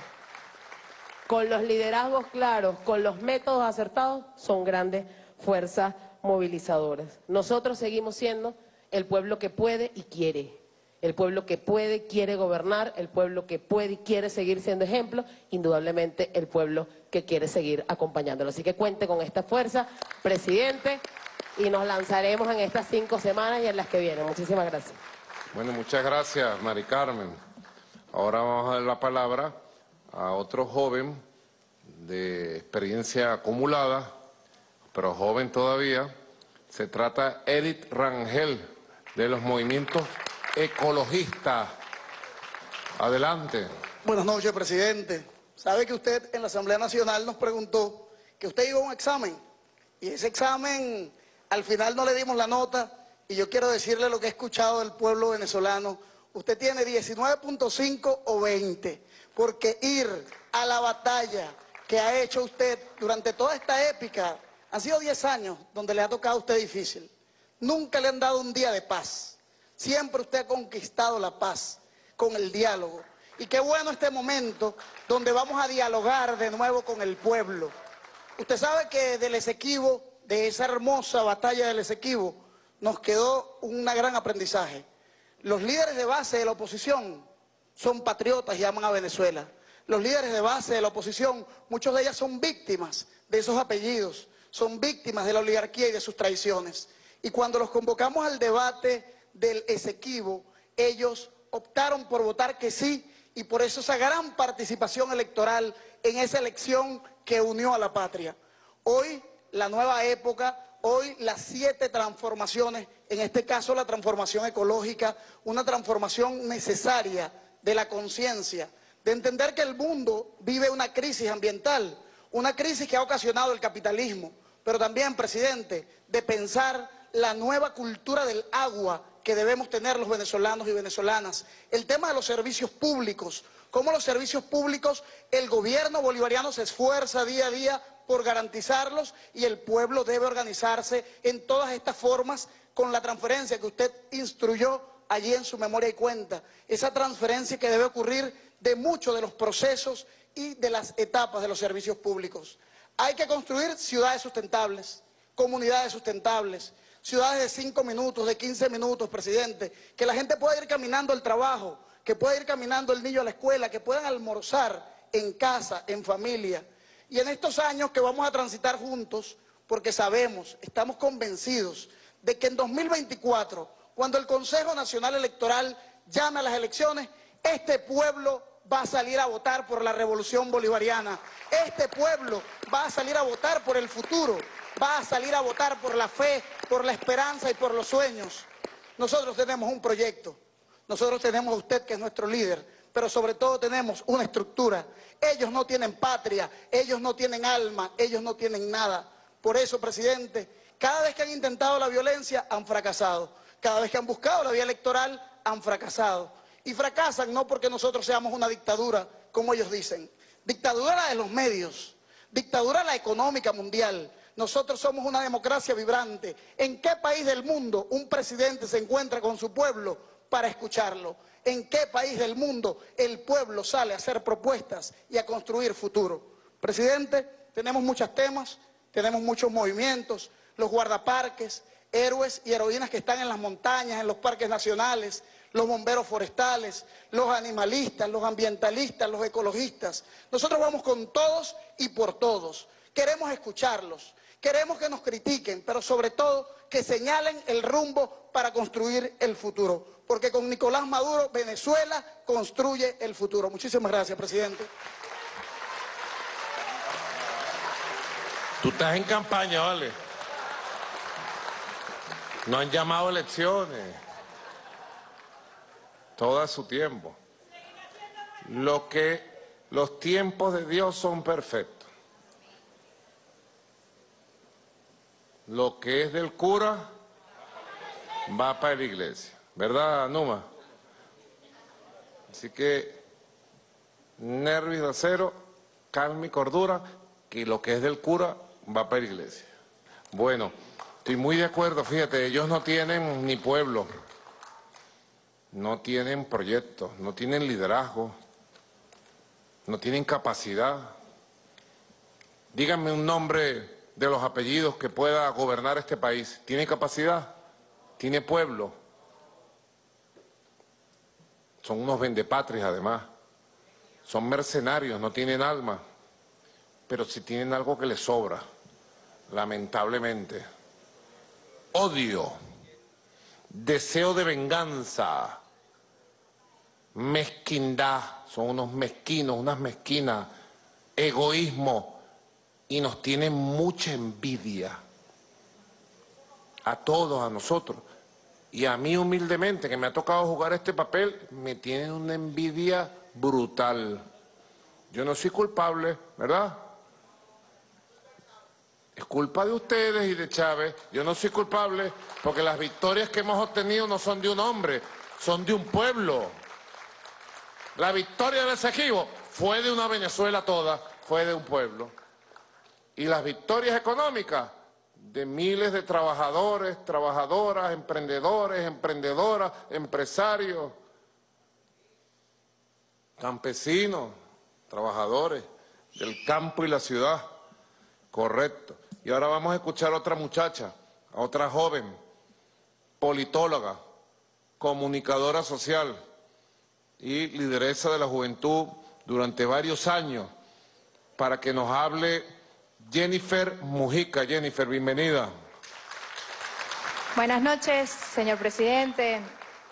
con los liderazgos claros, con los métodos acertados, son grandes fuerzas movilizadoras. Nosotros seguimos siendo el pueblo que puede y quiere. El pueblo que puede, quiere gobernar, el pueblo que puede y quiere seguir siendo ejemplo, indudablemente el pueblo que quiere seguir acompañándolo. Así que cuente con esta fuerza, presidente, y nos lanzaremos en estas cinco semanas y en las que vienen. Muchísimas gracias. Bueno, muchas gracias, Mari Carmen. Ahora vamos a dar la palabra a otro joven de experiencia acumulada, pero joven todavía. Se trata de Edith Rangel, de los movimientos ecologistas. Adelante. Buenas noches, presidente. Sabe que usted en la Asamblea Nacional nos preguntó que usted iba a un examen y ese examen al final no le dimos la nota y yo quiero decirle lo que he escuchado del pueblo venezolano. Usted tiene diecinueve punto cinco o veinte, porque ir a la batalla que ha hecho usted durante toda esta épica, han sido diez años donde le ha tocado a usted difícil. Nunca le han dado un día de paz. Siempre usted ha conquistado la paz con el diálogo. Y qué bueno este momento donde vamos a dialogar de nuevo con el pueblo. Usted sabe que del Esequibo, de esa hermosa batalla del Esequibo, nos quedó un gran aprendizaje. Los líderes de base de la oposición son patriotas y aman a Venezuela. Los líderes de base de la oposición, muchos de ellas son víctimas de esos apellidos, son víctimas de la oligarquía y de sus traiciones. Y cuando los convocamos al debate del Esequibo, ellos optaron por votar que sí, y por eso esa gran participación electoral en esa elección que unió a la patria. Hoy, la nueva época, hoy las siete transformaciones, en este caso la transformación ecológica, una transformación necesaria de la conciencia, de entender que el mundo vive una crisis ambiental, una crisis que ha ocasionado el capitalismo, pero también, presidente, de pensar la nueva cultura del agua que debemos tener los venezolanos y venezolanas. El tema de los servicios públicos, cómo los servicios públicos, el gobierno bolivariano se esfuerza día a día por garantizarlos y el pueblo debe organizarse en todas estas formas con la transferencia que usted instruyó allí en su memoria y cuenta. Esa transferencia que debe ocurrir de muchos de los procesos y de las etapas de los servicios públicos. Hay que construir ciudades sustentables, comunidades sustentables, ciudades de cinco minutos, de quince minutos, presidente, que la gente pueda ir caminando al trabajo, que pueda ir caminando el niño a la escuela, que puedan almorzar en casa, en familia. Y en estos años que vamos a transitar juntos, porque sabemos, estamos convencidos de que en dos mil veinticuatro, cuando el Consejo Nacional Electoral llame a las elecciones, este pueblo va a salir a votar por la revolución bolivariana. Este pueblo va a salir a votar por el futuro, va a salir a votar por la fe, por la esperanza y por los sueños. Nosotros tenemos un proyecto, nosotros tenemos a usted que es nuestro líder, pero sobre todo tenemos una estructura. Ellos no tienen patria, ellos no tienen alma, ellos no tienen nada. Por eso, presidente, cada vez que han intentado la violencia, han fracasado. Cada vez que han buscado la vía electoral, han fracasado. Y fracasan no porque nosotros seamos una dictadura, como ellos dicen. Dictadura la de los medios, dictadura la económica mundial. Nosotros somos una democracia vibrante. ¿En qué país del mundo un presidente se encuentra con su pueblo para escucharlo? ¿En qué país del mundo el pueblo sale a hacer propuestas y a construir futuro? Presidente, tenemos muchos temas, tenemos muchos movimientos, los guardaparques, héroes y heroínas que están en las montañas, en los parques nacionales, los bomberos forestales, los animalistas, los ambientalistas, los ecologistas. Nosotros vamos con todos y por todos. Queremos escucharlos, queremos que nos critiquen, pero sobre todo que señalen el rumbo para construir el futuro. Porque con Nicolás Maduro, Venezuela construye el futuro. Muchísimas gracias, presidente. Tú estás en campaña, ¿vale? No han llamado elecciones. Todo a su tiempo. Lo que los tiempos de Dios son perfectos. Lo que es del cura va para la iglesia. ¿Verdad, Numa? Así que nervios de acero, calma y cordura, que lo que es del cura va para la iglesia. Bueno, estoy muy de acuerdo, fíjate, ellos no tienen ni pueblo. No tienen proyectos, no tienen liderazgo, no tienen capacidad. Díganme un nombre de los apellidos que pueda gobernar este país. ¿Tiene capacidad? ¿Tiene pueblo? Son unos vendepatrias además. Son mercenarios, no tienen alma. Pero si tienen algo que les sobra, lamentablemente. Odio, deseo de venganza, mezquindad, son unos mezquinos, unas mezquinas, egoísmo, y nos tienen mucha envidia a todos, a nosotros. Y a mí humildemente, que me ha tocado jugar este papel, me tienen una envidia brutal. Yo no soy culpable, ¿verdad? Es culpa de ustedes y de Chávez. Yo no soy culpable porque las victorias que hemos obtenido no son de un hombre, son de un pueblo. La victoria del Esequibo fue de una Venezuela toda, fue de un pueblo. Y las victorias económicas de miles de trabajadores, trabajadoras, emprendedores, emprendedoras, empresarios, campesinos, trabajadores del campo y la ciudad. Correcto. Y ahora vamos a escuchar a otra muchacha, a otra joven, politóloga, comunicadora social y lideresa de la juventud durante varios años, para que nos hable Jennifer Mujica. Jennifer, bienvenida. Buenas noches, señor presidente,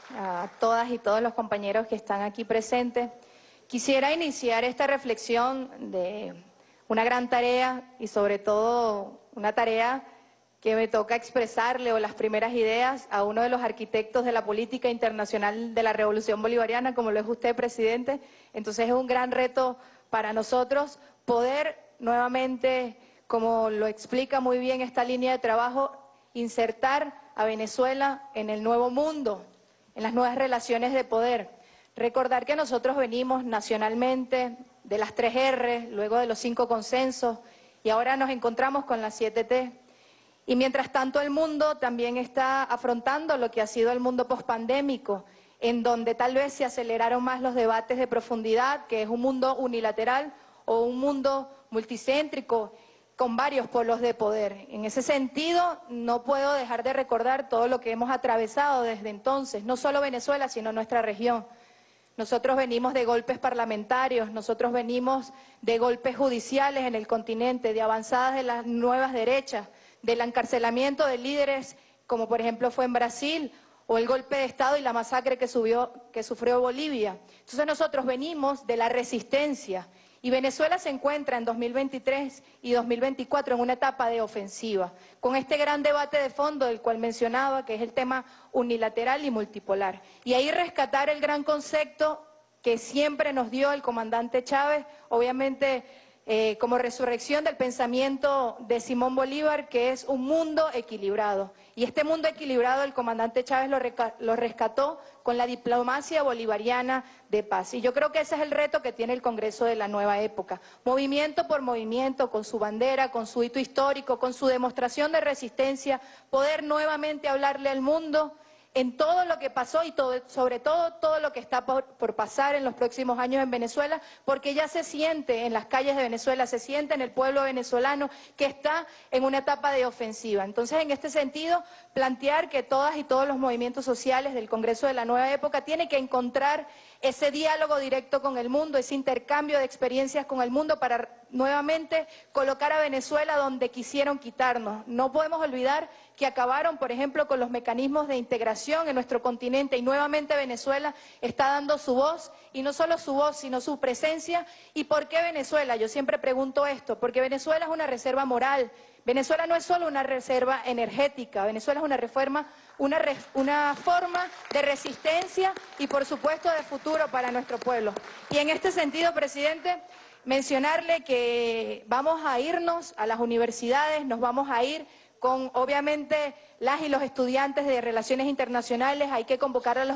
a todas y todos los compañeros que están aquí presentes. Quisiera iniciar esta reflexión de una gran tarea y sobre todo una tarea que me toca expresarle o las primeras ideas a uno de los arquitectos de la política internacional de la Revolución Bolivariana, como lo es usted, presidente. Entonces es un gran reto para nosotros poder nuevamente, como lo explica muy bien esta línea de trabajo, insertar a Venezuela en el nuevo mundo, en las nuevas relaciones de poder. Recordar que nosotros venimos nacionalmente de las tres erre, luego de los cinco consensos, y ahora nos encontramos con las siete te. Y mientras tanto el mundo también está afrontando lo que ha sido el mundo pospandémico, en donde tal vez se aceleraron más los debates de profundidad, que es un mundo unilateral o un mundo multicéntrico, con varios polos de poder. En ese sentido, no puedo dejar de recordar todo lo que hemos atravesado desde entonces, no solo Venezuela, sino nuestra región. Nosotros venimos de golpes parlamentarios, nosotros venimos de golpes judiciales en el continente, de avanzadas de las nuevas derechas, del encarcelamiento de líderes, como por ejemplo fue en Brasil, o el golpe de Estado y la masacre que, subió, que sufrió Bolivia. Entonces nosotros venimos de la resistencia, y Venezuela se encuentra en dos mil veintitrés y dos mil veinticuatro en una etapa de ofensiva, con este gran debate de fondo del cual mencionaba, que es el tema unilateral y multipolar. Y ahí rescatar el gran concepto que siempre nos dio el comandante Chávez, obviamente eh, como resurrección del pensamiento de Simón Bolívar, que es un mundo equilibrado. Y este mundo equilibrado el comandante Chávez lo, lo rescató con la diplomacia bolivariana de paz. Y yo creo que ese es el reto que tiene el Congreso de la nueva época. Movimiento por movimiento, con su bandera, con su hito histórico, con su demostración de resistencia, poder nuevamente hablarle al mundo en todo lo que pasó y todo, sobre todo todo lo que está por, por pasar en los próximos años en Venezuela, porque ya se siente en las calles de Venezuela, se siente en el pueblo venezolano que está en una etapa de ofensiva. Entonces, en este sentido, plantear que todas y todos los movimientos sociales del Congreso de la nueva época tienen que encontrar ese diálogo directo con el mundo, ese intercambio de experiencias con el mundo para nuevamente colocar a Venezuela donde quisieron quitarnos. No podemos olvidar que acabaron, por ejemplo, con los mecanismos de integración en nuestro continente y nuevamente Venezuela está dando su voz, y no solo su voz, sino su presencia. ¿Y por qué Venezuela? Yo siempre pregunto esto, porque Venezuela es una reserva moral. Venezuela no es solo una reserva energética, Venezuela es una, reforma, una, re, una forma de resistencia y, por supuesto, de futuro para nuestro pueblo. Y en este sentido, presidente, mencionarle que vamos a irnos a las universidades, nos vamos a ir con, obviamente, las y los estudiantes de Relaciones Internacionales. Hay que convocar a los,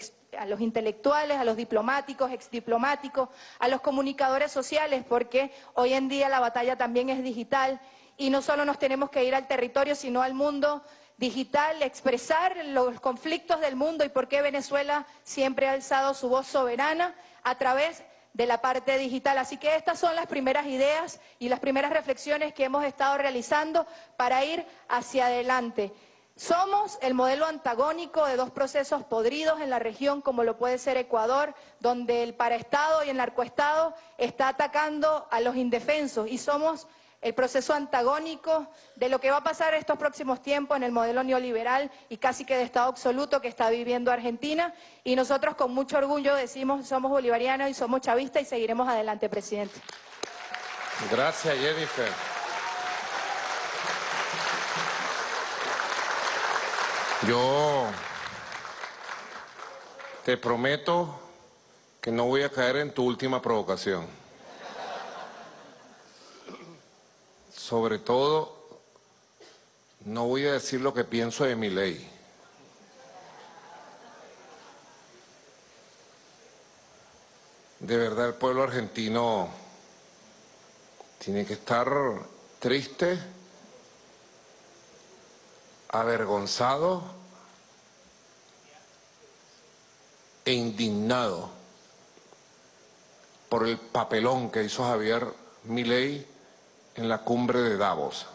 a los intelectuales, a los diplomáticos, exdiplomáticos, a los comunicadores sociales, porque hoy en día la batalla también es digital. Y no solo nos tenemos que ir al territorio, sino al mundo digital, expresar los conflictos del mundo y por qué Venezuela siempre ha alzado su voz soberana a través de la parte digital. Así que estas son las primeras ideas y las primeras reflexiones que hemos estado realizando para ir hacia adelante. Somos el modelo antagónico de dos procesos podridos en la región, como lo puede ser Ecuador, donde el paraestado y el narcoestado está atacando a los indefensos, y somos el proceso antagónico de lo que va a pasar estos próximos tiempos en el modelo neoliberal y casi que de Estado absoluto que está viviendo Argentina. Y nosotros con mucho orgullo decimos, somos bolivarianos y somos chavistas, y seguiremos adelante, presidente. Gracias, Jennifer. Yo te prometo que no voy a caer en tu última provocación. Sobre todo no voy a decir lo que pienso de Milei. De verdad, el pueblo argentino tiene que estar triste, avergonzado e indignado por el papelón que hizo Javier Milei en la cumbre de Davos.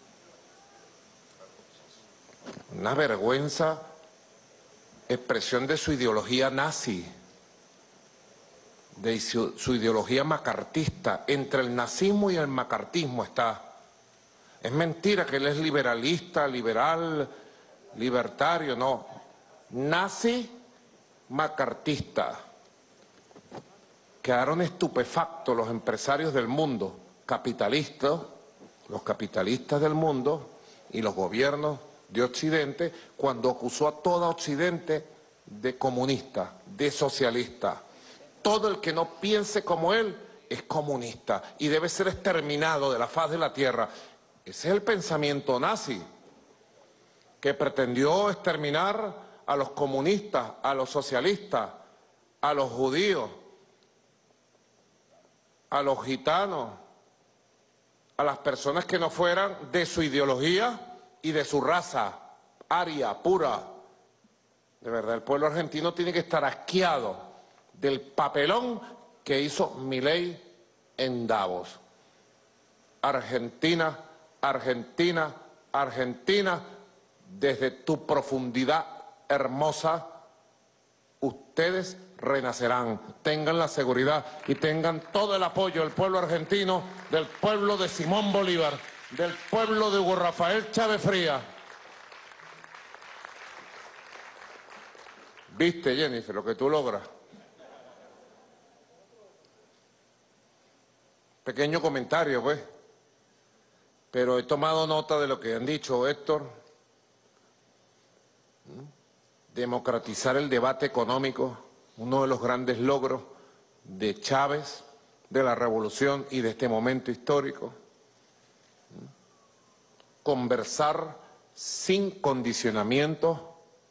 Una vergüenza, expresión de su ideología nazi, de su, su ideología macartista. Entre el nazismo y el macartismo está. Es mentira que él es liberalista, liberal, libertario, no. Nazi, macartista. Quedaron estupefactos los empresarios del mundo, capitalistas, los capitalistas del mundo y los gobiernos de Occidente, cuando acusó a todo Occidente de comunista, de socialista. Todo el que no piense como él es comunista y debe ser exterminado de la faz de la tierra. Ese es el pensamiento nazi, que pretendió exterminar a los comunistas, a los socialistas, a los judíos, a los gitanos, a las personas que no fueran de su ideología y de su raza, aria, pura. De verdad, el pueblo argentino tiene que estar asqueado del papelón que hizo Milei en Davos. Argentina, Argentina, Argentina, desde tu profundidad hermosa, ustedes renacerán. Tengan la seguridad y tengan todo el apoyo del pueblo argentino, del pueblo de Simón Bolívar, del pueblo de Hugo Rafael Chávez Frías. ¿Viste, Jennifer, lo que tú logras? Pequeño comentario, pues. Pero he tomado nota de lo que han dicho, Héctor. Democratizar el debate económico, uno de los grandes logros de Chávez, de la revolución y de este momento histórico. Conversar sin condicionamientos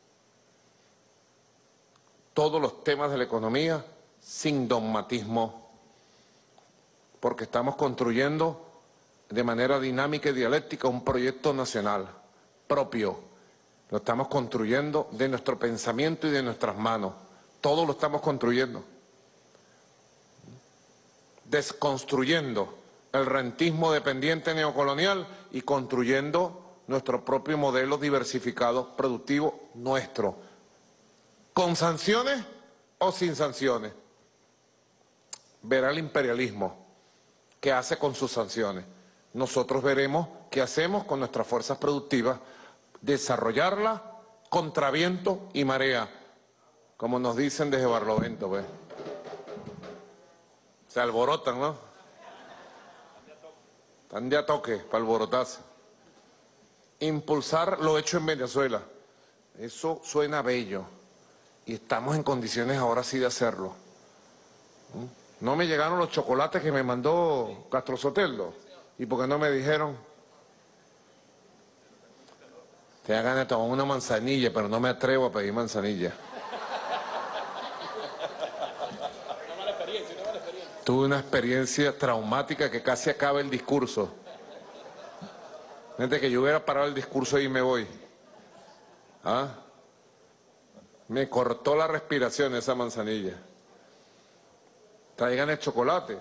todos los temas de la economía, sin dogmatismo, porque estamos construyendo de manera dinámica y dialéctica un proyecto nacional propio. Lo estamos construyendo de nuestro pensamiento y de nuestras manos. Todo lo estamos construyendo. Desconstruyendo el rentismo dependiente neocolonial y construyendo nuestro propio modelo diversificado productivo nuestro. ¿Con sanciones o sin sanciones? Verá el imperialismo qué hace con sus sanciones. Nosotros veremos qué hacemos con nuestras fuerzas productivas, desarrollarlas contra viento y marea, como nos dicen desde Barlovento, pues. Se alborotan, ¿no? Están de a toque para alborotarse. Impulsar lo hecho en Venezuela. Eso suena bello. Y estamos en condiciones ahora sí de hacerlo. No me llegaron los chocolates que me mandó Castro Sotelo. ¿Y por qué no me dijeron? Te da ganas de tomar una manzanilla, pero no me atrevo a pedir manzanilla. Tuve una experiencia traumática que casi acaba el discurso. Gente, que yo hubiera parado el discurso y me voy. ¿Ah? Me cortó la respiración esa manzanilla. Traigan el chocolate.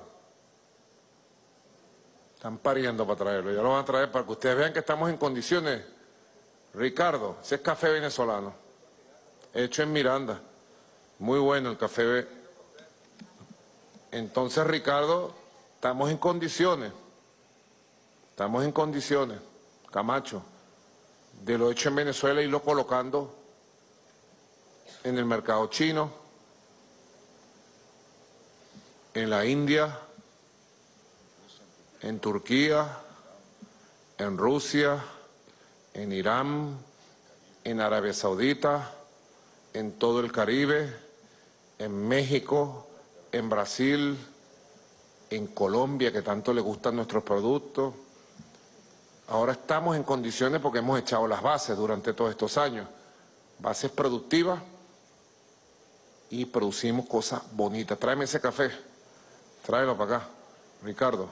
Están pariendo para traerlo. Ya lo van a traer para que ustedes vean que estamos en condiciones. Ricardo, ese es café venezolano. Hecho en Miranda. Muy bueno el café. Entonces, Ricardo, estamos en condiciones. Estamos en condiciones, Camacho, de lo hecho en Venezuela y lo colocando en el mercado chino, en la India, en Turquía, en Rusia, en Irán, en Arabia Saudita, en todo el Caribe, en México, en Brasil, en Colombia, que tanto le gustan nuestros productos, Ahora estamos en condiciones porque hemos echado las bases durante todos estos años. Bases productivas y producimos cosas bonitas. Tráeme ese café. Tráelo para acá, Ricardo.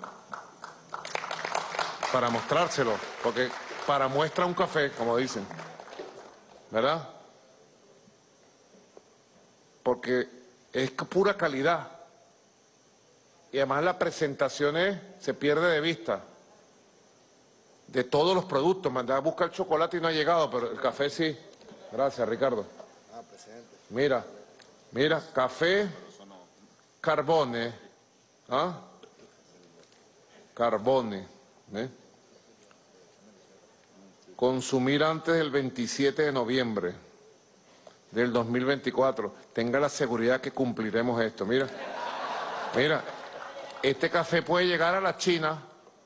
Para mostrárselo, porque para muestra un café, como dicen. ¿Verdad? Porque es pura calidad. Y además la presentación es, se pierde de vista. De todos los productos. Mandé a buscar el chocolate y no ha llegado, pero el café sí. Gracias, Ricardo. Ah, presidente. Mira, mira, café Carbone. ¿Ah? Carbone. ¿eh? Consumir antes del veintisiete de noviembre del dos mil veinticuatro. Tenga la seguridad que cumpliremos esto. Mira, mira, este café puede llegar a la China.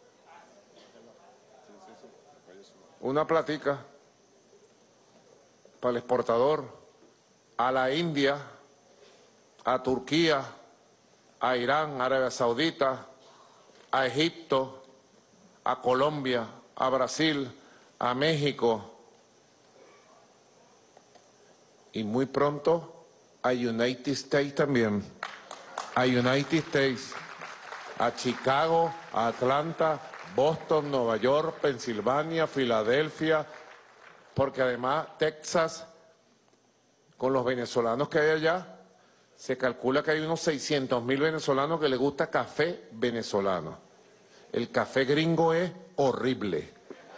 Una platica para el exportador, a la India, a Turquía, a Irán, Arabia Saudita, a Egipto, a Colombia, a Brasil, a México y muy pronto a United States también, a United States, a Chicago, a Atlanta, Boston, Nueva York, Pensilvania, Filadelfia, porque además Texas, con los venezolanos que hay allá, se calcula que hay unos seiscientos mil venezolanos que les gusta café venezolano. El café gringo es horrible.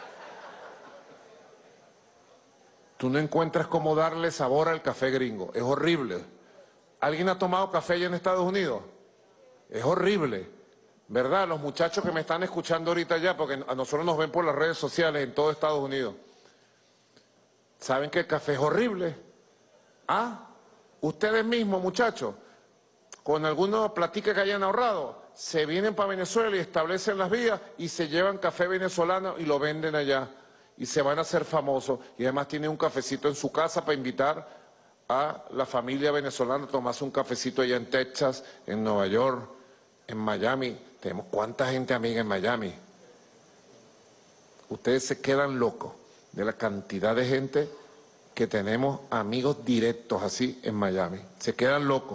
Tú no encuentras cómo darle sabor al café gringo, es horrible. ¿Alguien ha tomado café allá en Estados Unidos? Es horrible. ¿Verdad? Los muchachos que me están escuchando ahorita ya, porque a nosotros nos ven por las redes sociales en todo Estados Unidos, ¿saben que el café es horrible? Ah, ustedes mismos, muchachos, con alguna platica que hayan ahorrado, se vienen para Venezuela y establecen las vías y se llevan café venezolano y lo venden allá. Y se van a hacer famosos. Y además tienen un cafecito en su casa para invitar a la familia venezolana a tomarse un cafecito allá en Texas, en Nueva York, en Miami. Tenemos cuánta gente amiga en Miami. Ustedes se quedan locos de la cantidad de gente que tenemos amigos directos así en Miami. Se quedan locos.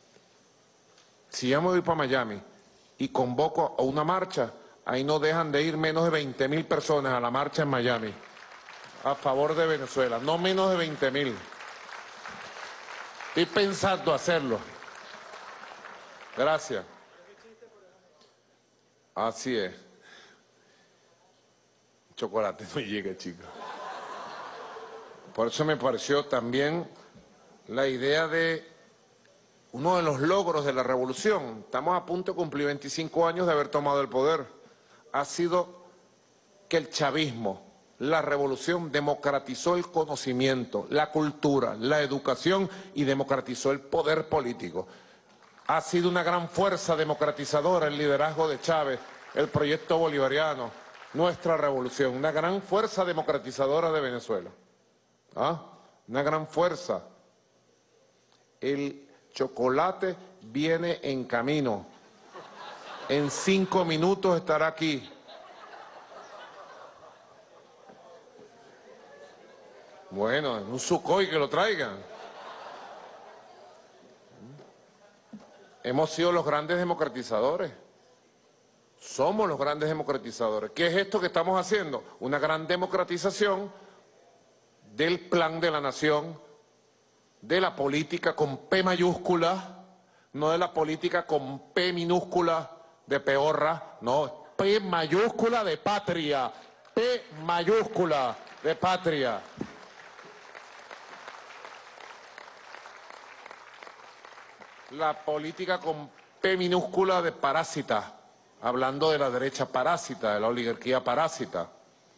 Si yo me voy para Miami y convoco a una marcha, ahí no dejan de ir menos de veinte mil personas a la marcha en Miami a favor de Venezuela. No menos de veinte mil. Estoy pensando hacerlo. Gracias. Así es. Chocolate no llega, chicos. Por eso me pareció también la idea de uno de los logros de la revolución. Estamos a punto de cumplir veinticinco años de haber tomado el poder. Ha sido que el chavismo, la revolución, democratizó el conocimiento, la cultura, la educación y democratizó el poder político. Ha sido una gran fuerza democratizadora el liderazgo de Chávez, el proyecto bolivariano, nuestra revolución, una gran fuerza democratizadora de Venezuela. ¿Ah? Una gran fuerza. El chocolate viene en camino. En cinco minutos estará aquí. Bueno, en un Sukhoi que lo traigan. Hemos sido los grandes democratizadores. Somos los grandes democratizadores. ¿Qué es esto que estamos haciendo? Una gran democratización del plan de la nación, de la política con P mayúscula, no de la política con P minúscula de peorra, no, P mayúscula de patria, P mayúscula de patria. La política con P minúscula de parásita, hablando de la derecha parásita, de la oligarquía parásita.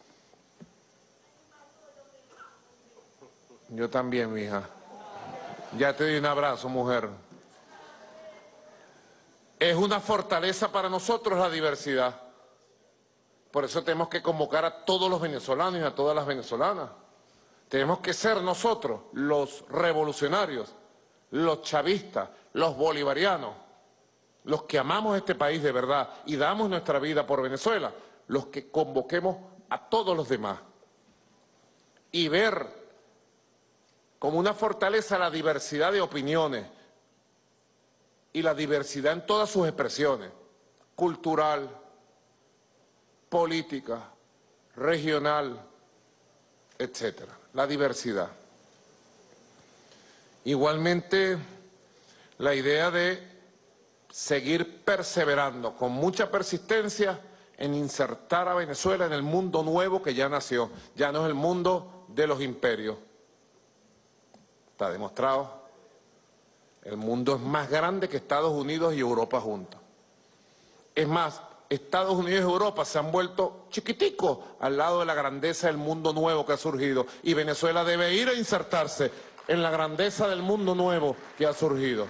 Yo también, mija. Ya te doy un abrazo, mujer. Es una fortaleza para nosotros la diversidad. Por eso tenemos que convocar a todos los venezolanos y a todas las venezolanas. Tenemos que ser nosotros los revolucionarios, los chavistas, los bolivarianos, los que amamos este país de verdad y damos nuestra vida por Venezuela, los que convoquemos a todos los demás y ver como una fortaleza la diversidad de opiniones y la diversidad en todas sus expresiones, cultural, política, regional, etcétera, la diversidad. Igualmente, la idea de seguir perseverando con mucha persistencia en insertar a Venezuela en el mundo nuevo que ya nació. Ya no es el mundo de los imperios. Está demostrado. El mundo es más grande que Estados Unidos y Europa juntos. Es más, Estados Unidos y Europa se han vuelto chiquiticos al lado de la grandeza del mundo nuevo que ha surgido. Y Venezuela debe ir a insertarse en la grandeza del mundo nuevo que ha surgido.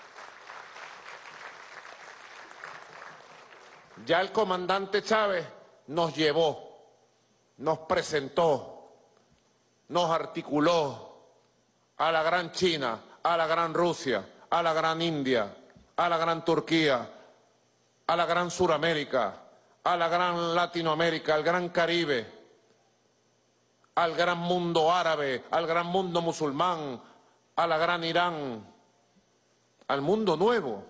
Ya el comandante Chávez nos llevó, nos presentó, nos articuló a la gran China, a la gran Rusia, a la gran India, a la gran Turquía, a la gran Suramérica, a la gran Latinoamérica, al gran Caribe, al gran mundo árabe, al gran mundo musulmán, a la gran Irán, al mundo nuevo.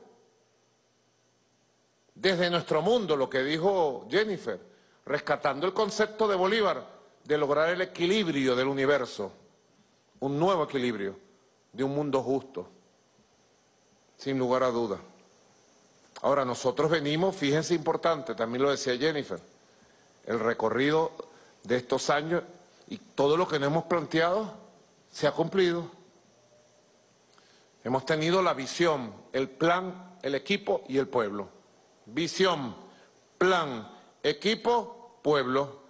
Desde nuestro mundo, lo que dijo Jennifer, rescatando el concepto de Bolívar de lograr el equilibrio del universo, un nuevo equilibrio de un mundo justo, sin lugar a dudas. Ahora, nosotros venimos, fíjense importante, también lo decía Jennifer, el recorrido de estos años y todo lo que nos hemos planteado se ha cumplido. Hemos tenido la visión, el plan, el equipo y el pueblo. Visión, plan, equipo, pueblo.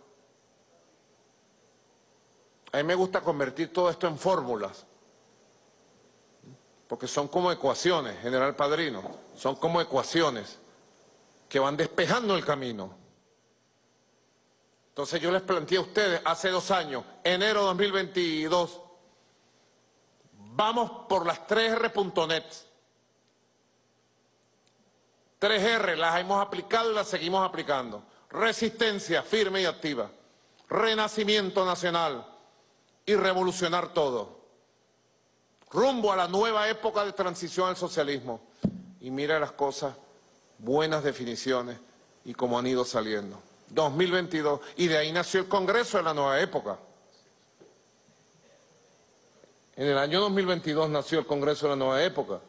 A mí me gusta convertir todo esto en fórmulas, porque son como ecuaciones, General Padrino, son como ecuaciones que van despejando el camino. Entonces yo les planteé a ustedes hace dos años, enero de dos mil veintidós, vamos por las tres erre punto net. tres erre las hemos aplicado y las seguimos aplicando. Resistencia firme y activa, renacimiento nacional y revolucionar todo. Rumbo a la nueva época de transición al socialismo. Y mira las cosas, buenas definiciones y cómo han ido saliendo. dos mil veintidós, y de ahí nació el Congreso de la nueva época. En el año dos mil veintidós nació el Congreso de la nueva época.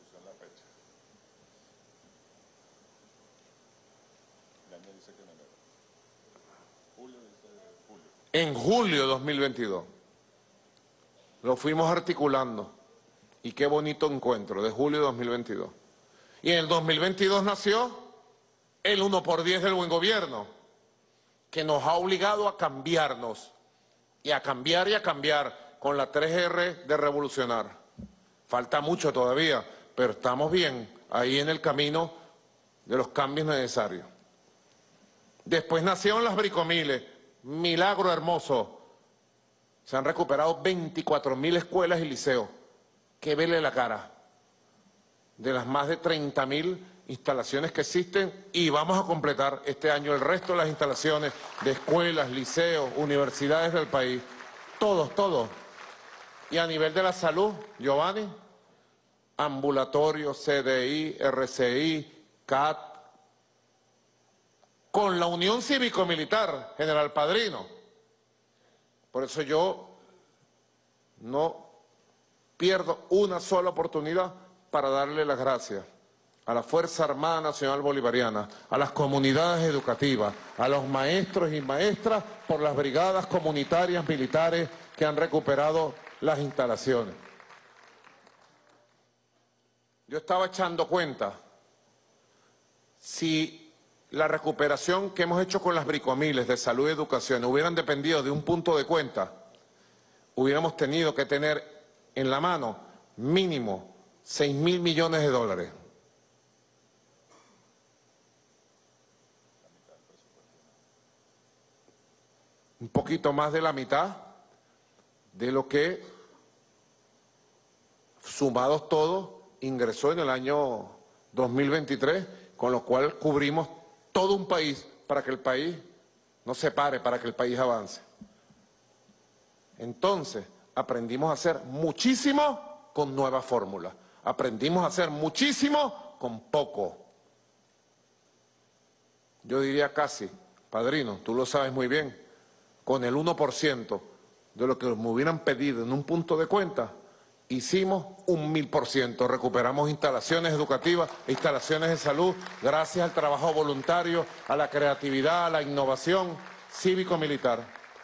En julio de dos mil veintidós. Lo fuimos articulando. Y qué bonito encuentro, de julio de dos mil veintidós. Y en el dos mil veintidós nació el uno por diez del buen gobierno, que nos ha obligado a cambiarnos, y a cambiar y a cambiar, con la tres erre de revolucionar. Falta mucho todavía, pero estamos bien, ahí en el camino de los cambios necesarios. Después nacieron las bricomiles, milagro hermoso. Se han recuperado veinticuatro mil escuelas y liceos. Que vele la cara de las más de treinta mil instalaciones que existen, y vamos a completar este año el resto de las instalaciones de escuelas, liceos, universidades del país. Todos, todos. Y a nivel de la salud, Giovanni, ambulatorio, ce de i, erre ce i, C A T, con la Unión Cívico-Militar, General Padrino. Por eso yo no pierdo una sola oportunidad para darle las gracias a la Fuerza Armada Nacional Bolivariana, a las comunidades educativas, a los maestros y maestras por las brigadas comunitarias militares que han recuperado las instalaciones. Yo estaba echando cuenta, si la recuperación que hemos hecho con las bricomiles de salud y educación hubieran dependido de un punto de cuenta, hubiéramos tenido que tener en la mano mínimo seis mil millones de dólares. Un poquito más de la mitad de lo que, sumados todos, ingresó en el año dos mil veintitrés, con lo cual cubrimos todo un país para que el país nos separe para que el país avance. Entonces, aprendimos a hacer muchísimo con nuevas fórmulas. Aprendimos a hacer muchísimo con poco. Yo diría casi, padrino, tú lo sabes muy bien, con el uno por ciento de lo que me hubieran pedido en un punto de cuenta, hicimos un mil por ciento. Recuperamos instalaciones educativas, instalaciones de salud, gracias al trabajo voluntario, a la creatividad, a la innovación cívico-militar.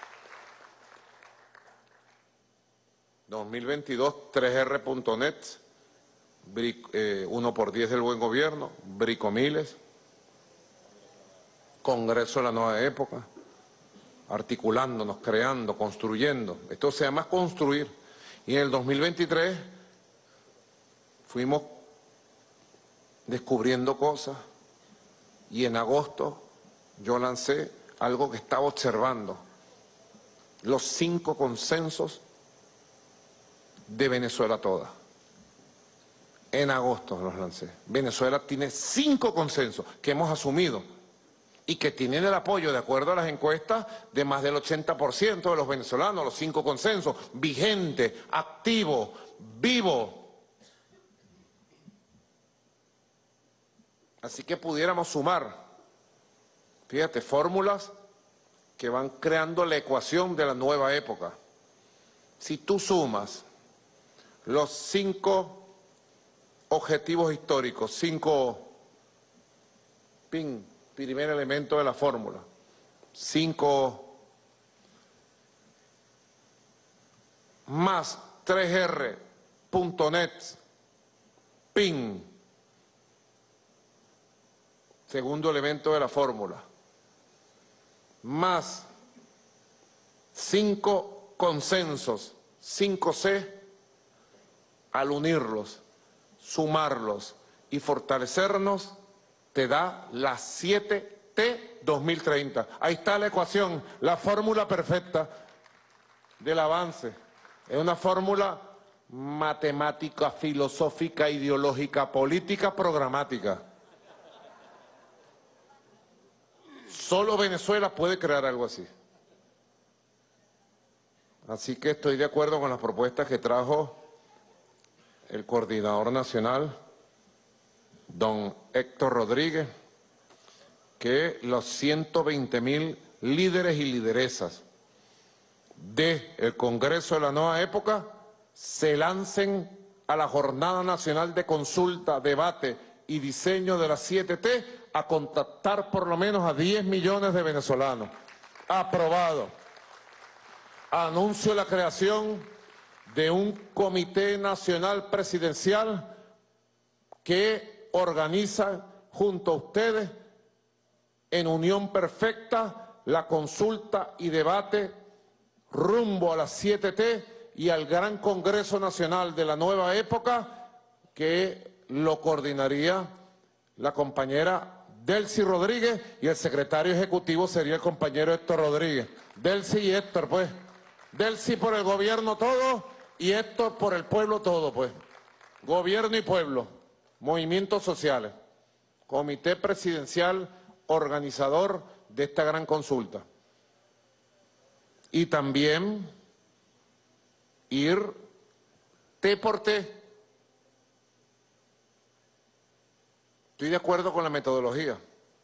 dos mil veintidós, tres erre punto net, eh, uno por diez del buen gobierno, Bricomiles, Congreso de la Nueva Época, articulándonos, creando, construyendo. Esto se llama construir. Y en el dos mil veintitrés fuimos descubriendo cosas y en agosto yo lancé algo que estaba observando, los cinco consensos de Venezuela toda. En agosto los lancé. Venezuela tiene cinco consensos que hemos asumido y que tienen el apoyo, de acuerdo a las encuestas, de más del ochenta por ciento de los venezolanos, los cinco consensos, vigente, activo, vivo. Así que pudiéramos sumar, fíjate, fórmulas que van creando la ecuación de la nueva época. Si tú sumas los cinco objetivos históricos, cinco, pin, primer elemento de la fórmula, cinco más tres erre punto net, pin, segundo elemento de la fórmula, más cinco consensos, cinco ce, al unirlos, sumarlos y fortalecernos, te da las siete te dos mil treinta. Ahí está la ecuación, la fórmula perfecta del avance. Es una fórmula matemática, filosófica, ideológica, política, programática. Solo Venezuela puede crear algo así. Así que estoy de acuerdo con las propuestas que trajo el coordinador nacional, don Héctor Rodríguez, que los ciento veinte mil líderes y lideresas del Congreso de la Nueva Época se lancen a la Jornada Nacional de Consulta, Debate y Diseño de las siete te a contactar por lo menos a diez millones de venezolanos. Aprobado. Anuncio la creación de un Comité Nacional Presidencial que organiza junto a ustedes en unión perfecta la consulta y debate rumbo a las siete te y al Gran Congreso Nacional de la Nueva Época, que lo coordinaría la compañera Delcy Rodríguez y el secretario ejecutivo sería el compañero Héctor Rodríguez. Delcy y Héctor, pues. Delcy por el gobierno todo y Héctor por el pueblo todo, pues. Gobierno y pueblo, movimientos sociales, comité presidencial organizador de esta gran consulta. Y también ir te por te. Estoy de acuerdo con la metodología.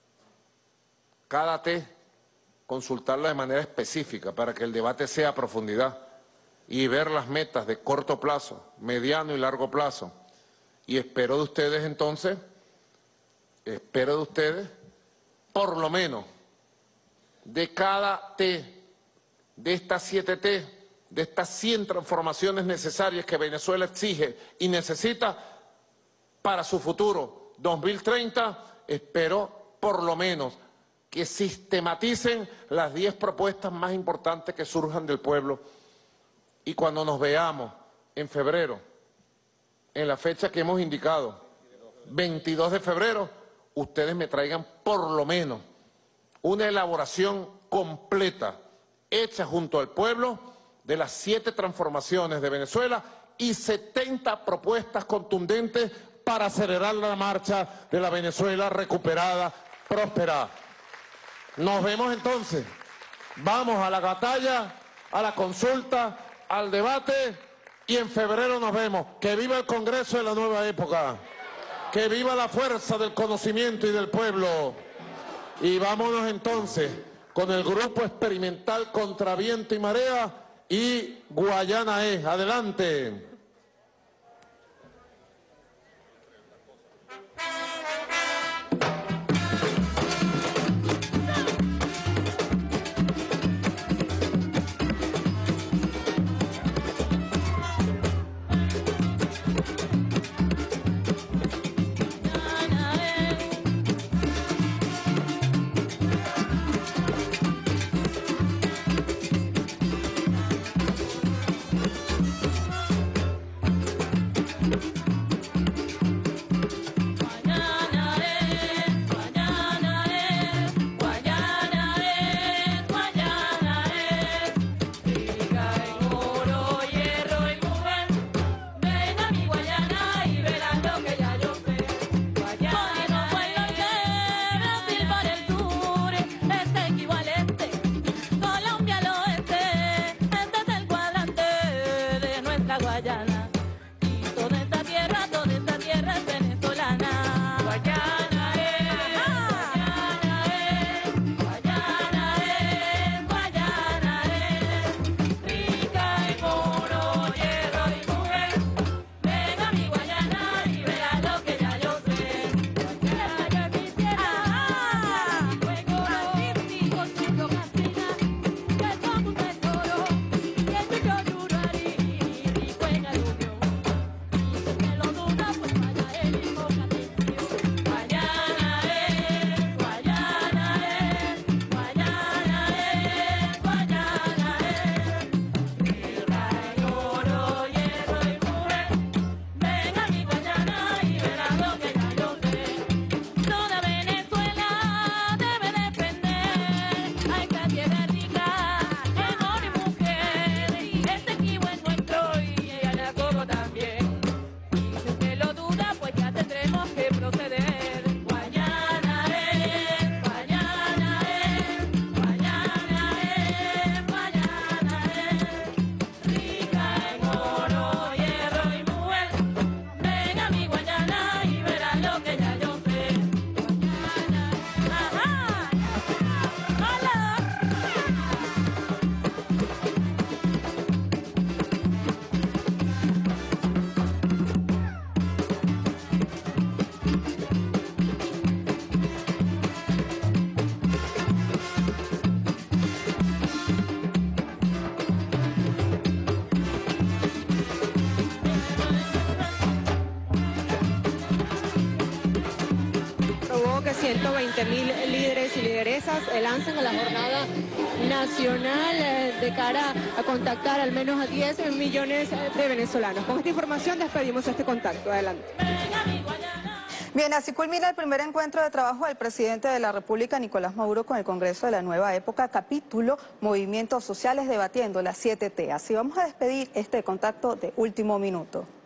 Cada te, consultarla de manera específica para que el debate sea a profundidad y ver las metas de corto plazo, mediano y largo plazo. Y espero de ustedes entonces, espero de ustedes, por lo menos, de cada te, de estas siete te, de estas cien transformaciones necesarias que Venezuela exige y necesita para su futuro dos mil treinta, espero por lo menos que sistematicen las diez propuestas más importantes que surjan del pueblo. Y cuando nos veamos en febrero, en la fecha que hemos indicado, veintidós de febrero, ustedes me traigan por lo menos una elaboración completa, hecha junto al pueblo, de las siete transformaciones de Venezuela y setenta propuestas contundentes para acelerar la marcha de la Venezuela recuperada, prosperada. Nos vemos entonces Vamos a la batalla, a la consulta, al debate y en febrero nos vemos. ¡Que viva el Congreso de la nueva época! ¡Que viva la fuerza del conocimiento y del pueblo! Y vámonos entonces con el Grupo Experimental Contra Viento y Marea y Guayana E. ¡Adelante! ciento veinte mil líderes y lideresas lancen a la jornada nacional eh, de cara a contactar al menos a diez millones de venezolanos. Con esta información despedimos este contacto. Adelante. Bien, así culmina el primer encuentro de trabajo del presidente de la República, Nicolás Maduro, con el Congreso de la Nueva Época, capítulo Movimientos Sociales, debatiendo las siete T. Así vamos a despedir este contacto de último minuto.